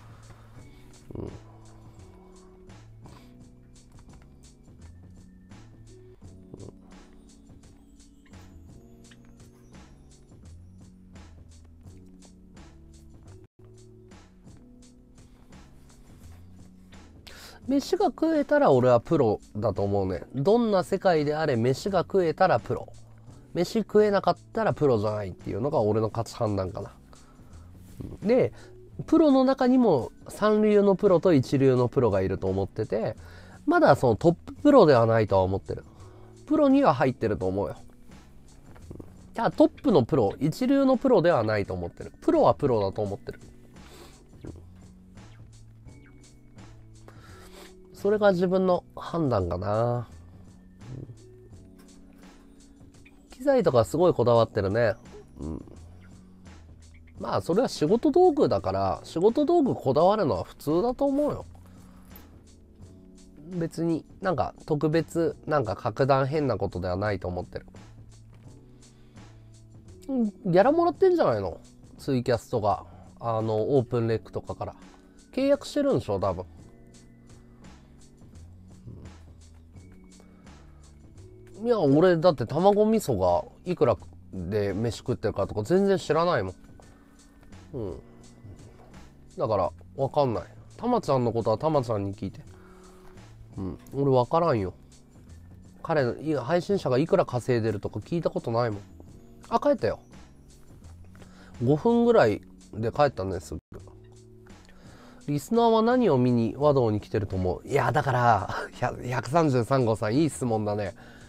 飯が食えたら俺はプロだと思うね。どんな世界であれ飯が食えたらプロ。飯食えなかったらプロじゃないっていうのが俺の価値判断かな。で、プロの中にも三流のプロと一流のプロがいると思ってて、まだそのトッププロではないとは思ってる。プロには入ってると思うよ。じゃあトップのプロ、一流のプロではないと思ってる。プロはプロだと思ってる。それが自分の判断かな。機材とかすごいこだわってるね。まあそれは仕事道具だから、仕事道具こだわるのは普通だと思うよ。別になんか特別なんか格段変なことではないと思ってる。ギャラもらってんじゃないの？ツイキャスとかオープンレックとかから契約してるんでしょ、多分。いや、俺だって卵味噌がいくらで飯食ってるかとか全然知らないもん。だから分かんない。たまちゃんのことはたまちゃんに聞いて。俺分からんよ。配信者がいくら稼いでるとか聞いたことないもん。あ、帰ったよ。5分ぐらいで帰ったんです。リスナーは何を見に和道に来てると思う？いや、だから133号さん、いい質問だね。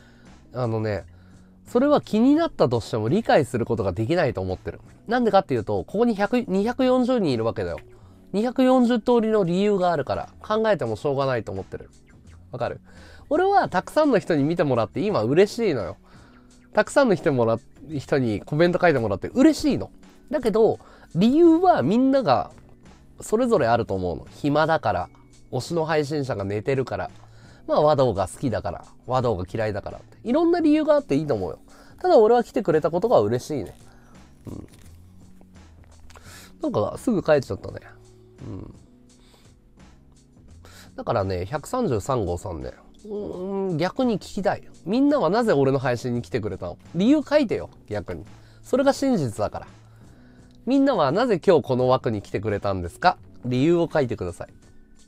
それは気になったとしても理解することができないと思ってる。なんでかっていうと、ここに240人いるわけだよ。240通りの理由があるから考えてもしょうがないと思ってる。わかる？俺はたくさんの人に見てもらって今嬉しいのよ。たくさんの人にコメント書いてもらって嬉しいの。だけど、理由はみんながそれぞれあると思うの。暇だから、推しの配信者が寝てるから、まあ和道が好きだから、和道が嫌いだからって。いろんな理由があっていいと思うよ。ただ俺は来てくれたことが嬉しいね。なんかすぐ帰っちゃったね。だからね、133号さんね、逆に聞きたい。みんなはなぜ俺の配信に来てくれたの？理由書いてよ、逆に。それが真実だから。みんなはなぜ今日この枠に来てくれたんですか？理由を書いてください。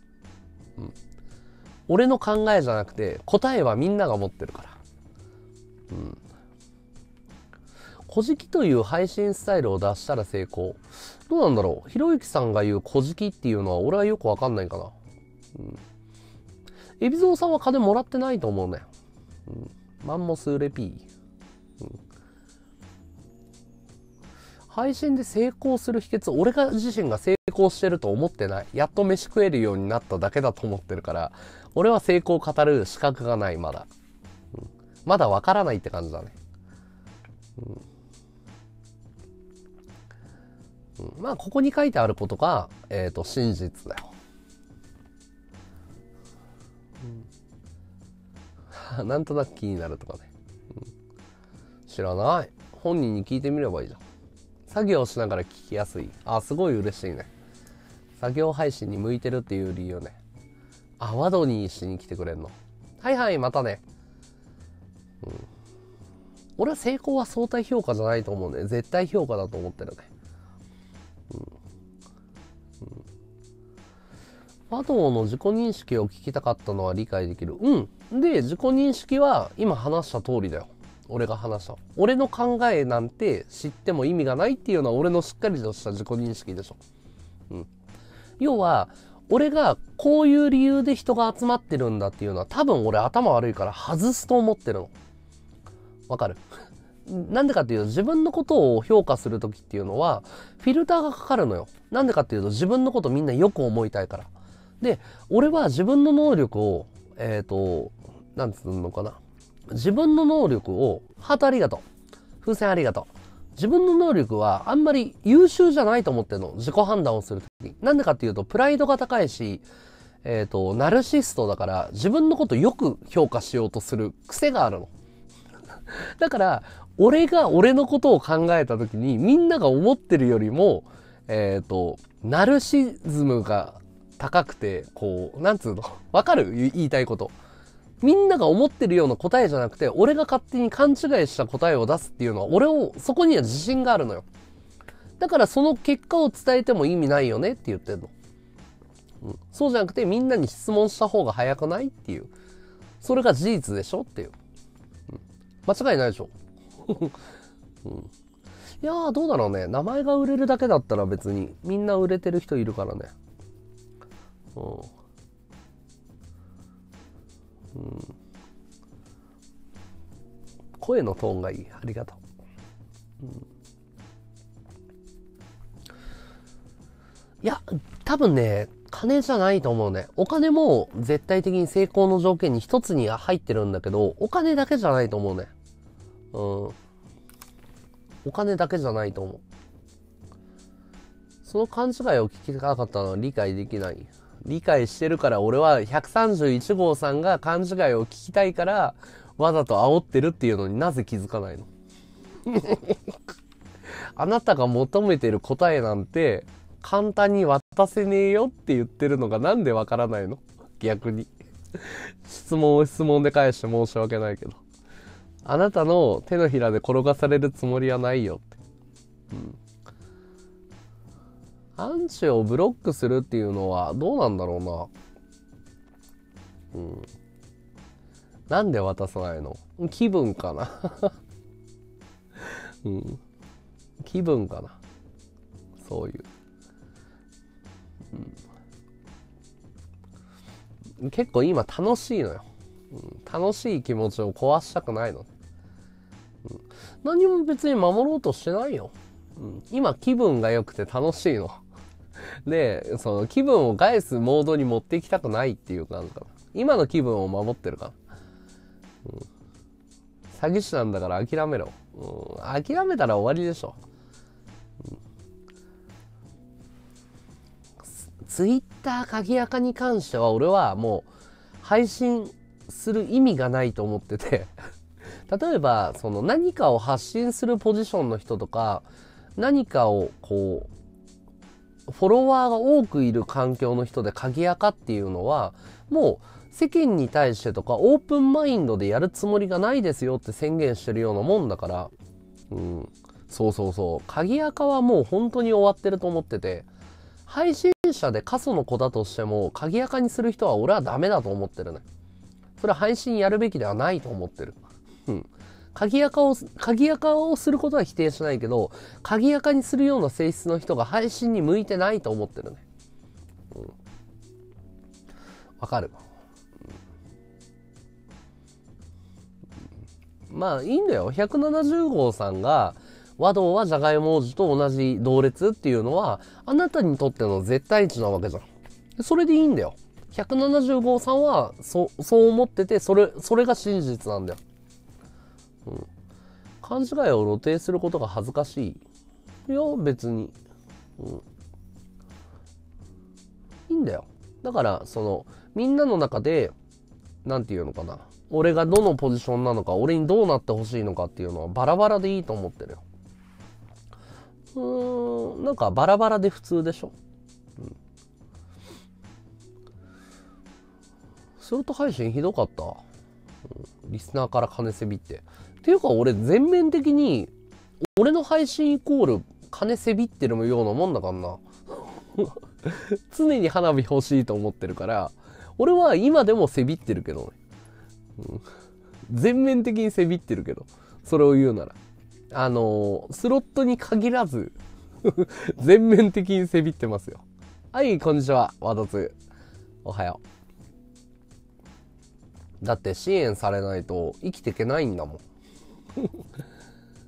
俺の考えじゃなくて、答えはみんなが持ってるから。古事記という配信スタイルを出したら成功。どうなんだろう？ひろゆきさんが言う古事記っていうのは俺はよくわかんないかな。海老蔵さんは金もらってないと思うね。マンモスレピー。配信で成功する秘訣、俺が自身が成功してると思ってない。やっと飯食えるようになっただけだと思ってるから、俺は成功を語る資格がない、まだ。まだわからないって感じだね。まあ、ここに書いてあることが、真実だよ。なんとなく気になるとかね。知らない。本人に聞いてみればいいじゃん。作業しながら聞きやすい。あ、すごい嬉しいね。作業配信に向いてるっていう理由ね。あ、和道にしに来てくれんの。はいはい、またね。俺は成功は相対評価じゃないと思うね。絶対評価だと思ってるね。和道の自己認識を聞きたかったのは理解できる。で、自己認識は今話した通りだよ。俺が話した。俺の考えなんて知っても意味がないっていうのは俺のしっかりとした自己認識でしょ。要は、俺がこういう理由で人が集まってるんだっていうのは多分俺頭悪いから外すと思ってるの。わかる？ なんでかっていうと、自分のことを評価するときっていうのは、フィルターがかかるのよ。なんでかっていうと、自分のことみんなよく思いたいから。で、俺は自分の能力を、なんつうのかな。自分の能力を、ハートありがとう。風船ありがとう。自分の能力はあんまり優秀じゃないと思ってるの。自己判断をするときに。なんでかっていうと、プライドが高いし、ナルシストだから、自分のことよく評価しようとする癖があるの。だから、俺が俺のことを考えたときに、みんなが思ってるよりも、ナルシズムが高くて、こう、なんつうのわかる？言いたいこと。みんなが思ってるような答えじゃなくて、俺が勝手に勘違いした答えを出すっていうのは、そこには自信があるのよ。だからその結果を伝えても意味ないよねって言ってんの。そうじゃなくて、みんなに質問した方が早くないっていう。それが事実でしょっていう。間違いないでしょ。いやー、どうだろうね。名前が売れるだけだったら別にみんな売れてる人いるからね。声のトーンがいい。ありがとう。いや、多分ね、金じゃないと思うね。お金も絶対的に成功の条件に一つには入ってるんだけど、お金だけじゃないと思うね。お金だけじゃないと思う。その勘違いを聞きたかったのは理解できない。理解してるから俺は131号さんが勘違いを聞きたいからわざと煽ってるっていうのになぜ気づかないの？あなたが求めてる答えなんて簡単に渡せねえよって言ってるのがなんでわからないの？逆に。質問を質問で返して申し訳ないけど。あなたの手のひらで転がされるつもりはないよって。アンチをブロックするっていうのはどうなんだろうな。なんで渡さないの？気分かな。気分かな。そういう。結構今楽しいのよ。楽しい気持ちを壊したくないの。何も別に守ろうとしてないよ。今気分が良くて楽しいの。で、その気分を返すモードに持っていきたくないっていう感じかな。今の気分を守ってるから。詐欺師なんだから諦めろ。諦めたら終わりでしょ。ツイッター鍵垢に関しては俺はもう配信する意味がないと思ってて例えばその何かを発信するポジションの人とか何かをこうフォロワーが多くいる環境の人で鍵垢っていうのはもう世間に対してとかオープンマインドでやるつもりがないですよって宣言してるようなもんだから、そう鍵垢はもう本当に終わってると思ってて、配信者で過疎の子だとしても鍵垢にする人は俺はダメだと思ってるね。それは配信やるべきではないと思ってる。鍵垢をすることは否定しないけど、鍵垢にするような性質の人が配信に向いてないと思ってるね。わかる？まあいいんだよ。170号さんが和道はじゃがいも王子と同じ同列っていうのはあなたにとっての絶対値なわけじゃん。それでいいんだよ。170号さんはそう思っててそれが真実なんだよ。勘違いを露呈することが恥ずかしい。いや別に、いいんだよ。だからそのみんなの中でなんていうのかな、俺がどのポジションなのか、俺にどうなってほしいのかっていうのはバラバラでいいと思ってるよ。なんかバラバラで普通でしょ。スロット配信ひどかった。リスナーから金せびって。っていうか俺全面的に俺の配信イコール金せびってるようなもんだからな。常に花火欲しいと思ってるから、俺は今でもせびってるけどね。全面的にせびってるけど、それを言うなら。スロットに限らず、全面的にせびってますよ。はい、こんにちは。ワドツ。おはよう。だって支援されないと生きていけないんだもん。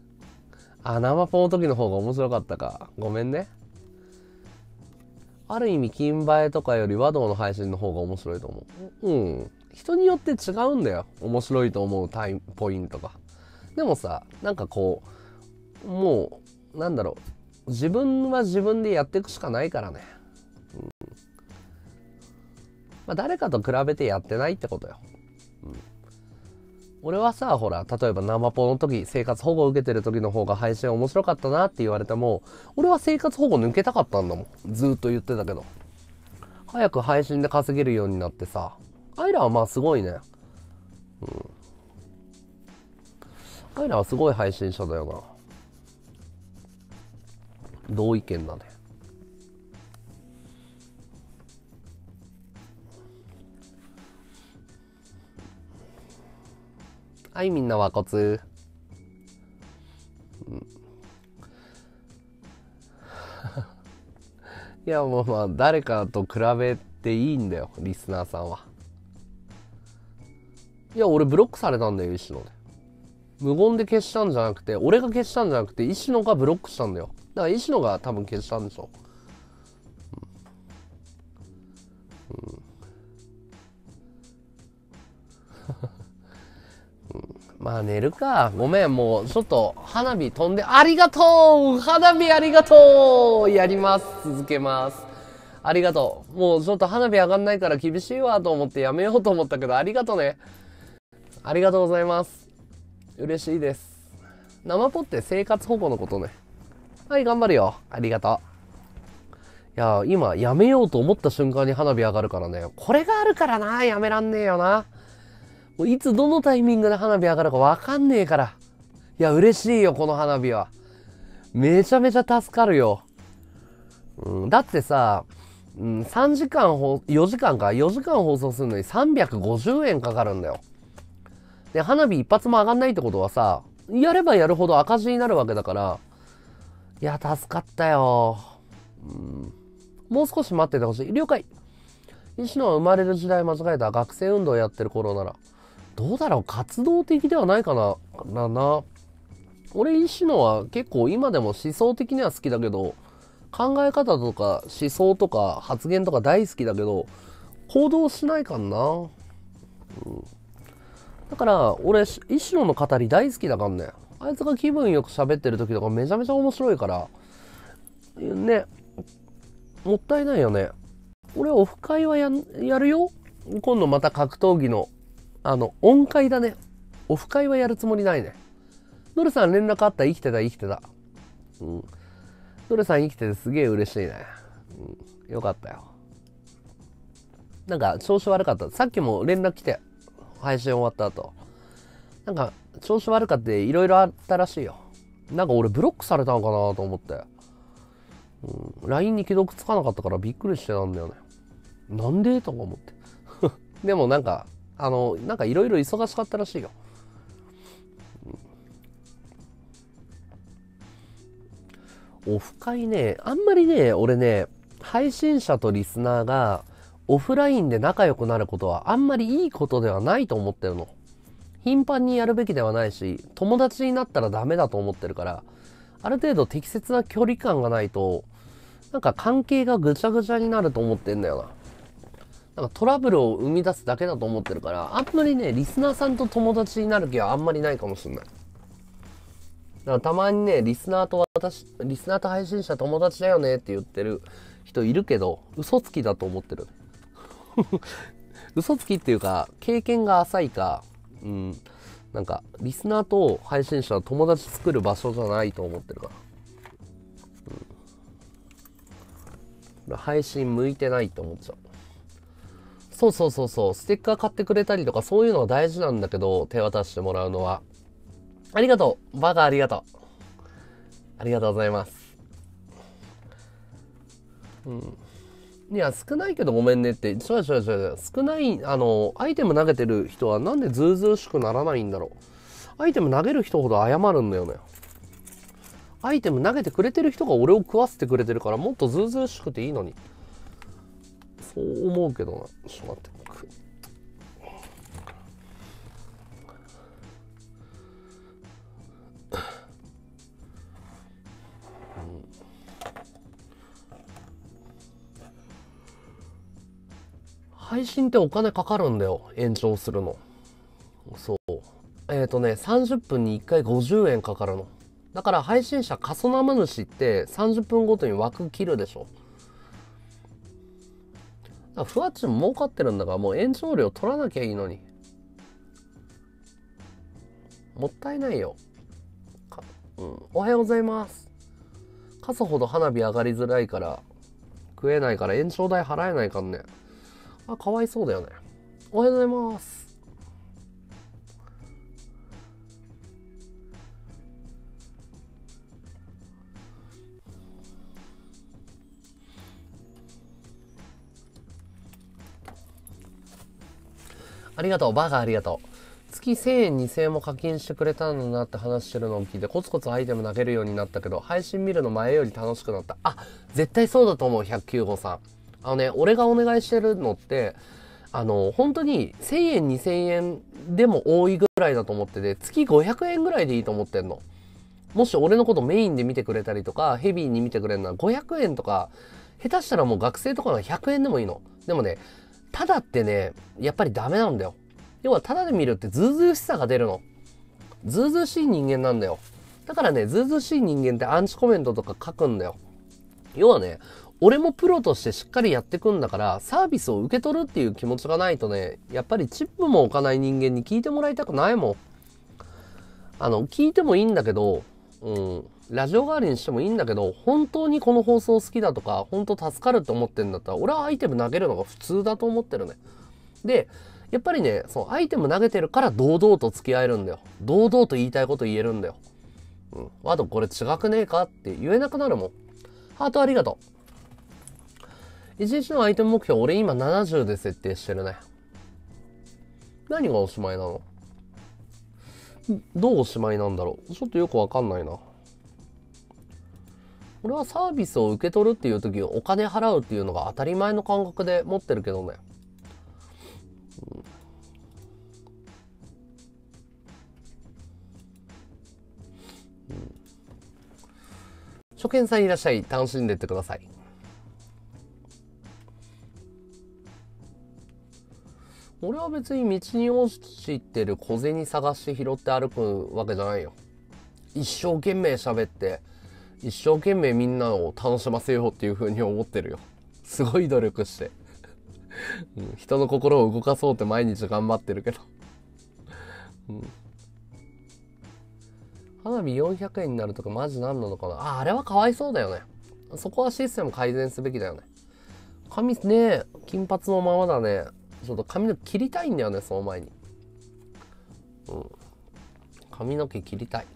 あ、生ポの時の方が面白かったか。ごめんね。ある意味、金映えとかより和道の配信の方が面白いと思う。うん。人によって違うんだよ。面白いと思うポイントが。でもさ、なんかこう、もう、なんだろう。自分は自分でやっていくしかないからね。まあ、誰かと比べてやってないってことよ。俺はさ、ほら、例えば生ポの時、生活保護を受けてる時の方が配信面白かったなって言われても、俺は生活保護抜けたかったんだもん。ずーっと言ってたけど。早く配信で稼げるようになってさ。アイラはまあすごいね。アイラはすごい配信者だよな。同意見だね。はい、みんな和骨。いや、もうまあ、誰かと比べていいんだよ、リスナーさんは。いや、俺ブロックされたんだよ、石野で。無言で消したんじゃなくて、俺が消したんじゃなくて、石野がブロックしたんだよ。だから石野が多分消したんでしょ。まあ寝るか。ごめん、もうちょっと花火飛んで、ありがとう花火ありがとうやります。続けます。ありがとう。もうちょっと花火上がんないから厳しいわと思ってやめようと思ったけど、ありがとね。ありがとうございます。嬉しいです。生ポって生活保護のことね。はい、頑張るよ。ありがとう。いや、今、やめようと思った瞬間に花火上がるからね。これがあるからな、やめらんねえよな。もういつどのタイミングで花火上がるかわかんねえから。いや、嬉しいよ、この花火は。めちゃめちゃ助かるよ。だってさ、3時間4時間か、4時間放送するのに350円かかるんだよ。で、花火一発も上がんないってことはさ、やればやるほど赤字になるわけだから、いや、助かったよ。もう少し待っててほしい。了解。石野は生まれる時代間違えた。学生運動やってる頃なら。どうだろう、活動的ではないかな。俺、石野は結構今でも思想的には好きだけど、考え方とか思想とか発言とか大好きだけど、行動しないかな。だから、俺、石野の語り大好きだからね。あいつが気分よく喋ってる時とかめちゃめちゃ面白いから、ね、もったいないよね。俺、オフ会はやるよ。今度また格闘技の、音階だね。オフ会はやるつもりないね。ドルさん連絡あった？生きてた。ドルさん生きててすげえ嬉しいね。よかったよ。なんか調子悪かった。さっきも連絡来て、配信終わった後。なんか調子悪かっていろいろあったらしいよ。なんか俺ブロックされたのかなと思って。LINE に既読つかなかったからびっくりしてたんだよね。なんでとか思って。でもなんか、なんかいろいろ忙しかったらしいよ。オフ会ね、あんまりね、俺ね、配信者とリスナーがオフラインで仲良くなることはあんまりいいことではないと思ってるの。頻繁にやるべきではないし、友達になったらダメだと思ってるから、ある程度適切な距離感がないと、なんか関係がぐちゃぐちゃになると思ってんだよな。なんかトラブルを生み出すだけだと思ってるから、あんまりね、リスナーさんと友達になる気はあんまりないかもしれない。だからたまにね、リスナーと配信者友達だよねって言ってる人いるけど、嘘つきだと思ってる。嘘つきっていうか、経験が浅いか、なんか、リスナーと配信者は友達作る場所じゃないと思ってるから。配信向いてないって思っちゃう。そう。ステッカー買ってくれたりとかそういうのは大事なんだけど、手渡してもらうのは。ありがとう。バカありがとう。ありがとうございます。いや、少ないけどごめんねって。違う。少ない、アイテム投げてる人はなんでずうずうしくならないんだろう。アイテム投げる人ほど謝るんだよね。アイテム投げてくれてる人が俺を食わせてくれてるからもっとずうずうしくていいのに。そう思うけどな。ちょっと待って。 配信ってお金かかるんだよ、延長するの。そう。30分に1回50円かかるの。だから配信者過疎生主って30分ごとに枠切るでしょ。だからふわっちも儲かってるんだから、もう延長料取らなきゃいいのに。もったいないよ。おはようございます。過疎ほど花火上がりづらいから食えないから延長代払えないかんね。かわいそうだよね。おはようございます。ありがとう、バカありがとう。月1000円2000円も課金してくれたんだなって話してるのを聞いてコツコツアイテム投げるようになったけど、配信見るの前より楽しくなった。絶対そうだと思う。109号さん、俺がお願いしてるのって本当に1000円2000円でも多いぐらいだと思ってて、月500円ぐらいでいいと思ってんの。もし俺のことメインで見てくれたりとかヘビーに見てくれるのは500円とか、下手したらもう学生とかの100円でもいいの。でもね、ただってね、やっぱりダメなんだよ。要はただで見るってズうずうしさが出るの。ズうずうしい人間なんだよ。だからね、ズうずうしい人間ってアンチコメントとか書くんだよ。要はね、俺もプロとしてしっかりやってくんだから、サービスを受け取るっていう気持ちがないとね、やっぱりチップも置かない人間に聞いてもらいたくないもん。聞いてもいいんだけど、ラジオ代わりにしてもいいんだけど、本当にこの放送好きだとか、本当助かるって思ってんだったら、俺はアイテム投げるのが普通だと思ってるね。で、やっぱりね、そう、アイテム投げてるから堂々と付き合えるんだよ。堂々と言いたいこと言えるんだよ。あとこれ違くねえかって言えなくなるもん。ハートありがとう。1日のアイテム目標、俺今70で設定してるね。何がおしまいなの？どうおしまいなんだろう？ちょっとよくわかんないな。俺はサービスを受け取るっていう時お金払うっていうのが当たり前の感覚で持ってるけどね。初見さんいらっしゃい。楽しんでってください。俺は別に道に落ちてる小銭探して拾って歩くわけじゃないよ。一生懸命喋って、一生懸命みんなを楽しませようっていう風に思ってるよ。すごい努力して。人の心を動かそうって毎日頑張ってるけど。花火400円になるとかマジ何なのかな。あれはかわいそうだよね。そこはシステム改善すべきだよね。髪ね、金髪のままだね。ちょっと髪の毛切りたいんだよね、その前に。髪の毛切りたい。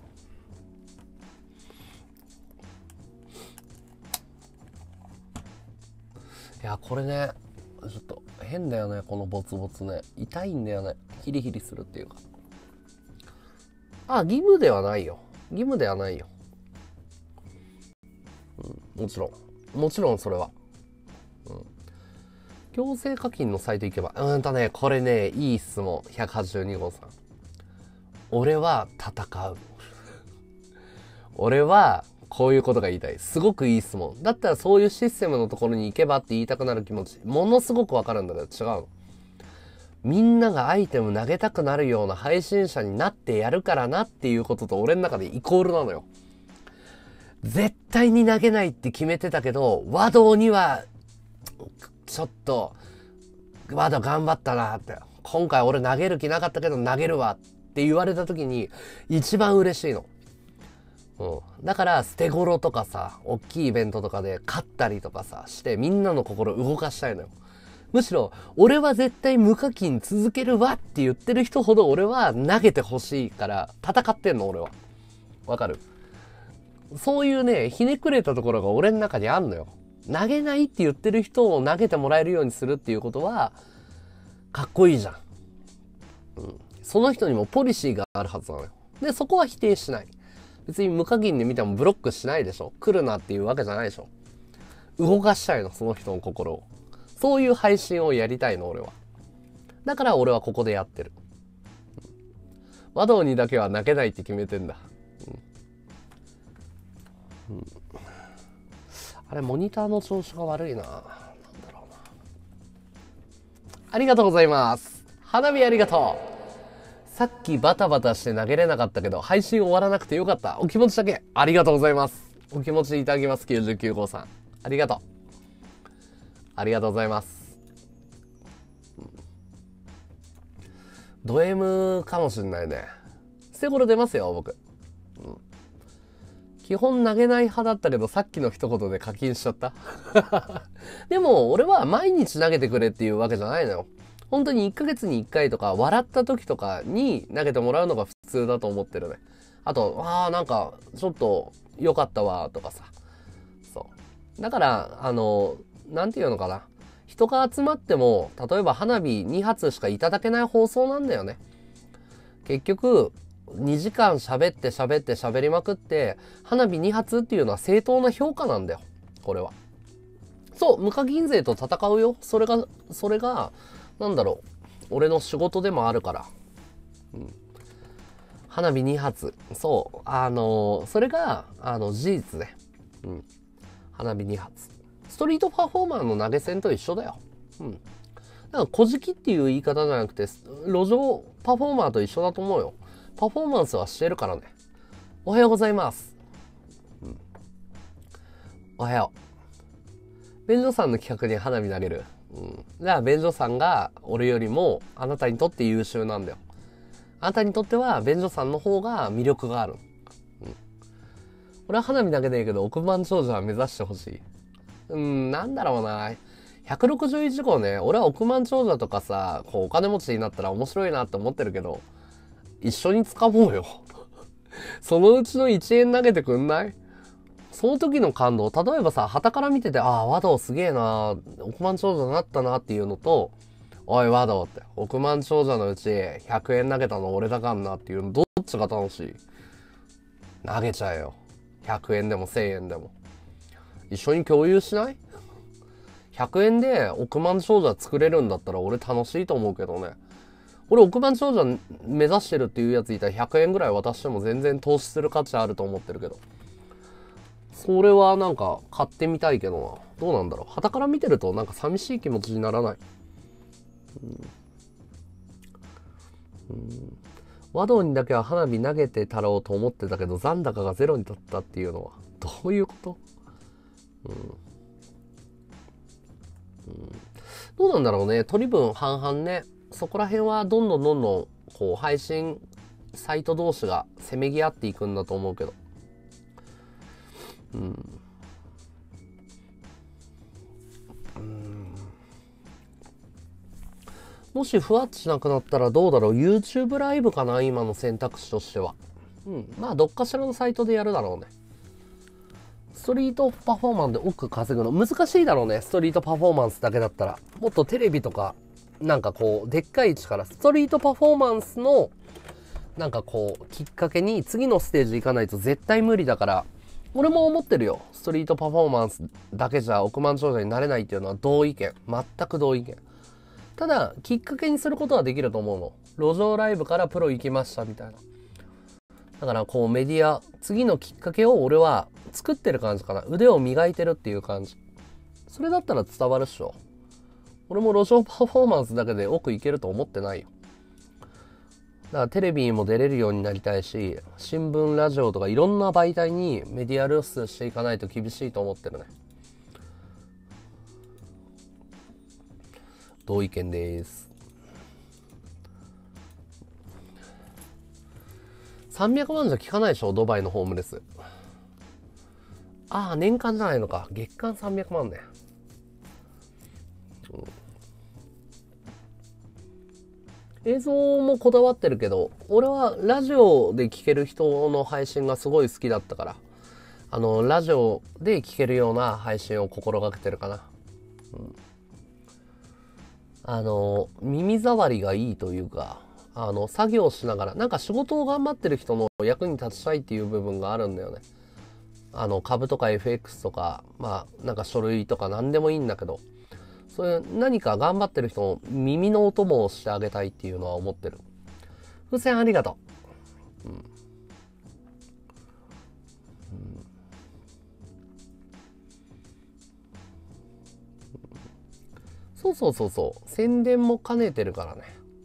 いや、これね、ちょっと変だよね、このボツボツね。痛いんだよね。ヒリヒリするっていうか。義務ではないよ。義務ではないよ。もちろん。もちろんそれは。強制課金のサイト行けば。これね、いい質問。182号さん。俺は戦う。俺は、こういうことが言いたい。すごくいい質問。だったらそういうシステムのところに行けばって言いたくなる気持ち、ものすごくわかるんだけど違うの。みんながアイテム投げたくなるような配信者になってやるからなっていうことと俺の中でイコールなのよ。絶対に投げないって決めてたけど、和道には、ちょっと、和道頑張ったなって。今回俺投げる気なかったけど投げるわって言われた時に一番嬉しいの。だから捨て頃とかさ、大きいイベントとかで勝ったりとかさしてみんなの心動かしたいのよ。むしろ俺は絶対無課金続けるわって言ってる人ほど俺は投げてほしいから戦ってんの俺は。わかる？そういうね、ひねくれたところが俺の中にあんのよ。投げないって言ってる人を投げてもらえるようにするっていうことはかっこいいじゃん。その人にもポリシーがあるはずなのよ。で、そこは否定しない。別に無課金で見てもブロックしないでしょ。来るなっていうわけじゃないでしょ。動かしたいの、その人の心を。そういう配信をやりたいの、俺は。だから俺はここでやってる。和道にだけは泣けないって決めてんだ。あれ、モニターの調子が悪いな。なんだろうな。 ありがとうございます。花火ありがとう。さっきバタバタして投げれなかったけど、配信終わらなくてよかった。お気持ちだけ、ありがとうございます。お気持ちいただきます、99号さん。ありがとう。ありがとうございます。ド M かもしんないね。捨て頃出ますよ、僕。基本投げない派だったけど、さっきの一言で課金しちゃった。でも、俺は毎日投げてくれっていうわけじゃないのよ。本当に1ヶ月に1回とか、笑った時とかに投げてもらうのが普通だと思ってるね。あと、なんか、ちょっと良かったわ、とかさ。そう。だから、なんていうのかな。人が集まっても、例えば花火2発しかいただけない放送なんだよね。結局、2時間喋りまくって、花火2発っていうのは正当な評価なんだよ。これは。そう、無課金税と戦うよ。それが、なんだろう。俺の仕事でもあるから。花火2発。そう。それが、事実ね。花火2発。ストリートパフォーマーの投げ銭と一緒だよ。だから小じきっていう言い方じゃなくて、路上パフォーマーと一緒だと思うよ。パフォーマンスはしてるからね。おはようございます。おはよう。便所さんの企画に花火投げる。じゃあ便所さんが俺よりもあなたにとって優秀なんだよ。あなたにとっては便所さんの方が魅力がある。俺は花火投げねえけど億万長者は目指してほしい。なんだろうな。161号ね、俺は億万長者とかさ、こうお金持ちになったら面白いなって思ってるけど、一緒に掴もうよ。そのうちの1円投げてくんない？その時の感動、例えばさ、旗から見てて、和道すげえな、億万長者になったなっていうのと、おい和道って、億万長者のうち100円投げたの俺だかんなっていうの、どっちが楽しい？投げちゃえよ。100円でも1000円でも。一緒に共有しない？ 100 円で億万長者作れるんだったら俺楽しいと思うけどね。俺億万長者目指してるっていうやついたら100円ぐらい渡しても全然投資する価値あると思ってるけど。それはなんか買ってみたいけどな。どうなんだろう。傍から見てるとなんか寂しい気持ちにならない。和道にだけは花火投げてたろうと思ってたけど残高がゼロになったっていうのはどういうこと？どうなんだろうね。取り分半々ね。そこら辺はどんどんこう配信サイト同士がせめぎ合っていくんだと思うけど。もしふわっちなくなったらどうだろう。 YouTube ライブかな、今の選択肢としては。まあどっかしらのサイトでやるだろうね。ストリートパフォーマンスで億稼ぐの難しいだろうね。ストリートパフォーマンスだけだったら。もっとテレビとかなんかこうでっかい位置からストリートパフォーマンスのなんかこうきっかけに次のステージ行かないと絶対無理だから、俺も思ってるよ。ストリートパフォーマンスだけじゃ億万長者になれないっていうのは同意見。全く同意見。ただ、きっかけにすることはできると思うの。路上ライブからプロ行きましたみたいな。だからこうメディア、次のきっかけを俺は作ってる感じかな。腕を磨いてるっていう感じ。それだったら伝わるっしょ。俺も路上パフォーマンスだけで奥いけると思ってないよ。だからテレビにも出れるようになりたいし、新聞、ラジオとかいろんな媒体にメディア露出していかないと厳しいと思ってるね。同意見です。300万じゃ効かないでしょ、ドバイのホームレス。年間じゃないのか。月間300万ね。映像もこだわってるけど、俺はラジオで聴ける人の配信がすごい好きだったから、ラジオで聴けるような配信を心がけてるかな。耳障りがいいというか、作業しながら、なんか仕事を頑張ってる人の役に立ちたいっていう部分があるんだよね。株とか FX とか、なんか書類とか何でもいいんだけど、そういう何か頑張ってる人の耳のお供をしてあげたいっていうのは思ってる。風船ありがとう。 そうそうそうそう。宣伝も兼ねてるからね。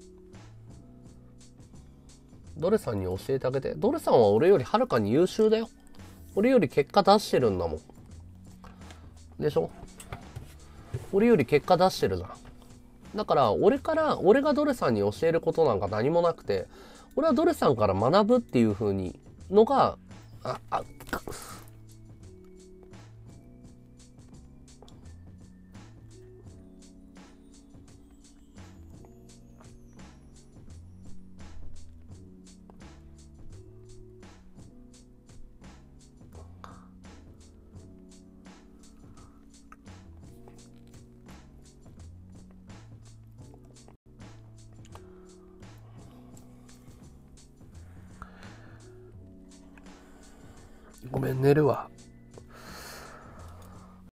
ドレさんに教えてあげて。ドレさんは俺よりはるかに優秀だよ。俺より結果出してるんだもん。でしょ？俺より結果出してるじゃん。だから俺がドレさんに教えることなんか何もなくて、俺はドレさんから学ぶっていう風にのが、ごめん寝るわ。